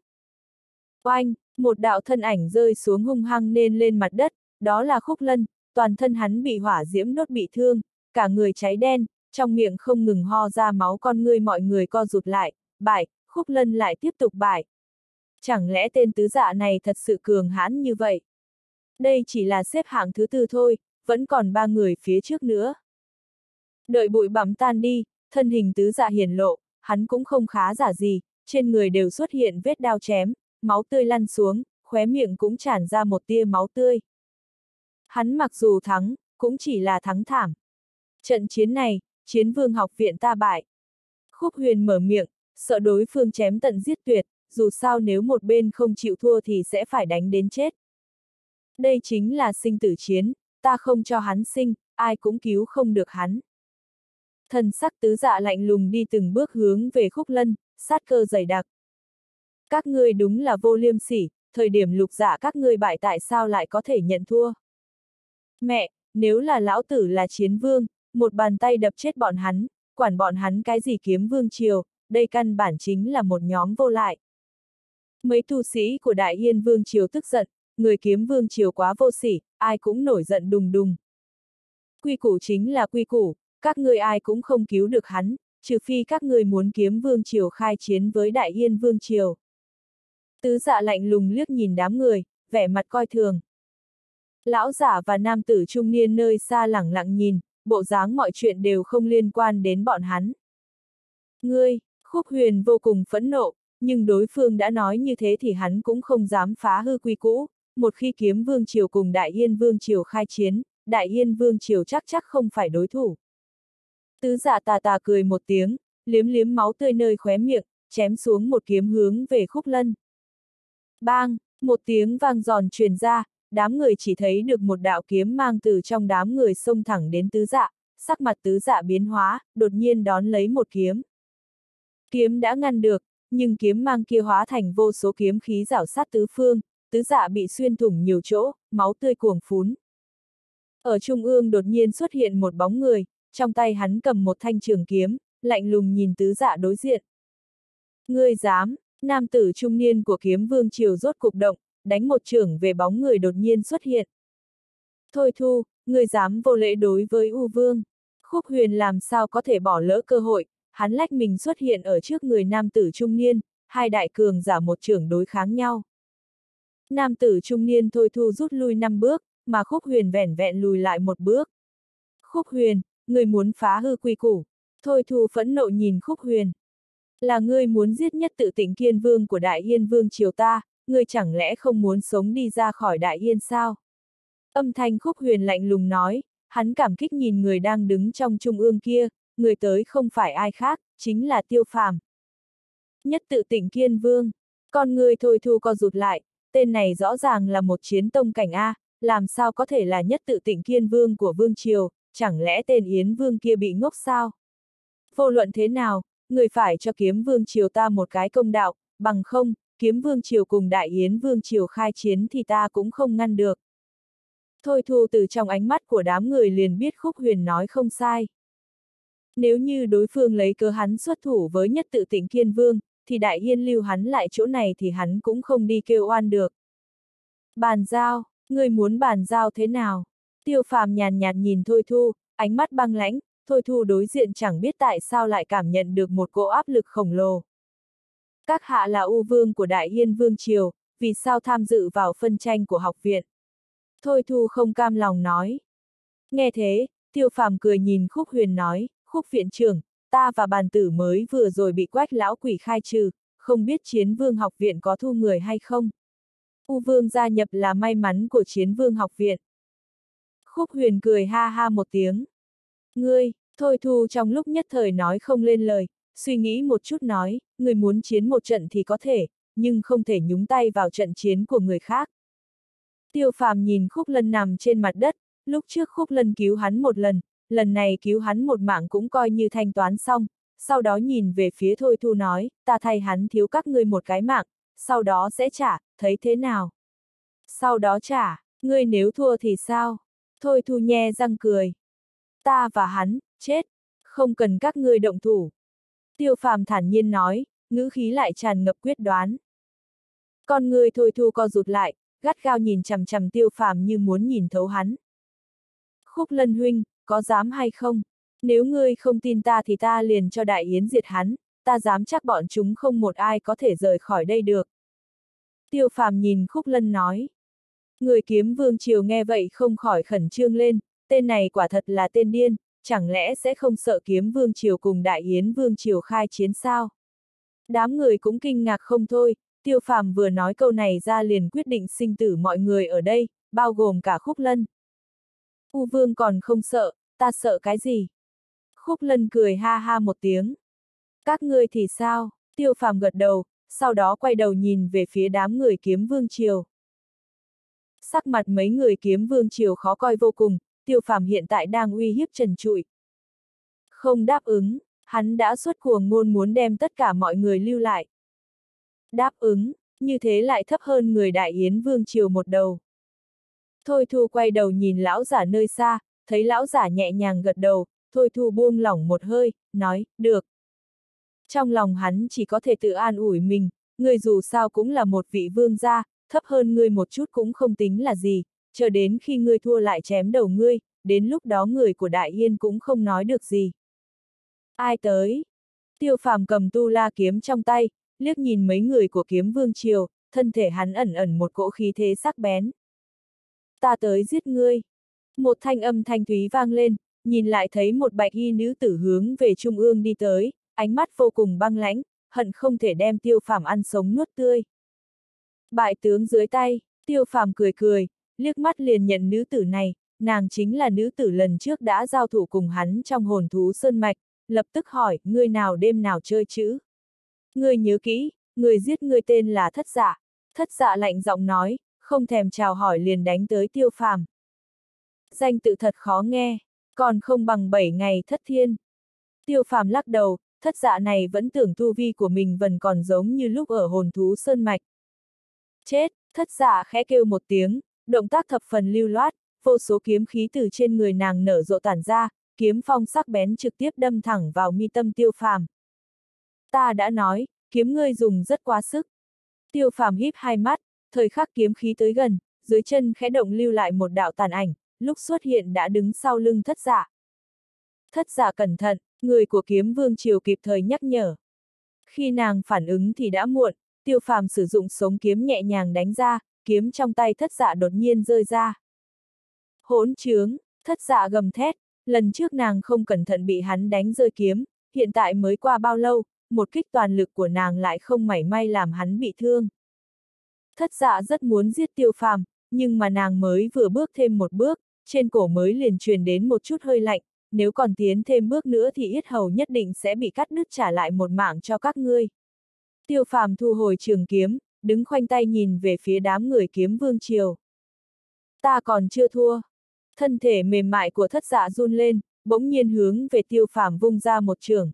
Oanh, một đạo thân ảnh rơi xuống hung hăng nên lên mặt đất, đó là Khúc Lân, toàn thân hắn bị hỏa diễm đốt bị thương, cả người cháy đen, trong miệng không ngừng ho ra máu, con ngươi mọi người co rụt lại, bại, Khúc Lân lại tiếp tục bại. Chẳng lẽ tên Tứ Dạ này thật sự cường hãn như vậy? Đây chỉ là xếp hạng thứ tư thôi, vẫn còn ba người phía trước nữa. Đợi bụi bặm tan đi, thân hình Tứ Dạ hiển lộ, hắn cũng không khá giả gì, trên người đều xuất hiện vết đao chém, máu tươi lăn xuống, khóe miệng cũng tràn ra một tia máu tươi. Hắn mặc dù thắng, cũng chỉ là thắng thảm. Trận chiến này, Chiến Vương học viện ta bại. Khúc Huyền mở miệng, sợ đối phương chém tận giết tuyệt, dù sao nếu một bên không chịu thua thì sẽ phải đánh đến chết. Đây chính là sinh tử chiến, ta không cho hắn sinh, ai cũng cứu không được hắn. Thần sắc Tứ Dạ lạnh lùng đi từng bước hướng về Khúc Lân, sát cơ dày đặc. Các ngươi đúng là vô liêm sỉ, thời điểm Lục Dạ các ngươi bại tại sao lại có thể nhận thua? Mẹ, nếu là lão tử là Chiến Vương, một bàn tay đập chết bọn hắn, quản bọn hắn cái gì kiếm vương triều, đây căn bản chính là một nhóm vô lại. Mấy tu sĩ của Đại Yên Vương triều tức giận, người kiếm vương triều quá vô sỉ, ai cũng nổi giận đùng đùng. Quy củ chính là quy củ, các ngươi ai cũng không cứu được hắn, trừ phi các ngươi muốn kiếm vương triều khai chiến với Đại Yên Vương triều. Tứ Dạ lạnh lùng liếc nhìn đám người, vẻ mặt coi thường. Lão giả và nam tử trung niên nơi xa lẳng lặng nhìn, bộ dáng mọi chuyện đều không liên quan đến bọn hắn. Ngươi, Khúc Huyền vô cùng phẫn nộ, nhưng đối phương đã nói như thế thì hắn cũng không dám phá hư quy cũ, một khi kiếm vương triều cùng Đại Yên Vương triều khai chiến, Đại Yên Vương triều chắc chắc không phải đối thủ. Tứ Dạ tà tà cười một tiếng, liếm liếm máu tươi nơi khóe miệng, chém xuống một kiếm hướng về Khúc Lân. Bang, một tiếng vang giòn truyền ra, đám người chỉ thấy được một đạo kiếm mang từ trong đám người xông thẳng đến tứ dạ, sắc mặt tứ dạ biến hóa, đột nhiên đón lấy một kiếm. Kiếm đã ngăn được, nhưng kiếm mang kia hóa thành vô số kiếm khí rảo sát tứ phương, tứ dạ bị xuyên thủng nhiều chỗ, máu tươi cuồng phún. Ở trung ương đột nhiên xuất hiện một bóng người, trong tay hắn cầm một thanh trường kiếm, lạnh lùng nhìn tứ dạ đối diện. Ngươi dám, nam tử trung niên của kiếm vương triều rốt cục động, đánh một chưởng về bóng người đột nhiên xuất hiện. Thôi Thu, ngươi dám vô lễ đối với U Vương. Khúc Huyền làm sao có thể bỏ lỡ cơ hội, hắn lách mình xuất hiện ở trước người nam tử trung niên, hai đại cường giả một chưởng đối kháng nhau. Nam tử trung niên Thôi Thu rút lui năm bước, mà Khúc Huyền vẻn vẹn lùi lại một bước. Khúc Huyền, ngươi muốn phá hư quy củ. Thôi Thu phẫn nộ nhìn Khúc Huyền. Là ngươi muốn giết Nhất Tự Tịnh Kiên Vương của Đại Yên Vương triều ta, ngươi chẳng lẽ không muốn sống đi ra khỏi Đại Yên sao? Âm thanh Khúc Huyền lạnh lùng nói, hắn cảm kích nhìn người đang đứng trong trung ương kia, người tới không phải ai khác, chính là Tiêu Phàm. Nhất Tự Tịnh Kiên Vương, con người Thôi Thu co rụt lại, tên này rõ ràng là một chiến tông cảnh A, làm sao có thể là Nhất Tự Tịnh Kiên Vương của Vương triều, chẳng lẽ tên Yến Vương kia bị ngốc sao? Vô luận thế nào, người phải cho Kiếm Vương triều ta một cái công đạo, bằng không, Kiếm Vương triều cùng Đại Yến Vương triều khai chiến thì ta cũng không ngăn được. Thôi Thu từ trong ánh mắt của đám người liền biết Khúc Huyền nói không sai. Nếu như đối phương lấy cớ hắn xuất thủ với Nhất Tự Tịnh Kiên Vương, thì Đại Yên lưu hắn lại chỗ này thì hắn cũng không đi kêu oan được. Bàn giao, ngươi muốn bàn giao thế nào? Tiêu Phàm nhàn nhạt nhìn Thôi Thu, ánh mắt băng lãnh, Thôi Thu đối diện chẳng biết tại sao lại cảm nhận được một cỗ áp lực khổng lồ. Các hạ là U Vương của Đại Yên Vương triều, vì sao tham dự vào phân tranh của học viện? Thôi Thu không cam lòng nói. Nghe thế, Tiêu Phàm cười nhìn Khúc Huyền nói, Khúc viện trưởng, ta và bàn tử mới vừa rồi bị Quách lão quỷ khai trừ, không biết Chiến Vương học viện có thu người hay không? U Vương gia nhập là may mắn của Chiến Vương học viện. Khúc Huyền cười ha ha một tiếng. Ngươi, Thôi Thu trong lúc nhất thời nói không lên lời, suy nghĩ một chút nói, người muốn chiến một trận thì có thể, nhưng không thể nhúng tay vào trận chiến của người khác. Tiêu Phàm nhìn Khúc Lân nằm trên mặt đất, lúc trước Khúc Lân cứu hắn một lần, lần này cứu hắn một mạng cũng coi như thanh toán xong, sau đó nhìn về phía Thôi Thu nói, ta thay hắn thiếu các ngươi một cái mạng, sau đó sẽ trả, thấy thế nào? Sau đó trả, ngươi nếu thua thì sao? Thôi Thu nhe răng cười. Ta và hắn, chết, không cần các ngươi động thủ. Tiêu Phàm thản nhiên nói, ngữ khí lại tràn ngập quyết đoán. Con người Thôi Thu co rụt lại, gắt gao nhìn chằm chằm Tiêu Phàm như muốn nhìn thấu hắn. Khúc Lân huynh, có dám hay không? Nếu ngươi không tin ta thì ta liền cho Đại Yến diệt hắn, ta dám chắc bọn chúng không một ai có thể rời khỏi đây được. Tiêu Phàm nhìn Khúc Lân nói. Người Kiếm Vương triều nghe vậy không khỏi khẩn trương lên, tên này quả thật là tên điên, chẳng lẽ sẽ không sợ Kiếm Vương triều cùng Đại Yến Vương triều khai chiến sao? Đám người cũng kinh ngạc không thôi, Tiêu Phàm vừa nói câu này ra liền quyết định sinh tử mọi người ở đây, bao gồm cả Khúc Lân. U Vương còn không sợ, ta sợ cái gì? Khúc Lân cười ha ha một tiếng. Các ngươi thì sao? Tiêu Phàm gật đầu, sau đó quay đầu nhìn về phía đám người Kiếm Vương triều. Sắc mặt mấy người Kiếm Vương triều khó coi vô cùng, Tiêu Phàm hiện tại đang uy hiếp trần trụi. Không đáp ứng, hắn đã xuất cuồng ngôn muốn đem tất cả mọi người lưu lại. Đáp ứng, như thế lại thấp hơn người Đại Yến Vương triều một đầu. Thôi Thu quay đầu nhìn lão giả nơi xa, thấy lão giả nhẹ nhàng gật đầu, Thôi Thu buông lỏng một hơi, nói, được. Trong lòng hắn chỉ có thể tự an ủi mình, ngươi dù sao cũng là một vị vương gia, thấp hơn ngươi một chút cũng không tính là gì, chờ đến khi ngươi thua lại chém đầu ngươi, đến lúc đó người của Đại Yên cũng không nói được gì. Ai tới? Tiêu Phàm cầm tu la kiếm trong tay, liếc nhìn mấy người của Kiếm Vương triều, thân thể hắn ẩn ẩn một cỗ khí thế sắc bén. Ta tới giết ngươi. Một thanh âm thanh thúy vang lên, nhìn lại thấy một bạch y nữ tử hướng về trung ương đi tới, ánh mắt vô cùng băng lãnh, hận không thể đem Tiêu Phàm ăn sống nuốt tươi. Bại tướng dưới tay, Tiêu Phàm cười cười, liếc mắt liền nhận nữ tử này, nàng chính là nữ tử lần trước đã giao thủ cùng hắn trong Hồn Thú Sơn Mạch, lập tức hỏi, ngươi nào đêm nào chơi chữ. Ngươi nhớ kỹ, người giết ngươi tên là Thất Dạ. Thất Dạ lạnh giọng nói, không thèm chào hỏi liền đánh tới Tiêu Phàm. Danh tự thật khó nghe, còn không bằng bảy ngày thất thiên. Tiêu Phàm lắc đầu, Thất Dạ này vẫn tưởng tu vi của mình vẫn còn giống như lúc ở hồn thú sơn mạch. Chết, Thất Dạ khẽ kêu một tiếng, động tác thập phần lưu loát, vô số kiếm khí từ trên người nàng nở rộ tản ra, kiếm phong sắc bén trực tiếp đâm thẳng vào mi tâm Tiêu Phàm. Ta đã nói, kiếm ngươi dùng rất quá sức. Tiêu Phàm híp hai mắt, thời khắc kiếm khí tới gần, dưới chân khẽ động lưu lại một đạo tàn ảnh, lúc xuất hiện đã đứng sau lưng Thất Dạ. Thất Dạ cẩn thận, người của Kiếm Vương Triều kịp thời nhắc nhở. Khi nàng phản ứng thì đã muộn, Tiêu Phàm sử dụng sống kiếm nhẹ nhàng đánh ra, kiếm trong tay Thất Dạ đột nhiên rơi ra. Hỗn trướng, Thất Dạ gầm thét, lần trước nàng không cẩn thận bị hắn đánh rơi kiếm, hiện tại mới qua bao lâu, một kích toàn lực của nàng lại không mảy may làm hắn bị thương. Thất Dạ rất muốn giết Tiêu Phàm, nhưng mà nàng mới vừa bước thêm một bước, trên cổ mới liền truyền đến một chút hơi lạnh, nếu còn tiến thêm bước nữa thì yết hầu nhất định sẽ bị cắt đứt, trả lại một mạng cho các ngươi. Tiêu Phàm thu hồi trường kiếm, đứng khoanh tay nhìn về phía đám người Kiếm Vương Triều. Ta còn chưa thua. Thân thể mềm mại của Thất Dạ run lên, bỗng nhiên hướng về Tiêu Phàm vung ra một trường.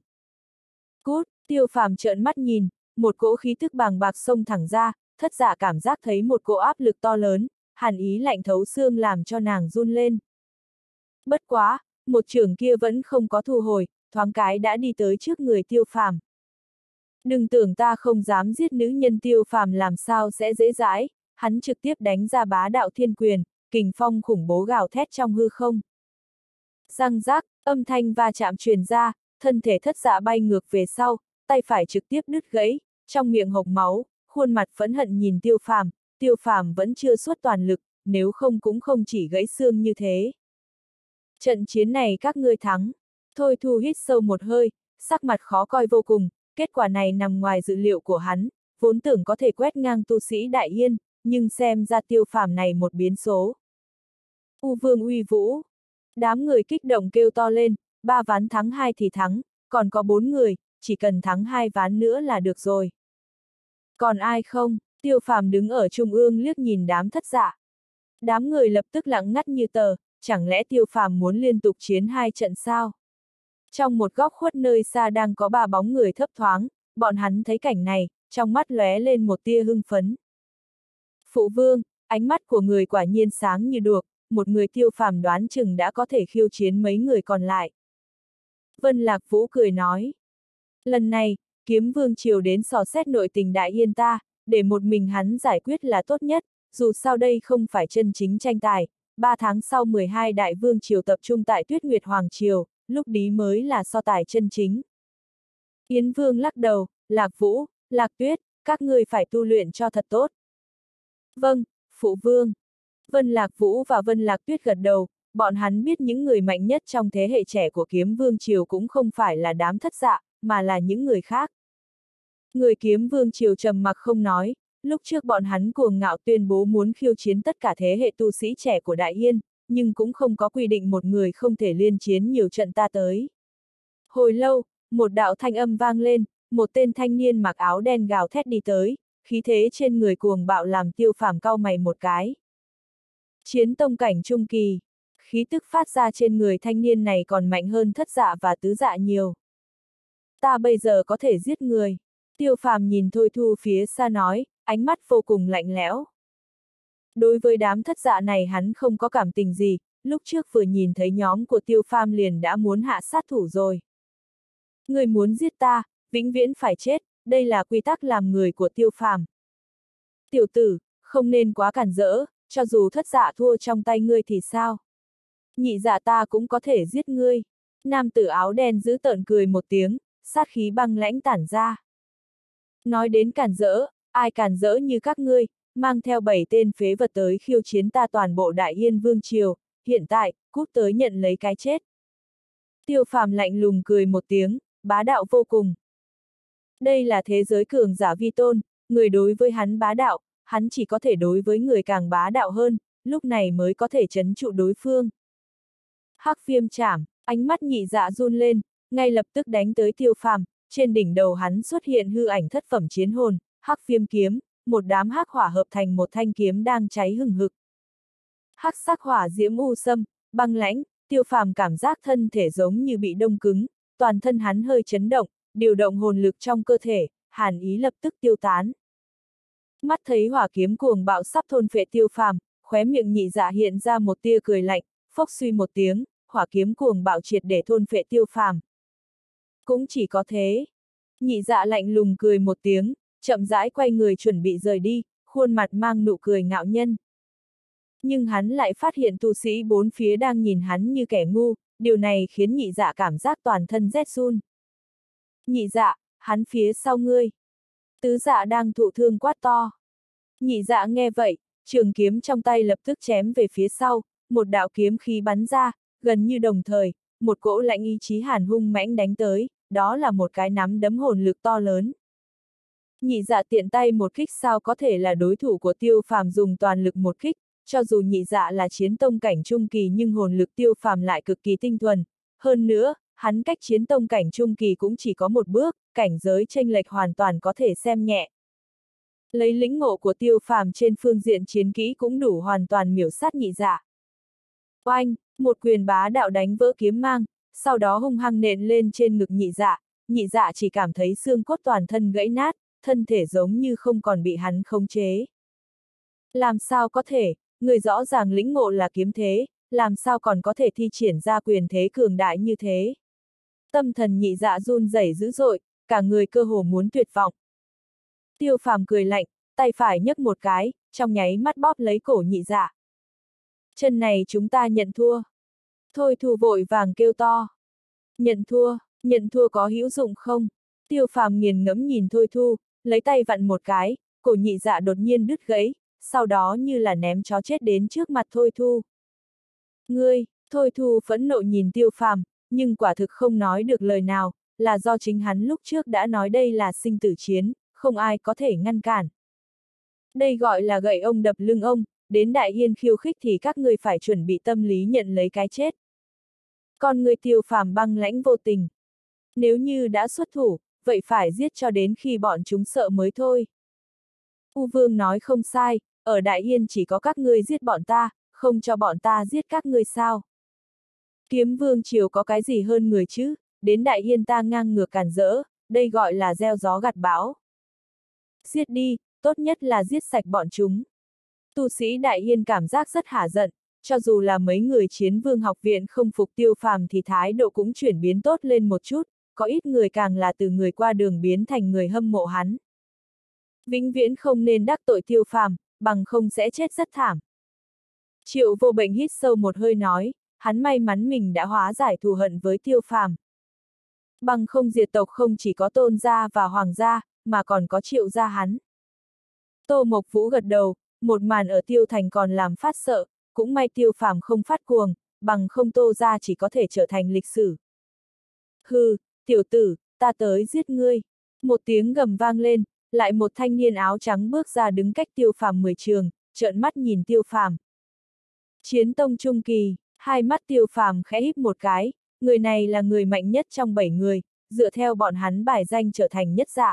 Cút, Tiêu Phàm trợn mắt nhìn, một cỗ khí tức bàng bạc xông thẳng ra, Thất Dạ cảm giác thấy một cỗ áp lực to lớn, hàn ý lạnh thấu xương làm cho nàng run lên. Bất quá, một trường kia vẫn không có thu hồi, thoáng cái đã đi tới trước người Tiêu Phàm. Đừng tưởng ta không dám giết nữ nhân. Tiêu Phàm làm sao sẽ dễ dãi, hắn trực tiếp đánh ra bá đạo thiên quyền, kình phong khủng bố gào thét trong hư không. Răng rác, âm thanh va chạm truyền ra, thân thể Thất Dạ bay ngược về sau, tay phải trực tiếp đứt gãy, trong miệng hộc máu, khuôn mặt phẫn hận nhìn Tiêu Phàm. Tiêu Phàm vẫn chưa xuất toàn lực, nếu không cũng không chỉ gãy xương như thế. Trận chiến này các ngươi thắng. Thôi Thu hít sâu một hơi, sắc mặt khó coi vô cùng, kết quả này nằm ngoài dự liệu của hắn, vốn tưởng có thể quét ngang tu sĩ Đại Yên, nhưng xem ra Tiêu Phàm này một biến số. U Vương uy vũ. Đám người kích động kêu to lên, ba ván thắng hai thì thắng, còn có bốn người, chỉ cần thắng hai ván nữa là được rồi. Còn ai không? Tiêu Phàm đứng ở trung ương liếc nhìn đám Thất Dạ. Đám người lập tức lặng ngắt như tờ, chẳng lẽ Tiêu Phàm muốn liên tục chiến hai trận sao? Trong một góc khuất nơi xa đang có ba bóng người thấp thoáng, bọn hắn thấy cảnh này, trong mắt lóe lên một tia hưng phấn. Phụ vương, ánh mắt của người quả nhiên sáng như đuốc, một người Tiêu Phàm đoán chừng đã có thể khiêu chiến mấy người còn lại. Vân Lạc Vũ cười nói. Lần này, Kiếm Vương Triều đến dò xét nội tình Đại Yên ta, để một mình hắn giải quyết là tốt nhất, dù sao đây không phải chân chính tranh tài, ba tháng sau mười hai Đại Vương Triều tập trung tại Tuyết Nguyệt Hoàng Triều, lúc đó mới là so tài chân chính. Yến Vương lắc đầu, Lạc Vũ, Lạc Tuyết, các ngươi phải tu luyện cho thật tốt. Vâng, Phụ Vương. Vân Lạc Vũ và Vân Lạc Tuyết gật đầu, bọn hắn biết những người mạnh nhất trong thế hệ trẻ của Kiếm Vương Triều cũng không phải là đám Thất Dạ, mà là những người khác. Người Kiếm Vương Triều trầm mặc không nói, lúc trước bọn hắn cuồng ngạo tuyên bố muốn khiêu chiến tất cả thế hệ tu sĩ trẻ của Đại Yên, nhưng cũng không có quy định một người không thể liên chiến nhiều trận ta tới. Hồi lâu, một đạo thanh âm vang lên, một tên thanh niên mặc áo đen gào thét đi tới, khí thế trên người cuồng bạo làm Tiêu Phàm cau mày một cái. Chiến tông cảnh trung kỳ, khí tức phát ra trên người thanh niên này còn mạnh hơn Thất Dạ và Tứ Dạ nhiều. Ta bây giờ có thể giết người. Tiêu Phàm nhìn Thôi Thu phía xa nói, ánh mắt vô cùng lạnh lẽo. Đối với đám Thất Dạ này hắn không có cảm tình gì, lúc trước vừa nhìn thấy nhóm của Tiêu Phàm liền đã muốn hạ sát thủ rồi. Người muốn giết ta, vĩnh viễn phải chết, đây là quy tắc làm người của Tiêu Phàm. Tiểu tử, không nên quá cản rỡ, cho dù Thất Dạ thua trong tay ngươi thì sao? Nhị dạ ta cũng có thể giết ngươi. Nam tử áo đen giữ tợn cười một tiếng, sát khí băng lãnh tản ra. Nói đến cản rỡ, ai cản rỡ như các ngươi, mang theo bảy tên phế vật tới khiêu chiến ta toàn bộ Đại Yên Vương Triều, hiện tại, cút tới nhận lấy cái chết. Tiêu Phàm lạnh lùng cười một tiếng, bá đạo vô cùng. Đây là thế giới cường giả vi tôn, người đối với hắn bá đạo, hắn chỉ có thể đối với người càng bá đạo hơn, lúc này mới có thể trấn trụ đối phương. Hắc viêm chảm, ánh mắt nhị dạ run lên, ngay lập tức đánh tới Tiêu Phàm, trên đỉnh đầu hắn xuất hiện hư ảnh thất phẩm chiến hồn, hắc viêm kiếm, một đám hắc hỏa hợp thành một thanh kiếm đang cháy hừng hực. Hắc sắc hỏa diễm u sâm, băng lãnh, Tiêu Phàm cảm giác thân thể giống như bị đông cứng, toàn thân hắn hơi chấn động, điều động hồn lực trong cơ thể, hàn ý lập tức tiêu tán. Mắt thấy hỏa kiếm cuồng bạo sắp thôn phệ Tiêu Phàm, khóe miệng Nhị Dạ hiện ra một tia cười lạnh, phốc suy một tiếng, hỏa kiếm cuồng bạo triệt để thôn phệ Tiêu Phàm. Cũng chỉ có thế. Nhị Dạ lạnh lùng cười một tiếng, chậm rãi quay người chuẩn bị rời đi, khuôn mặt mang nụ cười ngạo nhân. Nhưng hắn lại phát hiện tu sĩ bốn phía đang nhìn hắn như kẻ ngu, điều này khiến Nhị Dạ cảm giác toàn thân rét run. Nhị Dạ, hắn phía sau ngươi. Tứ Dạ đang thụ thương quát to. Nhị Dạ nghe vậy, trường kiếm trong tay lập tức chém về phía sau, một đạo kiếm khí bắn ra, gần như đồng thời, một cỗ lạnh ý chí hàn hung mãnh đánh tới, đó là một cái nắm đấm hồn lực to lớn. Nhị Dạ tiện tay một kích sao có thể là đối thủ của Tiêu Phàm dùng toàn lực một kích, cho dù Nhị Dạ là chiến tông cảnh trung kỳ nhưng hồn lực Tiêu Phàm lại cực kỳ tinh thuần, hơn nữa, hắn cách chiến tông cảnh trung kỳ cũng chỉ có một bước, cảnh giới chênh lệch hoàn toàn có thể xem nhẹ. Lấy lĩnh ngộ của Tiêu Phàm trên phương diện chiến kỹ cũng đủ hoàn toàn miểu sát Nhị Dạ. Oanh, một quyền bá đạo đánh vỡ kiếm mang, sau đó hung hăng nện lên trên ngực Nhị Dạ, Nhị Dạ chỉ cảm thấy xương cốt toàn thân gãy nát, thân thể giống như không còn bị hắn khống chế. Làm sao có thể, người rõ ràng lĩnh ngộ là kiếm thế, làm sao còn có thể thi triển ra quyền thế cường đại như thế. Tâm thần Nhị Dạ run rẩy dữ dội, cả người cơ hồ muốn tuyệt vọng. Tiêu Phàm cười lạnh, tay phải nhấc một cái, trong nháy mắt bóp lấy cổ Nhị Dạ. Chân này chúng ta nhận thua. Thôi Thu vội vàng kêu to. Nhận thua, nhận thua có hữu dụng không? Tiêu Phàm nghiền ngẫm nhìn Thôi Thu, lấy tay vặn một cái, cổ Nhị Dạ đột nhiên đứt gãy, sau đó như là ném chó chết đến trước mặt Thôi Thu. Ngươi, Thôi Thu phẫn nộ nhìn Tiêu Phàm, nhưng quả thực không nói được lời nào, là do chính hắn lúc trước đã nói đây là sinh tử chiến, không ai có thể ngăn cản. Đây gọi là gậy ông đập lưng ông, đến Đại Hiên khiêu khích thì các ngươi phải chuẩn bị tâm lý nhận lấy cái chết. Con người Tiêu Phàm băng lãnh vô tình. Nếu như đã xuất thủ, vậy phải giết cho đến khi bọn chúng sợ mới thôi. U Vương nói không sai, ở Đại Hiên chỉ có các ngươi giết bọn ta, không cho bọn ta giết các ngươi sao? Kiếm Vương triều có cái gì hơn người chứ, đến Đại Hiên ta ngang ngược càn rỡ, đây gọi là gieo gió gặt bão. Giết đi, tốt nhất là giết sạch bọn chúng. Tu sĩ Đại Hiên cảm giác rất hả giận, cho dù là mấy người chiến vương học viện không phục Tiêu Phàm thì thái độ cũng chuyển biến tốt lên một chút, có ít người càng là từ người qua đường biến thành người hâm mộ hắn. Vĩnh viễn không nên đắc tội Tiêu Phàm, bằng không sẽ chết rất thảm. Triệu Vô Bệnh hít sâu một hơi nói, hắn may mắn mình đã hóa giải thù hận với Tiêu Phàm. Bằng không diệt tộc không chỉ có Tôn gia và Hoàng gia, mà còn có Triệu gia hắn. Tô Mộc Vũ gật đầu, một màn ở Tiêu Thành còn làm phát sợ, cũng may Tiêu Phàm không phát cuồng, bằng không Tô gia chỉ có thể trở thành lịch sử. Hừ, tiểu tử, ta tới giết ngươi. Một tiếng gầm vang lên, lại một thanh niên áo trắng bước ra đứng cách Tiêu Phàm mười trường, trợn mắt nhìn Tiêu Phàm. Chiến tông trung kỳ, hai mắt Tiêu Phàm khẽ híp một cái, người này là người mạnh nhất trong bảy người, dựa theo bọn hắn bài danh trở thành nhất dạ.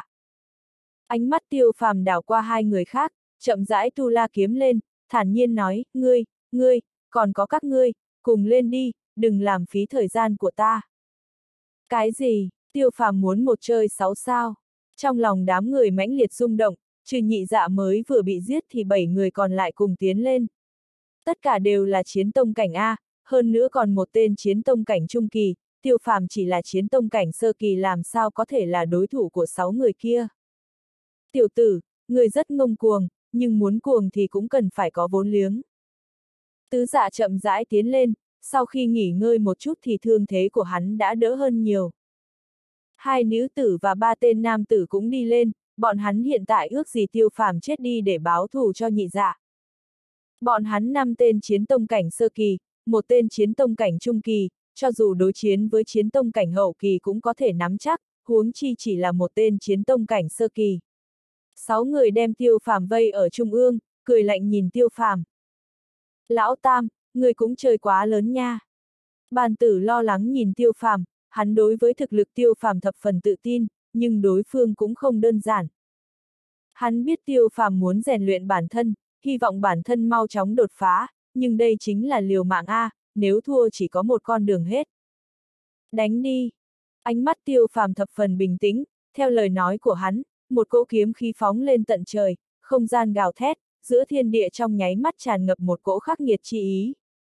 Ánh mắt Tiêu Phàm đảo qua hai người khác, chậm rãi tu la kiếm lên, thản nhiên nói, ngươi, ngươi, còn có các ngươi, cùng lên đi, đừng làm phí thời gian của ta. Cái gì, Tiêu Phàm muốn một chơi sáu sao? Trong lòng đám người mãnh liệt rung động, trừ Nhị Dạ mới vừa bị giết thì bảy người còn lại cùng tiến lên. Tất cả đều là chiến tông cảnh A, hơn nữa còn một tên chiến tông cảnh trung kỳ, Tiêu Phàm chỉ là chiến tông cảnh sơ kỳ làm sao có thể là đối thủ của sáu người kia. Tiểu tử, người rất ngông cuồng, nhưng muốn cuồng thì cũng cần phải có vốn liếng. Tứ Dạ chậm rãi tiến lên, sau khi nghỉ ngơi một chút thì thương thế của hắn đã đỡ hơn nhiều. Hai nữ tử và ba tên nam tử cũng đi lên, bọn hắn hiện tại ước gì Tiêu Phàm chết đi để báo thù cho Nhị Dạ. Bọn hắn năm tên chiến tông cảnh sơ kỳ, một tên chiến tông cảnh trung kỳ, cho dù đối chiến với chiến tông cảnh hậu kỳ cũng có thể nắm chắc, huống chi chỉ là một tên chiến tông cảnh sơ kỳ. Sáu người đem Tiêu Phàm vây ở trung ương, cười lạnh nhìn Tiêu Phàm. Lão Tam, người cũng chơi quá lớn nha. Bàn tử lo lắng nhìn Tiêu Phàm, hắn đối với thực lực Tiêu Phàm thập phần tự tin, nhưng đối phương cũng không đơn giản. Hắn biết Tiêu Phàm muốn rèn luyện bản thân, hy vọng bản thân mau chóng đột phá, nhưng đây chính là liều mạng A, nếu thua chỉ có một con đường hết. Đánh đi! Ánh mắt Tiêu Phàm thập phần bình tĩnh, theo lời nói của hắn, một cỗ kiếm khí phóng lên tận trời, không gian gào thét, giữa thiên địa trong nháy mắt tràn ngập một cỗ khắc nghiệt chi ý.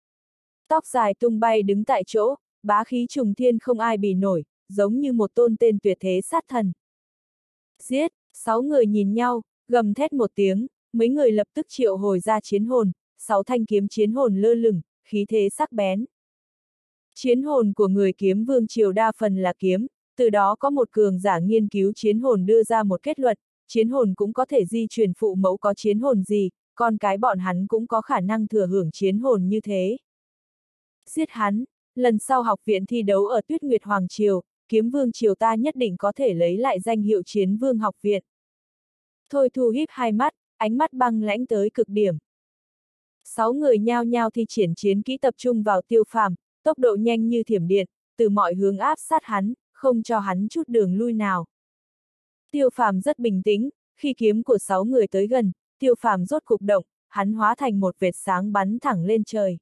Tóc dài tung bay đứng tại chỗ, bá khí trùng thiên không ai bì nổi, giống như một tôn tên tuyệt thế sát thần. Giết! Sáu người nhìn nhau, gầm thét một tiếng, mấy người lập tức triệu hồi ra chiến hồn, sáu thanh kiếm chiến hồn lơ lửng, khí thế sắc bén. Chiến hồn của người kiếm vương triều đa phần là kiếm, từ đó có một cường giả nghiên cứu chiến hồn đưa ra một kết luận, chiến hồn cũng có thể di truyền phụ mẫu có chiến hồn gì, con cái bọn hắn cũng có khả năng thừa hưởng chiến hồn như thế. Giết hắn, lần sau học viện thi đấu ở Tuyết Nguyệt Hoàng Triều, kiếm vương triều ta nhất định có thể lấy lại danh hiệu chiến vương học viện. Thôi Thu híp hai mắt, ánh mắt băng lãnh tới cực điểm. Sáu người nhao nhao thi triển chiến kỹ tập trung vào Tiêu Phàm, tốc độ nhanh như thiểm điện, từ mọi hướng áp sát hắn, không cho hắn chút đường lui nào. Tiêu Phàm rất bình tĩnh, khi kiếm của sáu người tới gần, Tiêu Phàm rốt cục động, hắn hóa thành một vệt sáng bắn thẳng lên trời.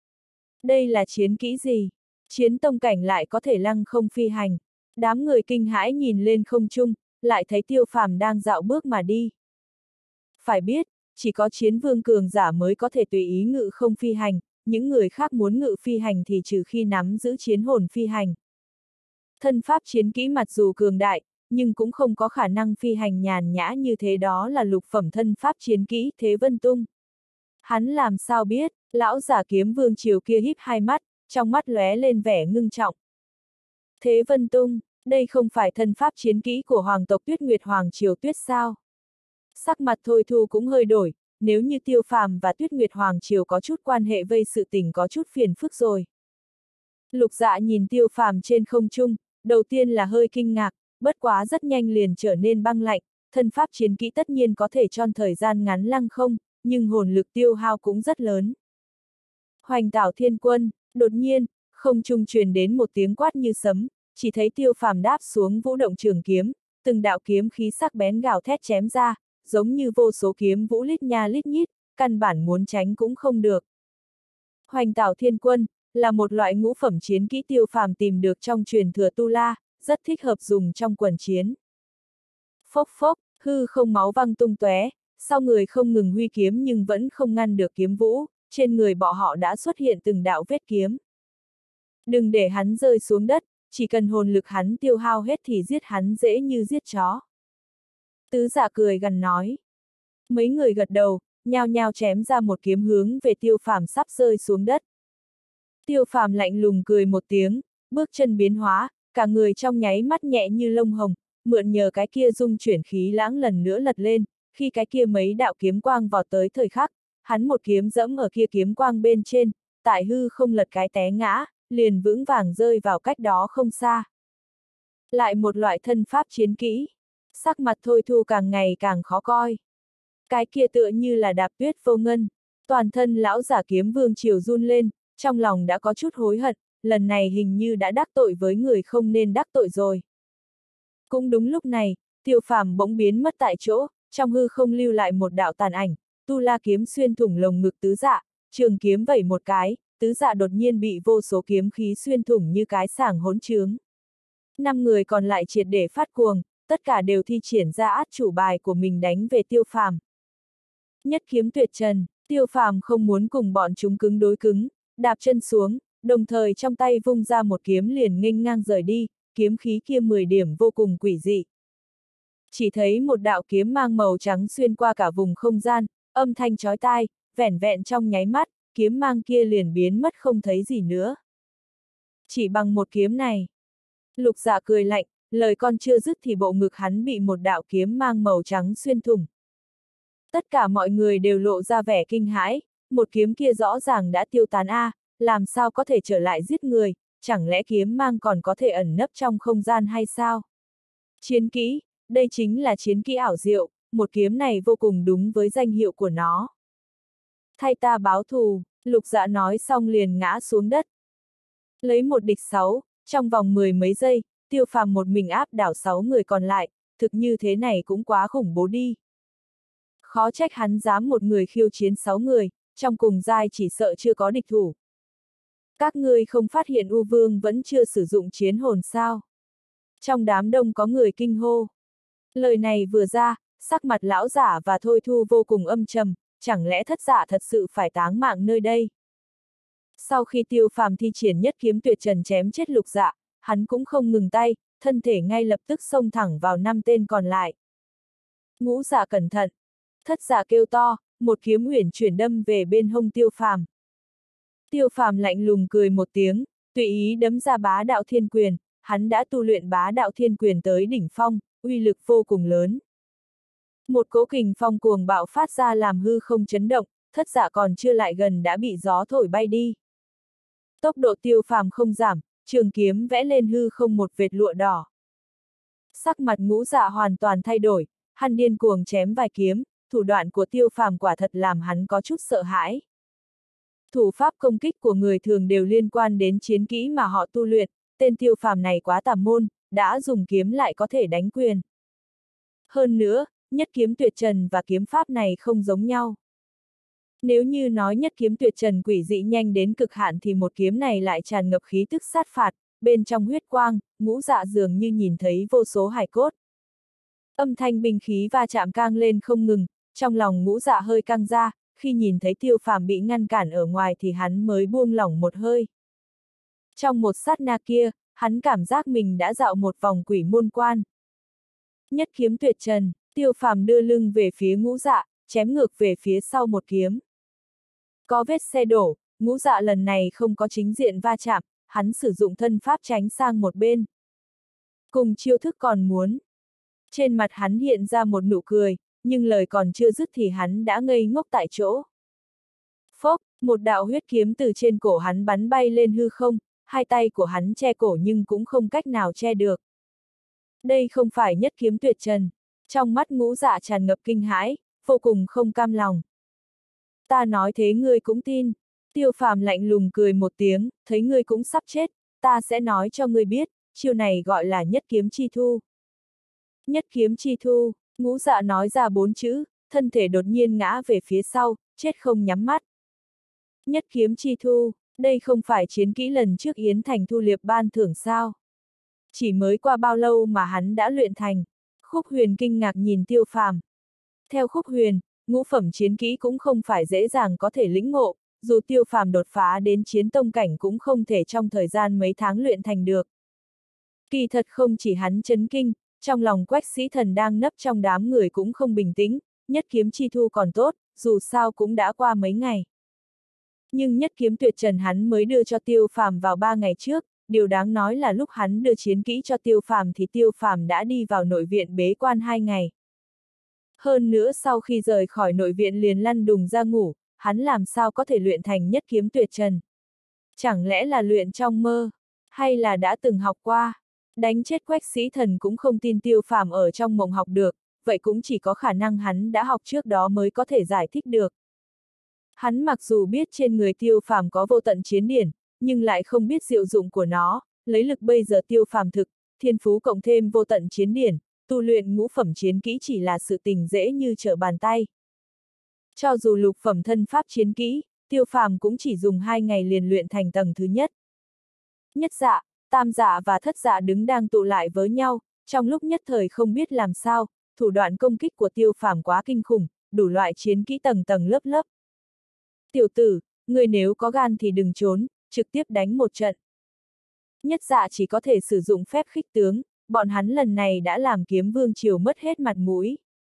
Đây là chiến kỹ gì? Chiến tông cảnh lại có thể lăng không phi hành. Đám người kinh hãi nhìn lên không trung, lại thấy Tiêu Phàm đang dạo bước mà đi. Phải biết, chỉ có chiến vương cường giả mới có thể tùy ý ngự không phi hành, những người khác muốn ngự phi hành thì trừ khi nắm giữ chiến hồn phi hành. Thân pháp chiến kỹ mặc dù cường đại, nhưng cũng không có khả năng phi hành nhàn nhã như thế, đó là lục phẩm thân pháp chiến kỹ Thế Vân Tung. Hắn làm sao biết, lão giả kiếm vương triều kia híp hai mắt, trong mắt lóe lên vẻ ngưng trọng. Thế Vân Tung, đây không phải thân pháp chiến kỹ của hoàng tộc Tuyết Nguyệt Hoàng Triều Tuyết sao? Sắc mặt Thôi Thu cũng hơi đổi, nếu như Tiêu Phàm và Tuyết Nguyệt Hoàng Triều có chút quan hệ vây sự tình có chút phiền phức rồi. Lục Dạ nhìn Tiêu Phàm trên không trung, đầu tiên là hơi kinh ngạc, bất quá rất nhanh liền trở nên băng lạnh, thân pháp chiến kỹ tất nhiên có thể trong thời gian ngắn lăng không, nhưng hồn lực tiêu hao cũng rất lớn. Hoành Tảo Thiên Quân, đột nhiên, không trung truyền đến một tiếng quát như sấm, chỉ thấy Tiêu Phàm đáp xuống vũ động trường kiếm, từng đạo kiếm khí sắc bén gào thét chém ra, giống như vô số kiếm vũ lít nha lít nhít, căn bản muốn tránh cũng không được. Hoành Tảo Thiên Quân là một loại ngũ phẩm chiến kỹ Tiêu Phàm tìm được trong truyền thừa Tu La, rất thích hợp dùng trong quần chiến. Phốc phốc, hư không máu văng tung tóe, sau người không ngừng huy kiếm nhưng vẫn không ngăn được kiếm vũ, trên người bọn họ đã xuất hiện từng đạo vết kiếm. Đừng để hắn rơi xuống đất, chỉ cần hồn lực hắn tiêu hao hết thì giết hắn dễ như giết chó. Tứ Dạ cười gằn nói. Mấy người gật đầu, nhao nhao chém ra một kiếm hướng về Tiêu Phàm sắp rơi xuống đất. Tiêu Phàm lạnh lùng cười một tiếng, bước chân biến hóa, cả người trong nháy mắt nhẹ như lông hồng, mượn nhờ cái kia dung chuyển khí lãng lần nữa lật lên, khi cái kia mấy đạo kiếm quang vọt tới thời khắc, hắn một kiếm dẫm ở kia kiếm quang bên trên, tại hư không lật cái té ngã, liền vững vàng rơi vào cách đó không xa. Lại một loại thân pháp chiến kỹ, sắc mặt Thôi Thu càng ngày càng khó coi. Cái kia tựa như là đạp tuyết vô ngân, toàn thân lão giả kiếm vương triều run lên, trong lòng đã có chút hối hận, lần này hình như đã đắc tội với người không nên đắc tội rồi. Cũng đúng lúc này, Tiêu Phàm bỗng biến mất tại chỗ, trong hư không lưu lại một đạo tàn ảnh, Tu La kiếm xuyên thủng lồng ngực Tứ Dạ, trường kiếm vẩy một cái, Tứ Dạ đột nhiên bị vô số kiếm khí xuyên thủng như cái sảng hỗn trướng. Năm người còn lại triệt để phát cuồng, tất cả đều thi triển ra át chủ bài của mình đánh về Tiêu Phàm. Nhất kiếm tuyệt trần, Tiêu Phàm không muốn cùng bọn chúng cứng đối cứng, đạp chân xuống, đồng thời trong tay vung ra một kiếm liền nghênh ngang rời đi, kiếm khí kia mười điểm vô cùng quỷ dị. Chỉ thấy một đạo kiếm mang màu trắng xuyên qua cả vùng không gian, âm thanh chói tai, vẻn vẹn trong nháy mắt, kiếm mang kia liền biến mất không thấy gì nữa. Chỉ bằng một kiếm này. Lục Dạ cười lạnh, lời con chưa dứt thì bộ ngực hắn bị một đạo kiếm mang màu trắng xuyên thủng. Tất cả mọi người đều lộ ra vẻ kinh hãi, một kiếm kia rõ ràng đã tiêu tán a, làm sao có thể trở lại giết người, chẳng lẽ kiếm mang còn có thể ẩn nấp trong không gian hay sao? Chiến kỹ, đây chính là chiến kỹ ảo diệu, một kiếm này vô cùng đúng với danh hiệu của nó. Thay ta báo thù, Lục Dạ nói xong liền ngã xuống đất. Lấy một địch sáu, Trong vòng mười mấy giây, Tiêu Phàm một mình áp đảo sáu người còn lại, thực như thế này cũng quá khủng bố đi. Khó trách hắn dám một người khiêu chiến sáu người, trong cùng giai chỉ sợ chưa có địch thủ. Các ngươi không phát hiện U Vương vẫn chưa sử dụng chiến hồn sao? Trong đám đông có người kinh hô. Lời này vừa ra, sắc mặt lão giả và Thôi Thu vô cùng âm trầm, chẳng lẽ thất giả thật sự phải táng mạng nơi đây? Sau khi Tiêu Phàm thi triển nhất kiếm tuyệt trần chém chết lục dạ, hắn cũng không ngừng tay, thân thể ngay lập tức xông thẳng vào năm tên còn lại. Ngũ dạ cẩn thận! Thất giả kêu to, một kiếm uyển chuyển đâm về bên hông Tiêu Phàm. Tiêu Phàm lạnh lùng cười một tiếng, tùy ý đấm ra bá đạo thiên quyền, hắn đã tu luyện bá đạo thiên quyền tới đỉnh phong, uy lực vô cùng lớn. Một cỗ kình phong cuồng bạo phát ra làm hư không chấn động, thất giả còn chưa lại gần đã bị gió thổi bay đi. Tốc độ Tiêu Phàm không giảm, trường kiếm vẽ lên hư không một vệt lụa đỏ. Sắc mặt ngũ dạ hoàn toàn thay đổi, hắn điên cuồng chém vài kiếm, thủ đoạn của Tiêu Phàm quả thật làm hắn có chút sợ hãi. Thủ pháp công kích của người thường đều liên quan đến chiến kỹ mà họ tu luyện, tên Tiêu Phàm này quá tà môn, đã dùng kiếm lại có thể đánh quyền. Hơn nữa, nhất kiếm tuyệt trần và kiếm pháp này không giống nhau. Nếu như nói nhất kiếm tuyệt trần quỷ dị nhanh đến cực hạn thì một kiếm này lại tràn ngập khí tức sát phạt, bên trong huyết quang, ngũ dạ dường như nhìn thấy vô số hài cốt. Âm thanh binh khí va chạm cang lên không ngừng, trong lòng ngũ dạ hơi căng ra, khi nhìn thấy Tiêu Phàm bị ngăn cản ở ngoài thì hắn mới buông lỏng một hơi. Trong một sát na kia, hắn cảm giác mình đã dạo một vòng quỷ môn quan. Nhất kiếm tuyệt trần, Tiêu Phàm đưa lưng về phía ngũ dạ, chém ngược về phía sau một kiếm. Có vết xe đổ, ngũ dạ lần này không có chính diện va chạm, hắn sử dụng thân pháp tránh sang một bên. Cùng chiêu thức còn muốn. Trên mặt hắn hiện ra một nụ cười, nhưng lời còn chưa dứt thì hắn đã ngây ngốc tại chỗ. Phốc, một đạo huyết kiếm từ trên cổ hắn bắn bay lên hư không, hai tay của hắn che cổ nhưng cũng không cách nào che được. Đây không phải nhất kiếm tuyệt trần. Trong mắt ngũ dạ tràn ngập kinh hãi, vô cùng không cam lòng. Ta nói thế ngươi cũng tin. Tiêu Phàm lạnh lùng cười một tiếng, thấy ngươi cũng sắp chết, ta sẽ nói cho ngươi biết, chiêu này gọi là nhất kiếm chi thu. Nhất kiếm chi thu, ngũ dạ nói ra bốn chữ, thân thể đột nhiên ngã về phía sau, chết không nhắm mắt. Nhất kiếm chi thu, đây không phải chiến kỹ lần trước Yến Thành thu liệp ban thưởng sao? Chỉ mới qua bao lâu mà hắn đã luyện thành? Khúc Huyền kinh ngạc nhìn Tiêu Phàm. Theo Khúc Huyền, ngũ phẩm chiến kỹ cũng không phải dễ dàng có thể lĩnh ngộ, dù Tiêu Phàm đột phá đến chiến tông cảnh cũng không thể trong thời gian mấy tháng luyện thành được. Kỳ thật không chỉ hắn chấn kinh, trong lòng Quách Sĩ Thần đang nấp trong đám người cũng không bình tĩnh, nhất kiếm chi thu còn tốt, dù sao cũng đã qua mấy ngày. Nhưng nhất kiếm tuyệt trần hắn mới đưa cho Tiêu Phàm vào ba ngày trước, điều đáng nói là lúc hắn đưa chiến kỹ cho Tiêu Phàm thì Tiêu Phàm đã đi vào nội viện bế quan hai ngày. Hơn nữa sau khi rời khỏi nội viện liền lăn đùng ra ngủ, hắn làm sao có thể luyện thành nhất kiếm tuyệt trần? Chẳng lẽ là luyện trong mơ? Hay là đã từng học qua? Đánh chết Quách Sĩ Thần cũng không tin Tiêu Phàm ở trong mộng học được, vậy cũng chỉ có khả năng hắn đã học trước đó mới có thể giải thích được. Hắn mặc dù biết trên người Tiêu Phàm có vô tận chiến điển, nhưng lại không biết diệu dụng của nó, lấy lực bây giờ Tiêu Phàm thực, thiên phú cộng thêm vô tận chiến điển, tu luyện ngũ phẩm chiến kỹ chỉ là sự tình dễ như trở bàn tay. Cho dù lục phẩm thân pháp chiến kỹ, Tiêu Phàm cũng chỉ dùng hai ngày liền luyện thành tầng thứ nhất. Nhất dạ, tam dạ và thất dạ đứng đang tụ lại với nhau, trong lúc nhất thời không biết làm sao, thủ đoạn công kích của Tiêu Phàm quá kinh khủng, đủ loại chiến kỹ tầng tầng lớp lớp. Tiểu tử, người nếu có gan thì đừng trốn, trực tiếp đánh một trận. Nhất dạ chỉ có thể sử dụng phép khích tướng, bọn hắn lần này đã làm Kiếm Vương Triều mất hết mặt mũi.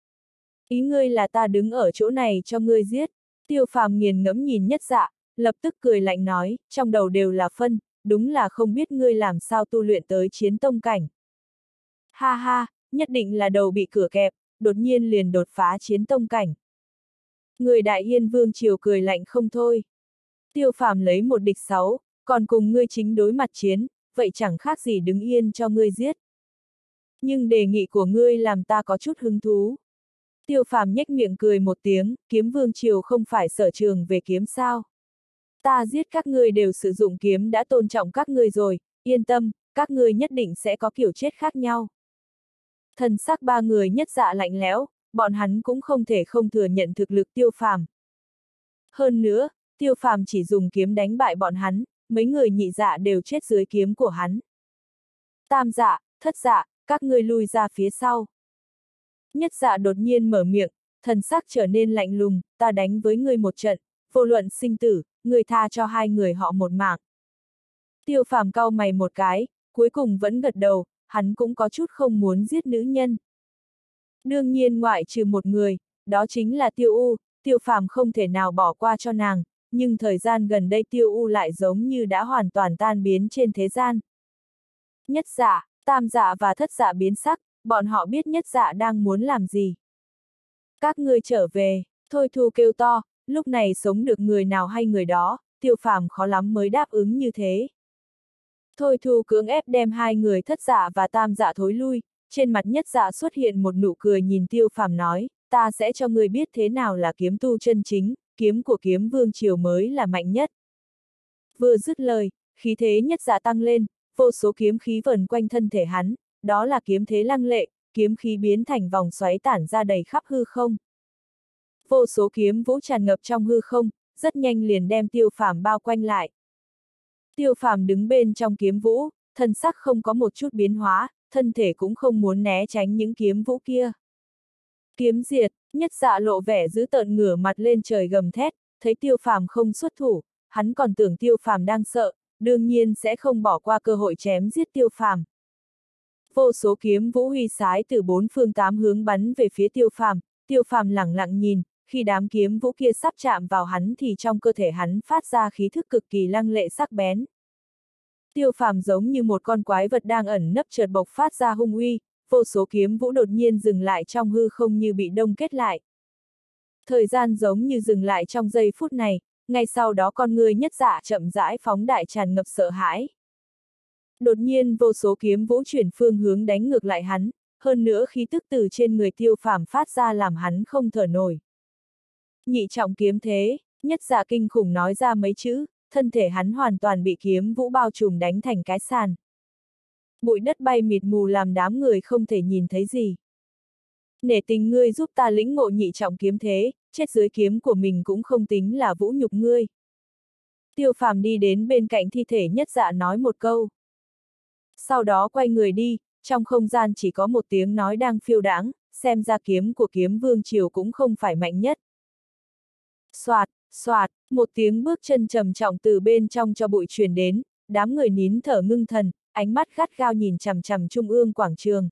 Ý ngươi là ta đứng ở chỗ này cho ngươi giết. Tiêu Phàm nghiền ngẫm nhìn nhất dạ, lập tức cười lạnh nói, trong đầu đều là phân, đúng là không biết ngươi làm sao tu luyện tới chiến tông cảnh. Ha ha, nhất định là đầu bị cửa kẹp, đột nhiên liền đột phá chiến tông cảnh. Người Đại Yên Vương Triều cười lạnh không thôi. Tiêu Phàm lấy một địch sáu, còn cùng ngươi chính đối mặt chiến, vậy chẳng khác gì đứng yên cho ngươi giết. Nhưng đề nghị của ngươi làm ta có chút hứng thú. Tiêu Phàm nhếch miệng cười một tiếng, Kiếm Vương Triều không phải sở trường về kiếm sao. Ta giết các ngươi đều sử dụng kiếm đã tôn trọng các ngươi rồi, yên tâm, các ngươi nhất định sẽ có kiểu chết khác nhau. Thần sắc ba người Nhất Dạ lạnh lẽo, bọn hắn cũng không thể không thừa nhận thực lực Tiêu Phàm. Hơn nữa, Tiêu Phàm chỉ dùng kiếm đánh bại bọn hắn, mấy người Nhị Dạ đều chết dưới kiếm của hắn. Tam Dạ, Thất Dạ, các ngươi lui ra phía sau. Nhất Dạ đột nhiên mở miệng, thần sắc trở nên lạnh lùng, ta đánh với ngươi một trận, vô luận sinh tử, ngươi tha cho hai người họ một mạng. Tiêu Phàm cau mày một cái, cuối cùng vẫn gật đầu, hắn cũng có chút không muốn giết nữ nhân. Đương nhiên ngoại trừ một người, đó chính là Tiêu U, Tiêu Phàm không thể nào bỏ qua cho nàng, nhưng thời gian gần đây Tiêu U lại giống như đã hoàn toàn tan biến trên thế gian. Nhất Dạ, Tam Dạ và Thất Dạ biến sắc, bọn họ biết Nhất Dạ đang muốn làm gì. Các ngươi trở về, Thôi Thu kêu to, lúc này sống được người nào hay người đó, Tiêu Phàm khó lắm mới đáp ứng như thế. Thôi Thu cưỡng ép đem hai người Thất Dạ và Tam Dạ thối lui, trên mặt Nhất Dạ xuất hiện một nụ cười nhìn Tiêu Phàm nói, ta sẽ cho ngươi biết thế nào là kiếm tu chân chính, kiếm của kiếm vương triều mới là mạnh nhất. Vừa dứt lời, khí thế Nhất Dạ tăng lên, vô số kiếm khí vần quanh thân thể hắn, đó là kiếm thế lăng lệ, kiếm khí biến thành vòng xoáy tản ra đầy khắp hư không. Vô số kiếm vũ tràn ngập trong hư không, rất nhanh liền đem Tiêu Phàm bao quanh lại. Tiêu Phàm đứng bên trong kiếm vũ, thân sắc không có một chút biến hóa, thân thể cũng không muốn né tránh những kiếm vũ kia. Kiếm diệt, Nhất Dạ lộ vẻ dữ tợn ngửa mặt lên trời gầm thét, thấy Tiêu Phàm không xuất thủ, hắn còn tưởng Tiêu Phàm đang sợ, đương nhiên sẽ không bỏ qua cơ hội chém giết Tiêu Phàm. Vô số kiếm vũ huy sái từ bốn phương tám hướng bắn về phía Tiêu Phàm, Tiêu Phàm lẳng lặng nhìn, khi đám kiếm vũ kia sắp chạm vào hắn thì trong cơ thể hắn phát ra khí thức cực kỳ lăng lệ sắc bén. Tiêu Phàm giống như một con quái vật đang ẩn nấp chợt bộc phát ra hung uy, vô số kiếm vũ đột nhiên dừng lại trong hư không như bị đông kết lại. Thời gian giống như dừng lại trong giây phút này, ngay sau đó con người Nhất Dạ chậm rãi phóng đại tràn ngập sợ hãi. Đột nhiên vô số kiếm vũ chuyển phương hướng đánh ngược lại hắn, hơn nữa khí tức từ trên người Tiêu Phàm phát ra làm hắn không thở nổi. Nhị trọng kiếm thế, Nhất Dạ kinh khủng nói ra mấy chữ, thân thể hắn hoàn toàn bị kiếm vũ bao trùm đánh thành cái sàn. Bụi đất bay mịt mù làm đám người không thể nhìn thấy gì. Nể tình ngươi giúp ta lĩnh ngộ nhị trọng kiếm thế, chết dưới kiếm của mình cũng không tính là vũ nhục ngươi. Tiêu Phàm đi đến bên cạnh thi thể Nhất Dạ nói một câu. Sau đó quay người đi, trong không gian chỉ có một tiếng nói đang phiêu đãng, xem ra kiếm của kiếm vương triều cũng không phải mạnh nhất. Soạt, soạt, một tiếng bước chân trầm trọng từ bên trong cho bụi truyền đến, đám người nín thở ngưng thần, ánh mắt gắt gao nhìn chằm chằm trung ương quảng trường.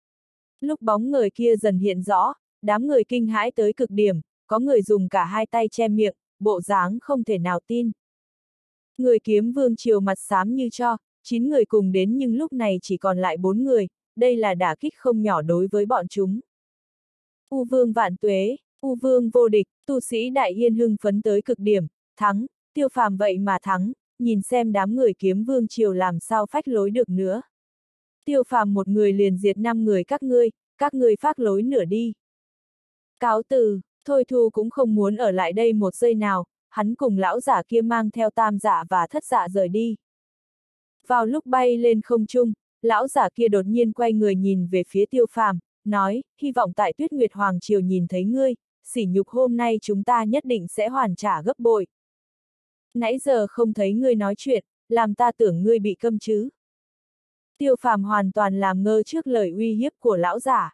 Lúc bóng người kia dần hiện rõ, đám người kinh hãi tới cực điểm, có người dùng cả hai tay che miệng, bộ dáng không thể nào tin. Người kiếm vương triều mặt xám như tro, chín người cùng đến nhưng lúc này chỉ còn lại bốn người, đây là đả kích không nhỏ đối với bọn chúng. U Vương vạn tuế, U Vương vô địch, tu sĩ Đại Yên hưng phấn tới cực điểm, thắng, Tiêu Phàm vậy mà thắng, nhìn xem đám người kiếm vương triều làm sao phách lối được nữa. Tiêu Phàm một người liền diệt năm người các ngươi, các ngươi phách lối nửa đi. Cáo từ, Thôi Thu cũng không muốn ở lại đây một giây nào, hắn cùng lão giả kia mang theo Tam Dạ và Thất Dạ rời đi. Vào lúc bay lên không trung, lão giả kia đột nhiên quay người nhìn về phía Tiêu Phàm, nói, hy vọng tại Tuyết Nguyệt Hoàng Triều nhìn thấy ngươi, sỉ nhục hôm nay chúng ta nhất định sẽ hoàn trả gấp bội. Nãy giờ không thấy ngươi nói chuyện, làm ta tưởng ngươi bị câm chứ. Tiêu Phàm hoàn toàn làm ngơ trước lời uy hiếp của lão giả.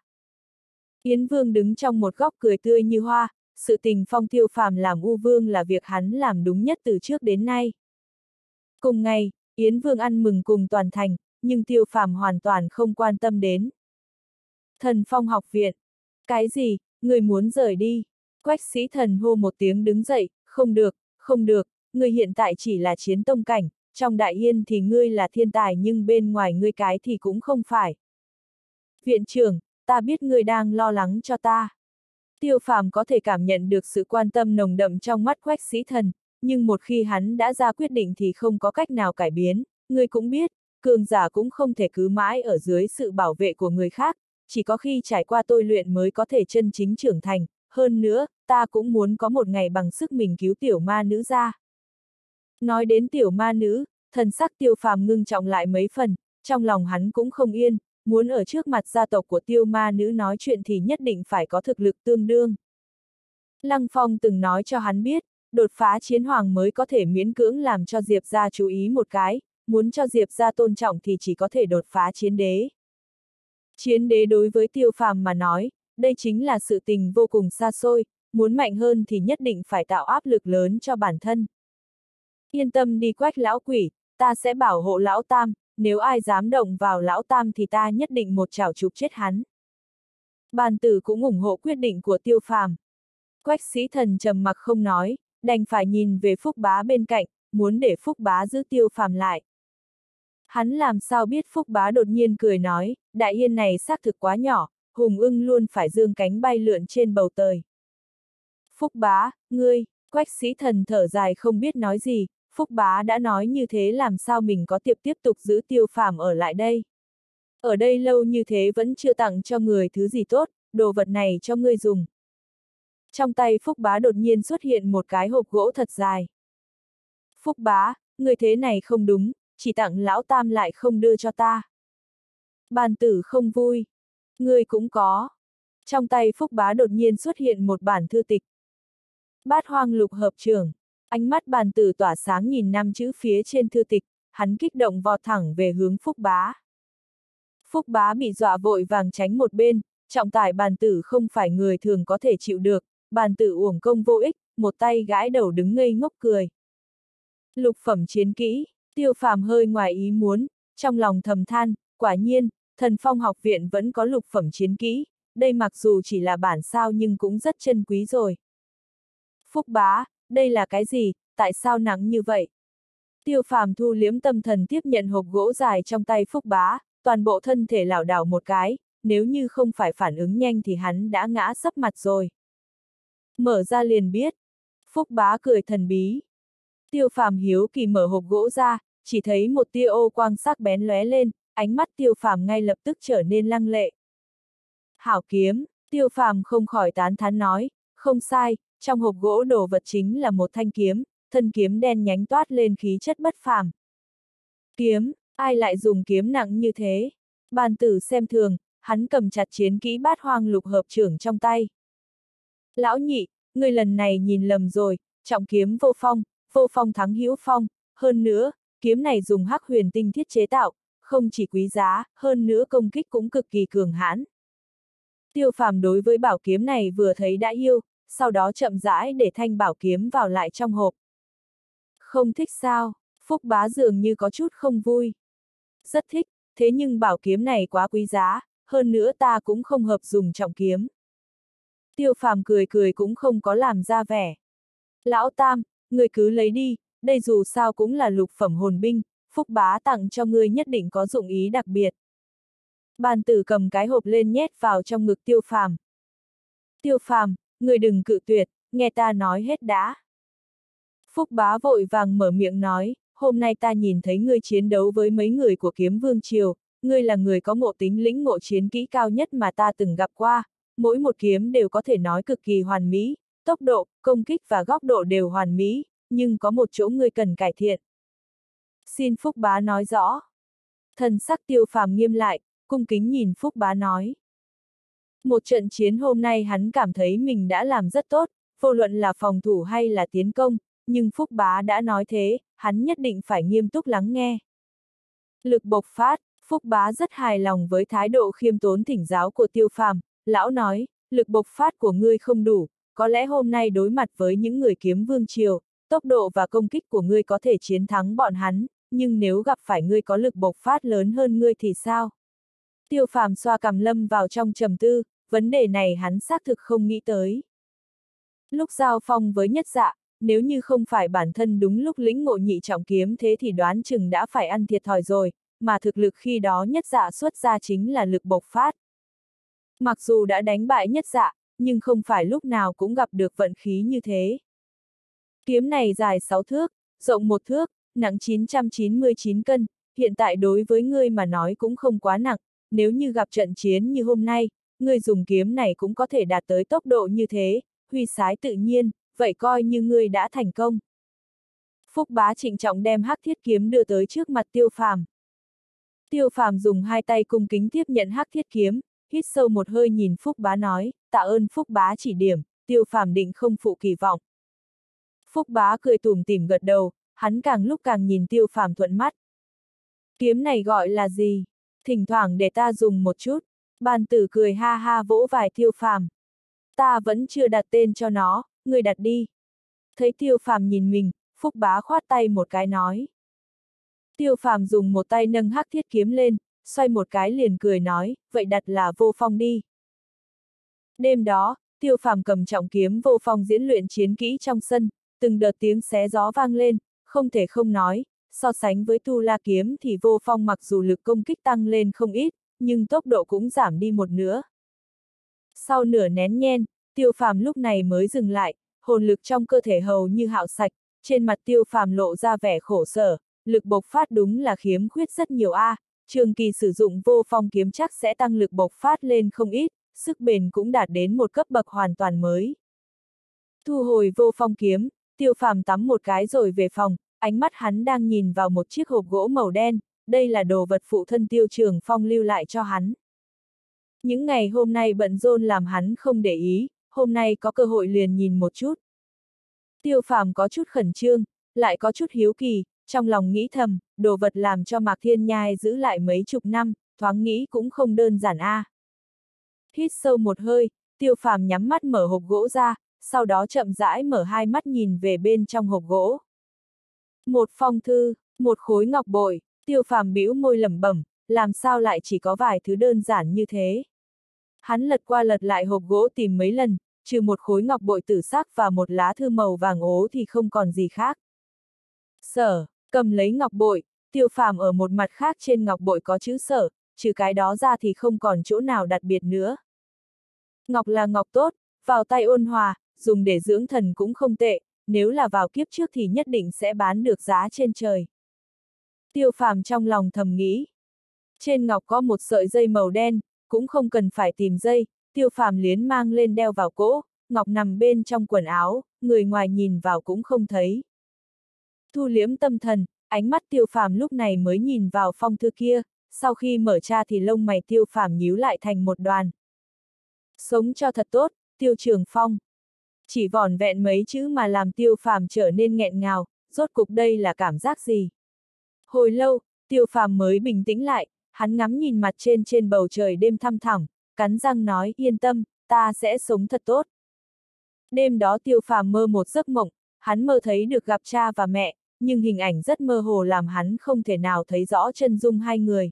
Yến Vương đứng trong một góc cười tươi như hoa, sự tình phong Tiêu Phàm làm U Vương là việc hắn làm đúng nhất từ trước đến nay. Cùng ngày, Yến Vương ăn mừng cùng toàn thành, nhưng Tiêu Phàm hoàn toàn không quan tâm đến. Thần Phong học viện. Cái gì, người muốn rời đi? Quách Sĩ Thần hô một tiếng đứng dậy, không được, không được, người hiện tại chỉ là chiến tông cảnh, trong Đại Yên thì ngươi là thiên tài nhưng bên ngoài ngươi cái thì cũng không phải. Viện trưởng, ta biết ngươi đang lo lắng cho ta. Tiêu Phàm có thể cảm nhận được sự quan tâm nồng đậm trong mắt Quách Sĩ Thần, nhưng một khi hắn đã ra quyết định thì không có cách nào cải biến, ngươi cũng biết, cường giả cũng không thể cứ mãi ở dưới sự bảo vệ của người khác, chỉ có khi trải qua tôi luyện mới có thể chân chính trưởng thành, hơn nữa, ta cũng muốn có một ngày bằng sức mình cứu tiểu ma nữ ra. Nói đến tiểu ma nữ, thần sắc Tiêu Phàm ngưng trọng lại mấy phần, trong lòng hắn cũng không yên, muốn ở trước mặt gia tộc của Tiêu ma nữ nói chuyện thì nhất định phải có thực lực tương đương. Lăng Phong từng nói cho hắn biết, đột phá chiến hoàng mới có thể miễn cưỡng làm cho Diệp gia chú ý một cái, muốn cho Diệp gia tôn trọng thì chỉ có thể đột phá chiến đế. Chiến đế đối với Tiêu Phàm mà nói, đây chính là sự tình vô cùng xa xôi, muốn mạnh hơn thì nhất định phải tạo áp lực lớn cho bản thân. Yên tâm đi Quách lão quỷ, ta sẽ bảo hộ lão tam, nếu ai dám động vào lão tam thì ta nhất định một chảo chụp chết hắn. Bàn tử cũng ủng hộ quyết định của Tiêu Phàm. Quách Sĩ Thần trầm mặc không nói, đành phải nhìn về Phúc Bá bên cạnh, muốn để Phúc Bá giữ Tiêu Phàm lại. Hắn làm sao biết Phúc Bá đột nhiên cười nói, đại yên này xác thực quá nhỏ, hùng ưng luôn phải dương cánh bay lượn trên bầu trời. Phúc Bá, ngươi, Quách Sĩ Thần thở dài không biết nói gì, Phúc Bá đã nói như thế làm sao mình có tiếp tiếp tục giữ Tiêu Phàm ở lại đây. Ở đây lâu như thế vẫn chưa tặng cho người thứ gì tốt, đồ vật này cho ngươi dùng. Trong tay Phúc Bá đột nhiên xuất hiện một cái hộp gỗ thật dài. Phúc Bá, người thế này không đúng, chỉ tặng lão tam lại không đưa cho ta. Bàn tử không vui. Ngươi cũng có. Trong tay Phúc Bá đột nhiên xuất hiện một bản thư tịch. Bát Hoang Lục Hợp Trưởng. Ánh mắt bàn tử tỏa sáng nhìn năm chữ phía trên thư tịch, hắn kích động vọt thẳng về hướng Phúc Bá. Phúc Bá bị dọa vội vàng tránh một bên, trọng tải bàn tử không phải người thường có thể chịu được, bàn tử uổng công vô ích, một tay gãi đầu đứng ngây ngốc cười. Lục phẩm chiến kỹ, Tiêu Phàm hơi ngoài ý muốn, trong lòng thầm than, quả nhiên, Thần Phong học viện vẫn có lục phẩm chiến kỹ, đây mặc dù chỉ là bản sao nhưng cũng rất chân quý rồi. Phúc Bá, đây là cái gì, tại sao nặng như vậy? Tiêu Phàm thu liếm tâm thần tiếp nhận hộp gỗ dài trong tay Phúc Bá, toàn bộ thân thể lảo đảo một cái, nếu như không phải phản ứng nhanh thì hắn đã ngã sấp mặt rồi. Mở ra liền biết. Phúc Bá cười thần bí. Tiêu Phàm hiếu kỳ mở hộp gỗ ra, chỉ thấy một tia ô quang sắc bén lóe lên, ánh mắt Tiêu Phàm ngay lập tức trở nên lăng lệ. Hảo kiếm, Tiêu Phàm không khỏi tán thán nói, không sai, trong hộp gỗ đồ vật chính là một thanh kiếm, thân kiếm đen nhánh toát lên khí chất bất phàm. Kiếm, ai lại dùng kiếm nặng như thế? Bàn tử xem thường, hắn cầm chặt chiến kỹ Bát Hoang Lục Hợp Trưởng trong tay. Lão nhị, người lần này nhìn lầm rồi, trọng kiếm vô phong, vô phong thắng hữu phong, hơn nữa, kiếm này dùng hắc huyền tinh thiết chế tạo, không chỉ quý giá, hơn nữa công kích cũng cực kỳ cường hãn. Tiêu Phàm đối với bảo kiếm này vừa thấy đã yêu, sau đó chậm rãi để thanh bảo kiếm vào lại trong hộp. Không thích sao? Phúc Bá dường như có chút không vui. Rất thích, thế nhưng bảo kiếm này quá quý giá, hơn nữa ta cũng không hợp dùng trọng kiếm. Tiêu Phàm cười cười cũng không có làm ra vẻ. Lão Tam, người cứ lấy đi, đây dù sao cũng là lục phẩm hồn binh, Phúc Bá tặng cho ngươi nhất định có dụng ý đặc biệt. Bàn tử cầm cái hộp lên nhét vào trong ngực Tiêu Phàm. Tiêu Phàm, người đừng cự tuyệt, nghe ta nói hết đã. Phúc Bá vội vàng mở miệng nói, hôm nay ta nhìn thấy ngươi chiến đấu với mấy người của Kiếm Vương Triều, ngươi là người có ngộ tính lĩnh ngộ chiến kỹ cao nhất mà ta từng gặp qua, mỗi một kiếm đều có thể nói cực kỳ hoàn mỹ, tốc độ, công kích và góc độ đều hoàn mỹ, nhưng có một chỗ ngươi cần cải thiện. Xin Phúc Bá nói rõ. Thần sắc Tiêu Phàm nghiêm lại, cung kính nhìn Phúc Bá nói. Một trận chiến hôm nay hắn cảm thấy mình đã làm rất tốt, vô luận là phòng thủ hay là tiến công, nhưng Phúc Bá đã nói thế, hắn nhất định phải nghiêm túc lắng nghe. Lực bộc phát, Phúc Bá rất hài lòng với thái độ khiêm tốn thỉnh giáo của Tiêu Phàm, lão nói, lực bộc phát của ngươi không đủ, có lẽ hôm nay đối mặt với những người Kiếm Vương Triều, tốc độ và công kích của ngươi có thể chiến thắng bọn hắn, nhưng nếu gặp phải ngươi có lực bộc phát lớn hơn ngươi thì sao? Tiêu Phàm xoa cằm lâm vào trong trầm tư, vấn đề này hắn xác thực không nghĩ tới. Lúc giao phong với Nhất Dạ, nếu như không phải bản thân đúng lúc lĩnh ngộ nhị trọng kiếm thế thì đoán chừng đã phải ăn thiệt thòi rồi, mà thực lực khi đó Nhất Dạ xuất ra chính là lực bộc phát. Mặc dù đã đánh bại Nhất Dạ, nhưng không phải lúc nào cũng gặp được vận khí như thế. Kiếm này dài sáu thước, rộng một thước, nặng chín trăm chín mươi chín cân, hiện tại đối với ngươi mà nói cũng không quá nặng, nếu như gặp trận chiến như hôm nay, ngươi dùng kiếm này cũng có thể đạt tới tốc độ như thế, huy sái tự nhiên, vậy coi như ngươi đã thành công. Phúc Bá trịnh trọng đem hắc thiết kiếm đưa tới trước mặt Tiêu Phàm. Tiêu Phàm dùng hai tay cung kính tiếp nhận hắc thiết kiếm, hít sâu một hơi nhìn Phúc Bá nói, tạ ơn Phúc Bá chỉ điểm, Tiêu Phàm định không phụ kỳ vọng. Phúc Bá cười tủm tỉm gật đầu, hắn càng lúc càng nhìn Tiêu Phàm thuận mắt. Kiếm này gọi là gì? Thỉnh thoảng để ta dùng một chút. Bàn tử cười ha ha vỗ vai Tiêu Phàm. Ta vẫn chưa đặt tên cho nó, ngươi đặt đi. Thấy Tiêu Phàm nhìn mình, Phúc Bá khoát tay một cái nói. Tiêu Phàm dùng một tay nâng hắc thiết kiếm lên, xoay một cái liền cười nói, vậy đặt là Vô Phong đi. Đêm đó, Tiêu Phàm cầm trọng kiếm Vô Phong diễn luyện chiến kỹ trong sân, từng đợt tiếng xé gió vang lên, không thể không nói, so sánh với Tu La kiếm thì Vô Phong mặc dù lực công kích tăng lên không ít, nhưng tốc độ cũng giảm đi một nửa. Sau nửa nén nhang, Tiêu Phàm lúc này mới dừng lại, hồn lực trong cơ thể hầu như hạo sạch, trên mặt Tiêu Phàm lộ ra vẻ khổ sở, lực bộc phát đúng là khiếm khuyết rất nhiều a, à. Trường kỳ sử dụng Vô Phong kiếm chắc sẽ tăng lực bộc phát lên không ít, sức bền cũng đạt đến một cấp bậc hoàn toàn mới. Thu hồi Vô Phong kiếm, Tiêu Phàm tắm một cái rồi về phòng, ánh mắt hắn đang nhìn vào một chiếc hộp gỗ màu đen, đây là đồ vật phụ thân Tiêu Trường Phong lưu lại cho hắn. Những ngày hôm nay bận rộn làm hắn không để ý, hôm nay có cơ hội liền nhìn một chút. Tiêu Phàm có chút khẩn trương, lại có chút hiếu kỳ, trong lòng nghĩ thầm, đồ vật làm cho Mạc Thiên Nhai giữ lại mấy chục năm, thoáng nghĩ cũng không đơn giản a. À. Hít sâu một hơi, Tiêu Phàm nhắm mắt mở hộp gỗ ra, sau đó chậm rãi mở hai mắt nhìn về bên trong hộp gỗ. Một phong thư, một khối ngọc bội, Tiêu Phàm bĩu môi lẩm bẩm, làm sao lại chỉ có vài thứ đơn giản như thế. Hắn lật qua lật lại hộp gỗ tìm mấy lần, trừ một khối ngọc bội tử sắc và một lá thư màu vàng ố thì không còn gì khác. Sở, cầm lấy ngọc bội, Tiêu Phàm ở một mặt khác trên ngọc bội có chữ Sở, trừ cái đó ra thì không còn chỗ nào đặc biệt nữa. Ngọc là ngọc tốt, vào tay ôn hòa, dùng để dưỡng thần cũng không tệ, nếu là vào kiếp trước thì nhất định sẽ bán được giá trên trời. Tiêu Phàm trong lòng thầm nghĩ. Trên ngọc có một sợi dây màu đen, cũng không cần phải tìm dây, Tiêu Phàm liến mang lên đeo vào cỗ, ngọc nằm bên trong quần áo, người ngoài nhìn vào cũng không thấy. Thu liễm tâm thần, ánh mắt Tiêu Phàm lúc này mới nhìn vào phong thư kia, sau khi mở ra thì lông mày Tiêu Phàm nhíu lại thành một đoàn. Sống cho thật tốt, Tiêu Trường Phong. Chỉ vỏn vẹn mấy chữ mà làm Tiêu Phàm trở nên nghẹn ngào, rốt cục đây là cảm giác gì? Hồi lâu, Tiêu Phàm mới bình tĩnh lại, hắn ngắm nhìn mặt trên trên bầu trời đêm thăm thẳm, cắn răng nói yên tâm, ta sẽ sống thật tốt. Đêm đó Tiêu Phàm mơ một giấc mộng, hắn mơ thấy được gặp cha và mẹ, nhưng hình ảnh rất mơ hồ làm hắn không thể nào thấy rõ chân dung hai người.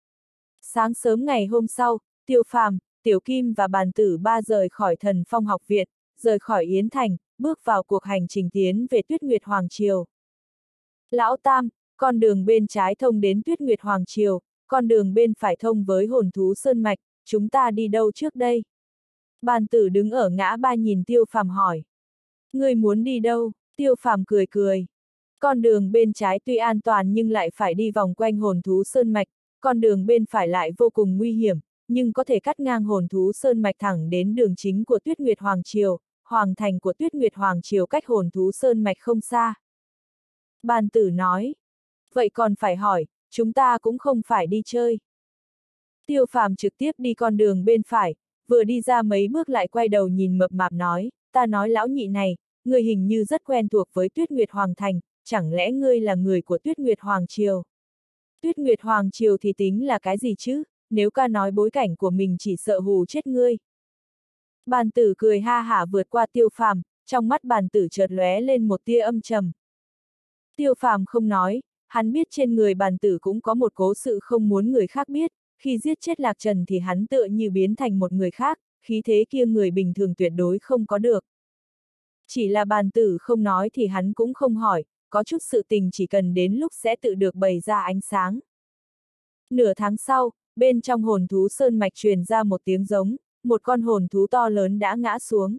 Sáng sớm ngày hôm sau, Tiêu Phàm, Tiểu Kim và Bàn Tử Ba rời khỏi Thần Phong học viện, rời khỏi Yến Thành, bước vào cuộc hành trình tiến về Tuyết Nguyệt Hoàng Triều. Lão Tam, con đường bên trái thông đến Tuyết Nguyệt Hoàng Triều, con đường bên phải thông với Hồn Thú Sơn Mạch, chúng ta đi đâu trước đây? Bàn Tử đứng ở ngã ba nhìn Tiêu Phàm hỏi. Ngươi muốn đi đâu? Tiêu Phàm cười cười. Con đường bên trái tuy an toàn nhưng lại phải đi vòng quanh Hồn Thú Sơn Mạch, con đường bên phải lại vô cùng nguy hiểm, nhưng có thể cắt ngang Hồn Thú Sơn Mạch thẳng đến đường chính của Tuyết Nguyệt Hoàng Triều, hoàng thành của Tuyết Nguyệt Hoàng Triều cách Hồn Thú Sơn Mạch không xa. Bàn Tử nói. Vậy còn phải hỏi, chúng ta cũng không phải đi chơi. Tiêu Phàm trực tiếp đi con đường bên phải, vừa đi ra mấy bước lại quay đầu nhìn mập mạp nói, ta nói lão nhị này, ngươi hình như rất quen thuộc với Tuyết Nguyệt Hoàng Thành, chẳng lẽ ngươi là người của Tuyết Nguyệt Hoàng Triều? Tuyết Nguyệt Hoàng Triều thì tính là cái gì chứ, nếu ca nói bối cảnh của mình chỉ sợ hù chết ngươi. Bàn Tử cười ha hả vượt qua Tiêu Phàm, trong mắt Bàn Tử chợt lóe lên một tia âm trầm. Tiêu Phàm không nói, hắn biết trên người Bàn Tử cũng có một cố sự không muốn người khác biết, khi giết chết Lạc Trần thì hắn tựa như biến thành một người khác, khí thế kia người bình thường tuyệt đối không có được. Chỉ là Bàn Tử không nói thì hắn cũng không hỏi, có chút sự tình chỉ cần đến lúc sẽ tự được bày ra ánh sáng. Nửa tháng sau, bên trong Hồn Thú Sơn Mạch truyền ra một tiếng giống, một con hồn thú to lớn đã ngã xuống.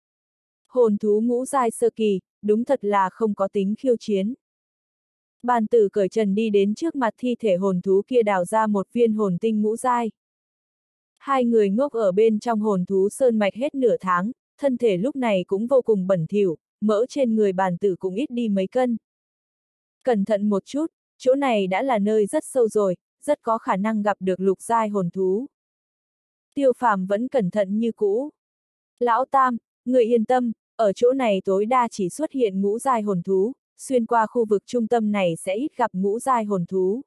Hồn thú ngũ giai sơ kỳ, đúng thật là không có tính khiêu chiến. Bàn Tử cởi trần đi đến trước mặt thi thể hồn thú kia đào ra một viên hồn tinh ngũ giai. Hai người ngốc ở bên trong Hồn Thú Sơn Mạch hết nửa tháng, thân thể lúc này cũng vô cùng bẩn thỉu, mỡ trên người Bàn Tử cũng ít đi mấy cân. Cẩn thận một chút, chỗ này đã là nơi rất sâu rồi, rất có khả năng gặp được lục giai hồn thú. Tiêu Phàm vẫn cẩn thận như cũ. Lão Tam, người yên tâm, ở chỗ này tối đa chỉ xuất hiện ngũ giai hồn thú, xuyên qua khu vực trung tâm này sẽ ít gặp ngũ giai hồn thú.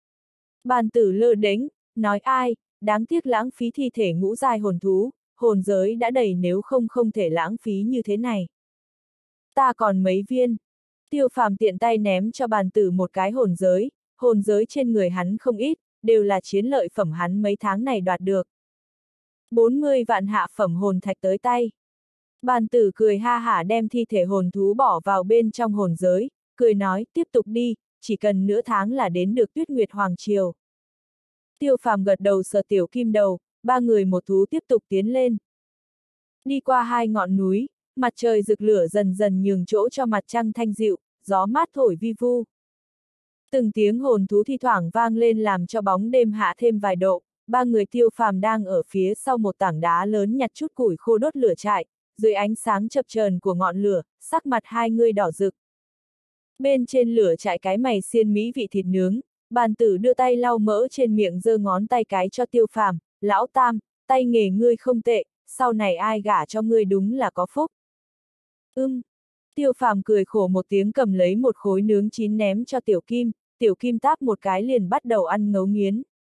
Bàn tử lơ đễnh, nói ai, đáng tiếc lãng phí thi thể ngũ giai hồn thú, hồn giới đã đầy nếu không không thể lãng phí như thế này. Ta còn mấy viên. Tiêu Phàm tiện tay ném cho bàn tử một cái hồn giới, hồn giới trên người hắn không ít, đều là chiến lợi phẩm hắn mấy tháng này đoạt được. bốn mươi vạn hạ phẩm hồn thạch tới tay. Bàn tử cười ha hả đem thi thể hồn thú bỏ vào bên trong hồn giới, cười nói, tiếp tục đi, chỉ cần nửa tháng là đến được Tuyết Nguyệt Hoàng Triều. Tiêu Phàm gật đầu sờ tiểu kim đầu, ba người một thú tiếp tục tiến lên. Đi qua hai ngọn núi, mặt trời rực lửa dần dần nhường chỗ cho mặt trăng thanh dịu, gió mát thổi vi vu. Từng tiếng hồn thú thi thoảng vang lên làm cho bóng đêm hạ thêm vài độ, ba người Tiêu Phàm đang ở phía sau một tảng đá lớn nhặt chút củi khô đốt lửa trại, dưới ánh sáng chập chờn của ngọn lửa, sắc mặt hai người đỏ rực. Bên trên lửa trại cái mày xiên mỹ vị thịt nướng, bàn tử đưa tay lau mỡ trên miệng giơ ngón tay cái cho Tiêu Phàm, lão Tam, tay nghề ngươi không tệ, sau này ai gả cho ngươi đúng là có phúc. Ưm. Tiêu Phàm cười khổ một tiếng cầm lấy một khối nướng chín ném cho Tiểu Kim, Tiểu Kim táp một cái liền bắt đầu ăn ngấu nghiến.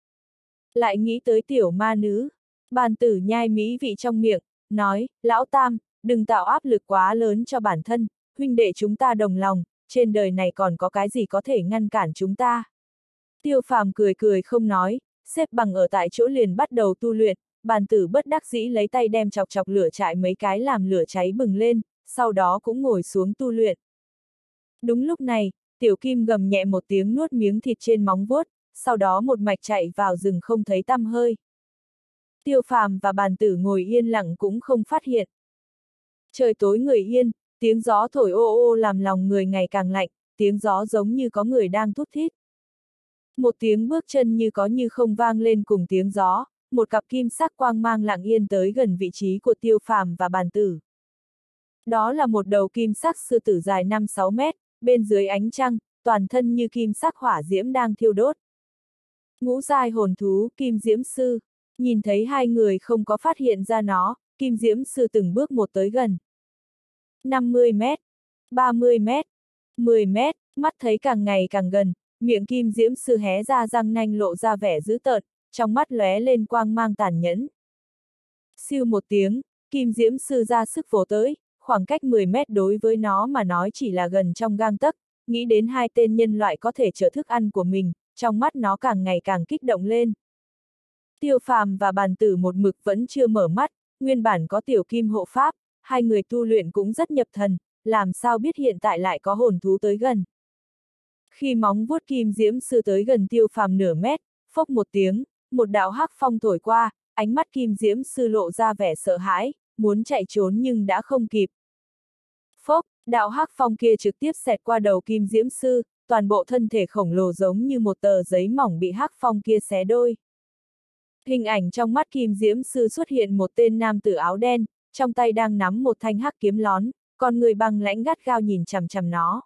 Lại nghĩ tới tiểu ma nữ, bàn tử nhai mỹ vị trong miệng, nói, lão Tam, đừng tạo áp lực quá lớn cho bản thân, huynh đệ chúng ta đồng lòng, trên đời này còn có cái gì có thể ngăn cản chúng ta. Tiêu Phàm cười cười không nói, xếp bằng ở tại chỗ liền bắt đầu tu luyện, bàn tử bất đắc dĩ lấy tay đem chọc chọc lửa trại mấy cái làm lửa cháy bừng lên, sau đó cũng ngồi xuống tu luyện. Đúng lúc này, Tiểu Kim gầm nhẹ một tiếng nuốt miếng thịt trên móng vuốt, sau đó một mạch chạy vào rừng không thấy tăm hơi. Tiêu Phàm và bàn tử ngồi yên lặng cũng không phát hiện. Trời tối người yên, tiếng gió thổi ô ô làm lòng người ngày càng lạnh, tiếng gió giống như có người đang thút thít. Một tiếng bước chân như có như không vang lên cùng tiếng gió, một cặp kim sắc quang mang lặng yên tới gần vị trí của Tiêu Phàm và bàn tử. Đó là một đầu kim sắc sư tử dài năm sáu mét, bên dưới ánh trăng, toàn thân như kim sắc hỏa diễm đang thiêu đốt. Ngũ giai hồn thú, Kim Diễm Sư. Nhìn thấy hai người không có phát hiện ra nó, Kim Diễm Sư từng bước một tới gần. năm mươi mét, ba mươi mét, mười mét, mắt thấy càng ngày càng gần, miệng Kim Diễm Sư hé ra răng nanh lộ ra vẻ dữ tợn, trong mắt lóe lên quang mang tàn nhẫn. Siêu một tiếng, Kim Diễm Sư ra sức vồ tới, khoảng cách mười mét đối với nó mà nói chỉ là gần trong gang tấc, nghĩ đến hai tên nhân loại có thể trở thức ăn của mình, trong mắt nó càng ngày càng kích động lên. Tiêu Phàm và bàn tử một mực vẫn chưa mở mắt, nguyên bản có Tiểu Kim hộ pháp, hai người tu luyện cũng rất nhập thần, làm sao biết hiện tại lại có hồn thú tới gần. Khi móng vuốt Kim Diễm Sư tới gần Tiêu Phàm nửa mét, phốc một tiếng, một đạo hắc phong thổi qua, ánh mắt Kim Diễm Sư lộ ra vẻ sợ hãi, muốn chạy trốn nhưng đã không kịp. Phốc, đạo hắc phong kia trực tiếp xẹt qua đầu Kim Diễm Sư, toàn bộ thân thể khổng lồ giống như một tờ giấy mỏng bị hắc phong kia xé đôi. Hình ảnh trong mắt Kim Diễm Sư xuất hiện một tên nam tử áo đen, trong tay đang nắm một thanh hắc kiếm lón, còn người băng lãnh gắt gao nhìn chằm chằm nó.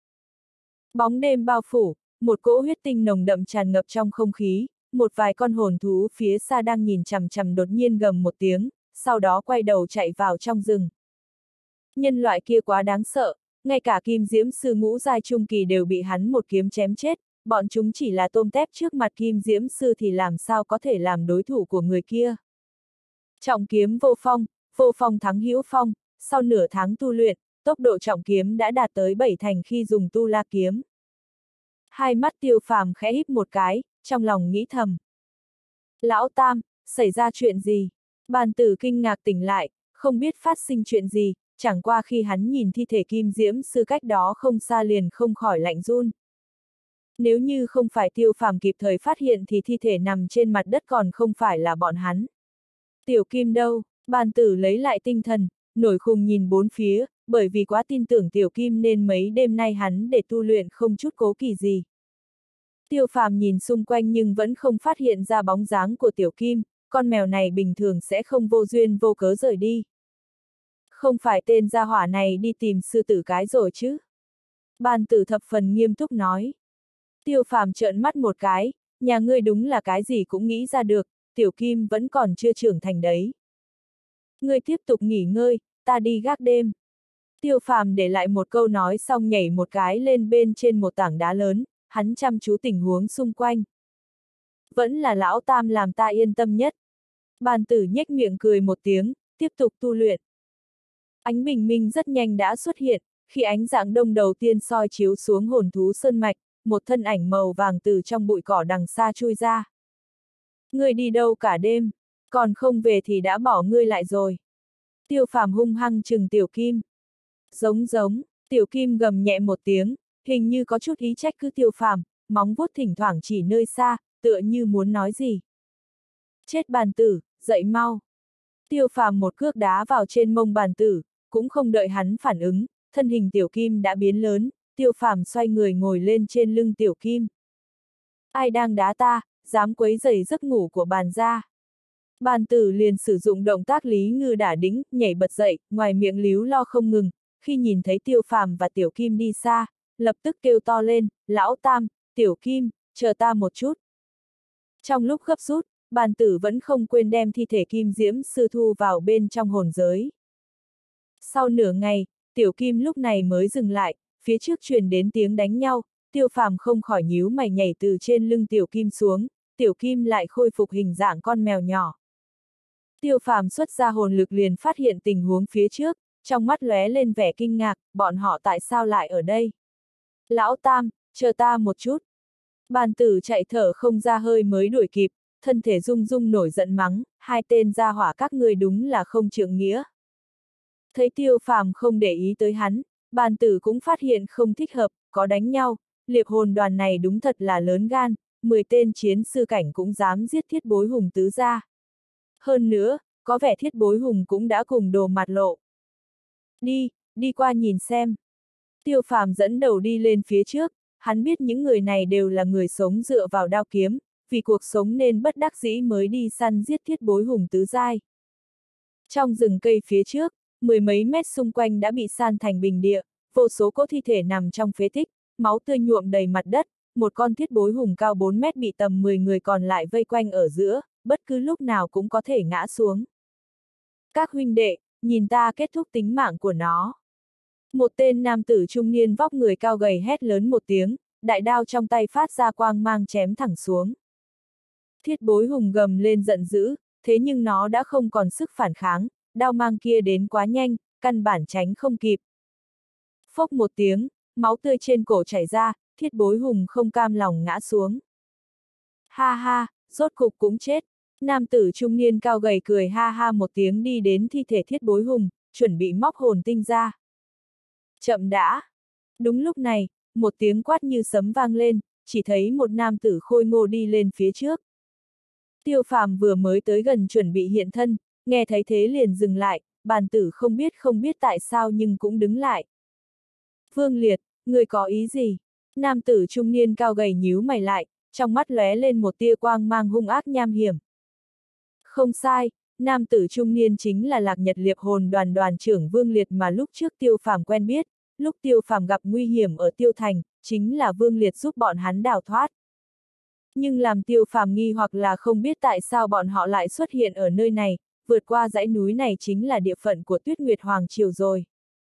Bóng đêm bao phủ, một cỗ huyết tinh nồng đậm tràn ngập trong không khí, một vài con hồn thú phía xa đang nhìn chằm chằm đột nhiên gầm một tiếng, sau đó quay đầu chạy vào trong rừng. Nhân loại kia quá đáng sợ, ngay cả Kim Diễm Sư ngũ giai trung kỳ đều bị hắn một kiếm chém chết, bọn chúng chỉ là tôm tép trước mặt Kim Diễm Sư thì làm sao có thể làm đối thủ của người kia. Trọng kiếm vô phong, vô phong thắng hữu phong, sau nửa tháng tu luyện, tốc độ trọng kiếm đã đạt tới bảy thành khi dùng tu la kiếm. Hai mắt Tiêu Phàm khẽ híp một cái, trong lòng nghĩ thầm. Lão Tam, xảy ra chuyện gì? Bàn tử kinh ngạc tỉnh lại, không biết phát sinh chuyện gì, chẳng qua khi hắn nhìn thi thể Kim Diễm Sư cách đó không xa liền không khỏi lạnh run. Nếu như không phải Tiêu Phàm kịp thời phát hiện thì thi thể nằm trên mặt đất còn không phải là bọn hắn. Tiểu Kim đâu? Bàn tử lấy lại tinh thần, nổi khùng nhìn bốn phía, bởi vì quá tin tưởng Tiểu Kim nên mấy đêm nay hắn để tu luyện không chút cố kỵ gì. Tiêu Phàm nhìn xung quanh nhưng vẫn không phát hiện ra bóng dáng của Tiểu Kim, con mèo này bình thường sẽ không vô duyên vô cớ rời đi. Không phải tên gia hỏa này đi tìm sư tử cái rồi chứ? Bàn tử thập phần nghiêm túc nói. Tiêu Phàm trợn mắt một cái, nhà ngươi đúng là cái gì cũng nghĩ ra được, tiểu kim vẫn còn chưa trưởng thành đấy. Ngươi tiếp tục nghỉ ngơi, ta đi gác đêm. Tiêu Phàm để lại một câu nói xong nhảy một cái lên bên trên một tảng đá lớn, hắn chăm chú tình huống xung quanh. Vẫn là lão tam làm ta yên tâm nhất. Bàn tử nhếch miệng cười một tiếng, tiếp tục tu luyện. Ánh bình minh rất nhanh đã xuất hiện, khi ánh dạng đông đầu tiên soi chiếu xuống hồn thú sơn mạch, một thân ảnh màu vàng từ trong bụi cỏ đằng xa chui ra. Ngươi đi đâu cả đêm, còn không về thì đã bỏ ngươi lại rồi. Tiêu Phàm hung hăng trừng Tiểu Kim. Giống giống, Tiểu Kim gầm nhẹ một tiếng, hình như có chút ý trách cứ Tiêu Phàm, móng vuốt thỉnh thoảng chỉ nơi xa, tựa như muốn nói gì. Chết bàn tử, dậy mau. Tiêu Phàm một cước đá vào trên mông bàn tử, cũng không đợi hắn phản ứng, thân hình Tiểu Kim đã biến lớn, Tiêu Phàm xoay người ngồi lên trên lưng Tiểu Kim. Ai đang đá ta, dám quấy rầy giấc ngủ của bàn gia. Bàn tử liền sử dụng động tác Lý Ngư đả đĩnh, nhảy bật dậy, ngoài miệng líu lo không ngừng, khi nhìn thấy Tiêu Phàm và Tiểu Kim đi xa, lập tức kêu to lên, lão tam, Tiểu Kim, chờ ta một chút. Trong lúc gấp rút, bàn tử vẫn không quên đem thi thể Kim Diễm Sư thu vào bên trong hồn giới. Sau nửa ngày, Tiểu Kim lúc này mới dừng lại, phía trước truyền đến tiếng đánh nhau, Tiêu Phàm không khỏi nhíu mày nhảy từ trên lưng Tiểu Kim xuống, Tiểu Kim lại khôi phục hình dạng con mèo nhỏ. Tiêu Phàm xuất ra hồn lực liền phát hiện tình huống phía trước, trong mắt lóe lên vẻ kinh ngạc, bọn họ tại sao lại ở đây? Lão tam, chờ ta một chút. Bàn tử chạy thở không ra hơi mới đuổi kịp, thân thể rung rung nổi giận mắng, hai tên gia hỏa các ngươi đúng là không trượng nghĩa. Thấy Tiêu Phàm không để ý tới hắn, bàn tử cũng phát hiện không thích hợp, có đánh nhau, liệp hồn đoàn này đúng thật là lớn gan, mười tên chiến sư cảnh cũng dám giết Thiết Bối Hùng tứ gia. Hơn nữa, có vẻ Thiết Bối Hùng cũng đã cùng đồ mặt lộ. Đi, đi qua nhìn xem. Tiêu Phàm dẫn đầu đi lên phía trước, hắn biết những người này đều là người sống dựa vào đao kiếm, vì cuộc sống nên bất đắc dĩ mới đi săn giết Thiết Bối Hùng tứ giai. Trong rừng cây phía trước, mười mấy mét xung quanh đã bị san thành bình địa, vô số cỗ thi thể nằm trong phế tích, máu tươi nhuộm đầy mặt đất, một con Thiết Bối Hùng cao bốn mét bị tầm mười người còn lại vây quanh ở giữa, bất cứ lúc nào cũng có thể ngã xuống. Các huynh đệ, nhìn ta kết thúc tính mạng của nó. Một tên nam tử trung niên vóc người cao gầy hét lớn một tiếng, đại đao trong tay phát ra quang mang chém thẳng xuống. Thiết Bối Hùng gầm lên giận dữ, thế nhưng nó đã không còn sức phản kháng, đao mang kia đến quá nhanh, căn bản tránh không kịp. Phốc một tiếng, máu tươi trên cổ chảy ra, Thiết Bối Hùng không cam lòng ngã xuống. Ha ha, rốt cục cũng chết. Nam tử trung niên cao gầy cười ha ha một tiếng đi đến thi thể Thiết Bối Hùng, chuẩn bị móc hồn tinh ra. Chậm đã. Đúng lúc này, một tiếng quát như sấm vang lên, chỉ thấy một nam tử khôi ngô đi lên phía trước. Tiêu Phàm vừa mới tới gần chuẩn bị hiện thân, nghe thấy thế liền dừng lại, bàn tử không biết không biết tại sao nhưng cũng đứng lại. Vương Liệt, người có ý gì? Nam tử trung niên cao gầy nhíu mày lại, trong mắt lóe lên một tia quang mang hung ác nham hiểm. Không sai, nam tử trung niên chính là Lạc Nhật Liệp Hồn đoàn đoàn trưởng Vương Liệt mà lúc trước Tiêu Phàm quen biết, lúc Tiêu Phàm gặp nguy hiểm ở Tiêu Thành, chính là Vương Liệt giúp bọn hắn đào thoát. Nhưng làm Tiêu Phàm nghi hoặc là không biết tại sao bọn họ lại xuất hiện ở nơi này, vượt qua dãy núi này chính là địa phận của Tuyết Nguyệt Hoàng Triều rồi.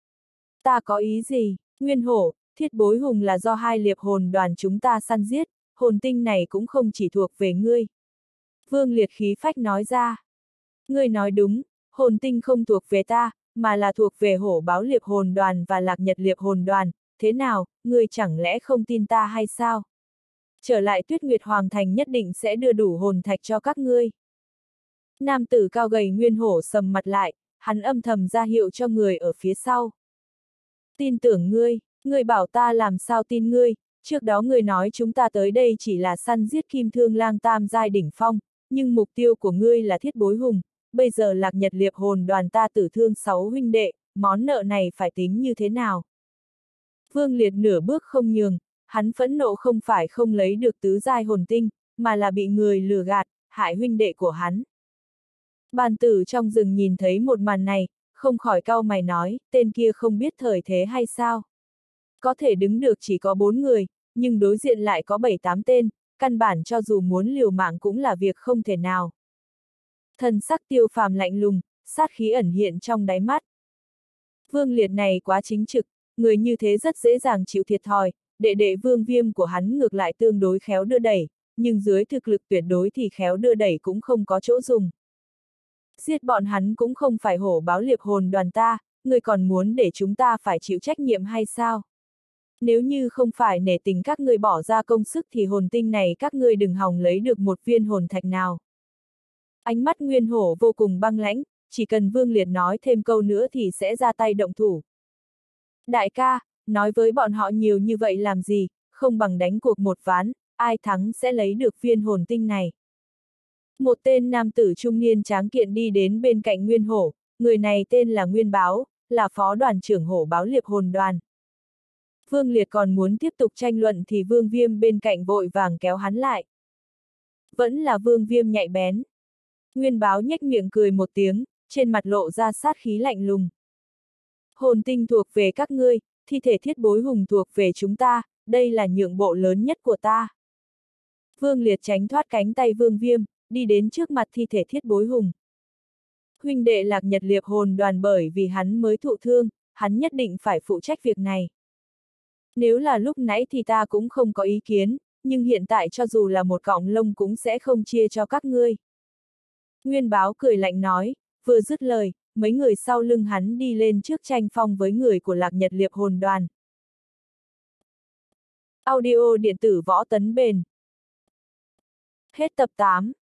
Ta có ý gì? Nguyên Hổ, Thiết Bối Hùng là do hai liệp hồn đoàn chúng ta săn giết, hồn tinh này cũng không chỉ thuộc về ngươi. Vương Liệt khí phách nói ra. Ngươi nói đúng, hồn tinh không thuộc về ta, mà là thuộc về Hổ Báo Liệp Hồn đoàn và Lạc Nhật Liệp Hồn đoàn, thế nào, ngươi chẳng lẽ không tin ta hay sao? Trở lại Tuyết Nguyệt Hoàng Thành nhất định sẽ đưa đủ hồn thạch cho các ngươi. Nam tử cao gầy Nguyên Hổ sầm mặt lại, hắn âm thầm ra hiệu cho người ở phía sau. Tin tưởng ngươi, ngươi bảo ta làm sao tin ngươi, trước đó ngươi nói chúng ta tới đây chỉ là săn giết Kim Thương Lang tam giai đỉnh phong, nhưng mục tiêu của ngươi là Thiết Bối Hùng, bây giờ Lạc Nhật Liệp Hồn đoàn ta tử thương sáu huynh đệ, món nợ này phải tính như thế nào? Vương Liệt nửa bước không nhường, hắn phẫn nộ không phải không lấy được tứ giai hồn tinh, mà là bị người lừa gạt, hại huynh đệ của hắn. Bàn tử trong rừng nhìn thấy một màn này, không khỏi cau mày nói, tên kia không biết thời thế hay sao? Có thể đứng được chỉ có bốn người, nhưng đối diện lại có bảy tám tên, căn bản cho dù muốn liều mạng cũng là việc không thể nào. Thần sắc Tiêu Phàm lạnh lùng, sát khí ẩn hiện trong đáy mắt. Vương Liệt này quá chính trực, người như thế rất dễ dàng chịu thiệt thòi, đệ đệ Vương Viêm của hắn ngược lại tương đối khéo đưa đẩy, nhưng dưới thực lực tuyệt đối thì khéo đưa đẩy cũng không có chỗ dùng. Giết bọn hắn cũng không phải hổ báo liệp hồn đoàn ta, người còn muốn để chúng ta phải chịu trách nhiệm hay sao? Nếu như không phải nể tình các ngươi bỏ ra công sức thì hồn tinh này các ngươi đừng hòng lấy được một viên hồn thạch nào. Ánh mắt Nguyên Hổ vô cùng băng lãnh, chỉ cần Vương Liệt nói thêm câu nữa thì sẽ ra tay động thủ. Đại ca, nói với bọn họ nhiều như vậy làm gì, không bằng đánh cuộc một ván, ai thắng sẽ lấy được viên hồn tinh này. Một tên nam tử trung niên tráng kiện đi đến bên cạnh Nguyên Hổ, người này tên là Nguyên Báo, là phó đoàn trưởng hổ báo liệp hồn đoàn. Vương Liệt còn muốn tiếp tục tranh luận thì Vương Viêm bên cạnh vội vàng kéo hắn lại. Vẫn là Vương Viêm nhạy bén. Nguyên Báo nhếch miệng cười một tiếng, trên mặt lộ ra sát khí lạnh lùng. Hồn tinh thuộc về các ngươi, thi thể thiết bối hùng thuộc về chúng ta, đây là nhượng bộ lớn nhất của ta. Vương Liệt tránh thoát cánh tay Vương Viêm, đi đến trước mặt thi thể thiết bối hùng. Huynh đệ Lạc Nhật liệp hồn đoàn bởi vì hắn mới thụ thương, hắn nhất định phải phụ trách việc này. Nếu là lúc nãy thì ta cũng không có ý kiến, nhưng hiện tại cho dù là một cọng lông cũng sẽ không chia cho các ngươi. Nguyên Báo cười lạnh nói, vừa dứt lời, mấy người sau lưng hắn đi lên trước tranh phong với người của Lạc Nhật liệp hồn đoàn. Audio điện tử Võ Tấn Bền. Hết tập tám.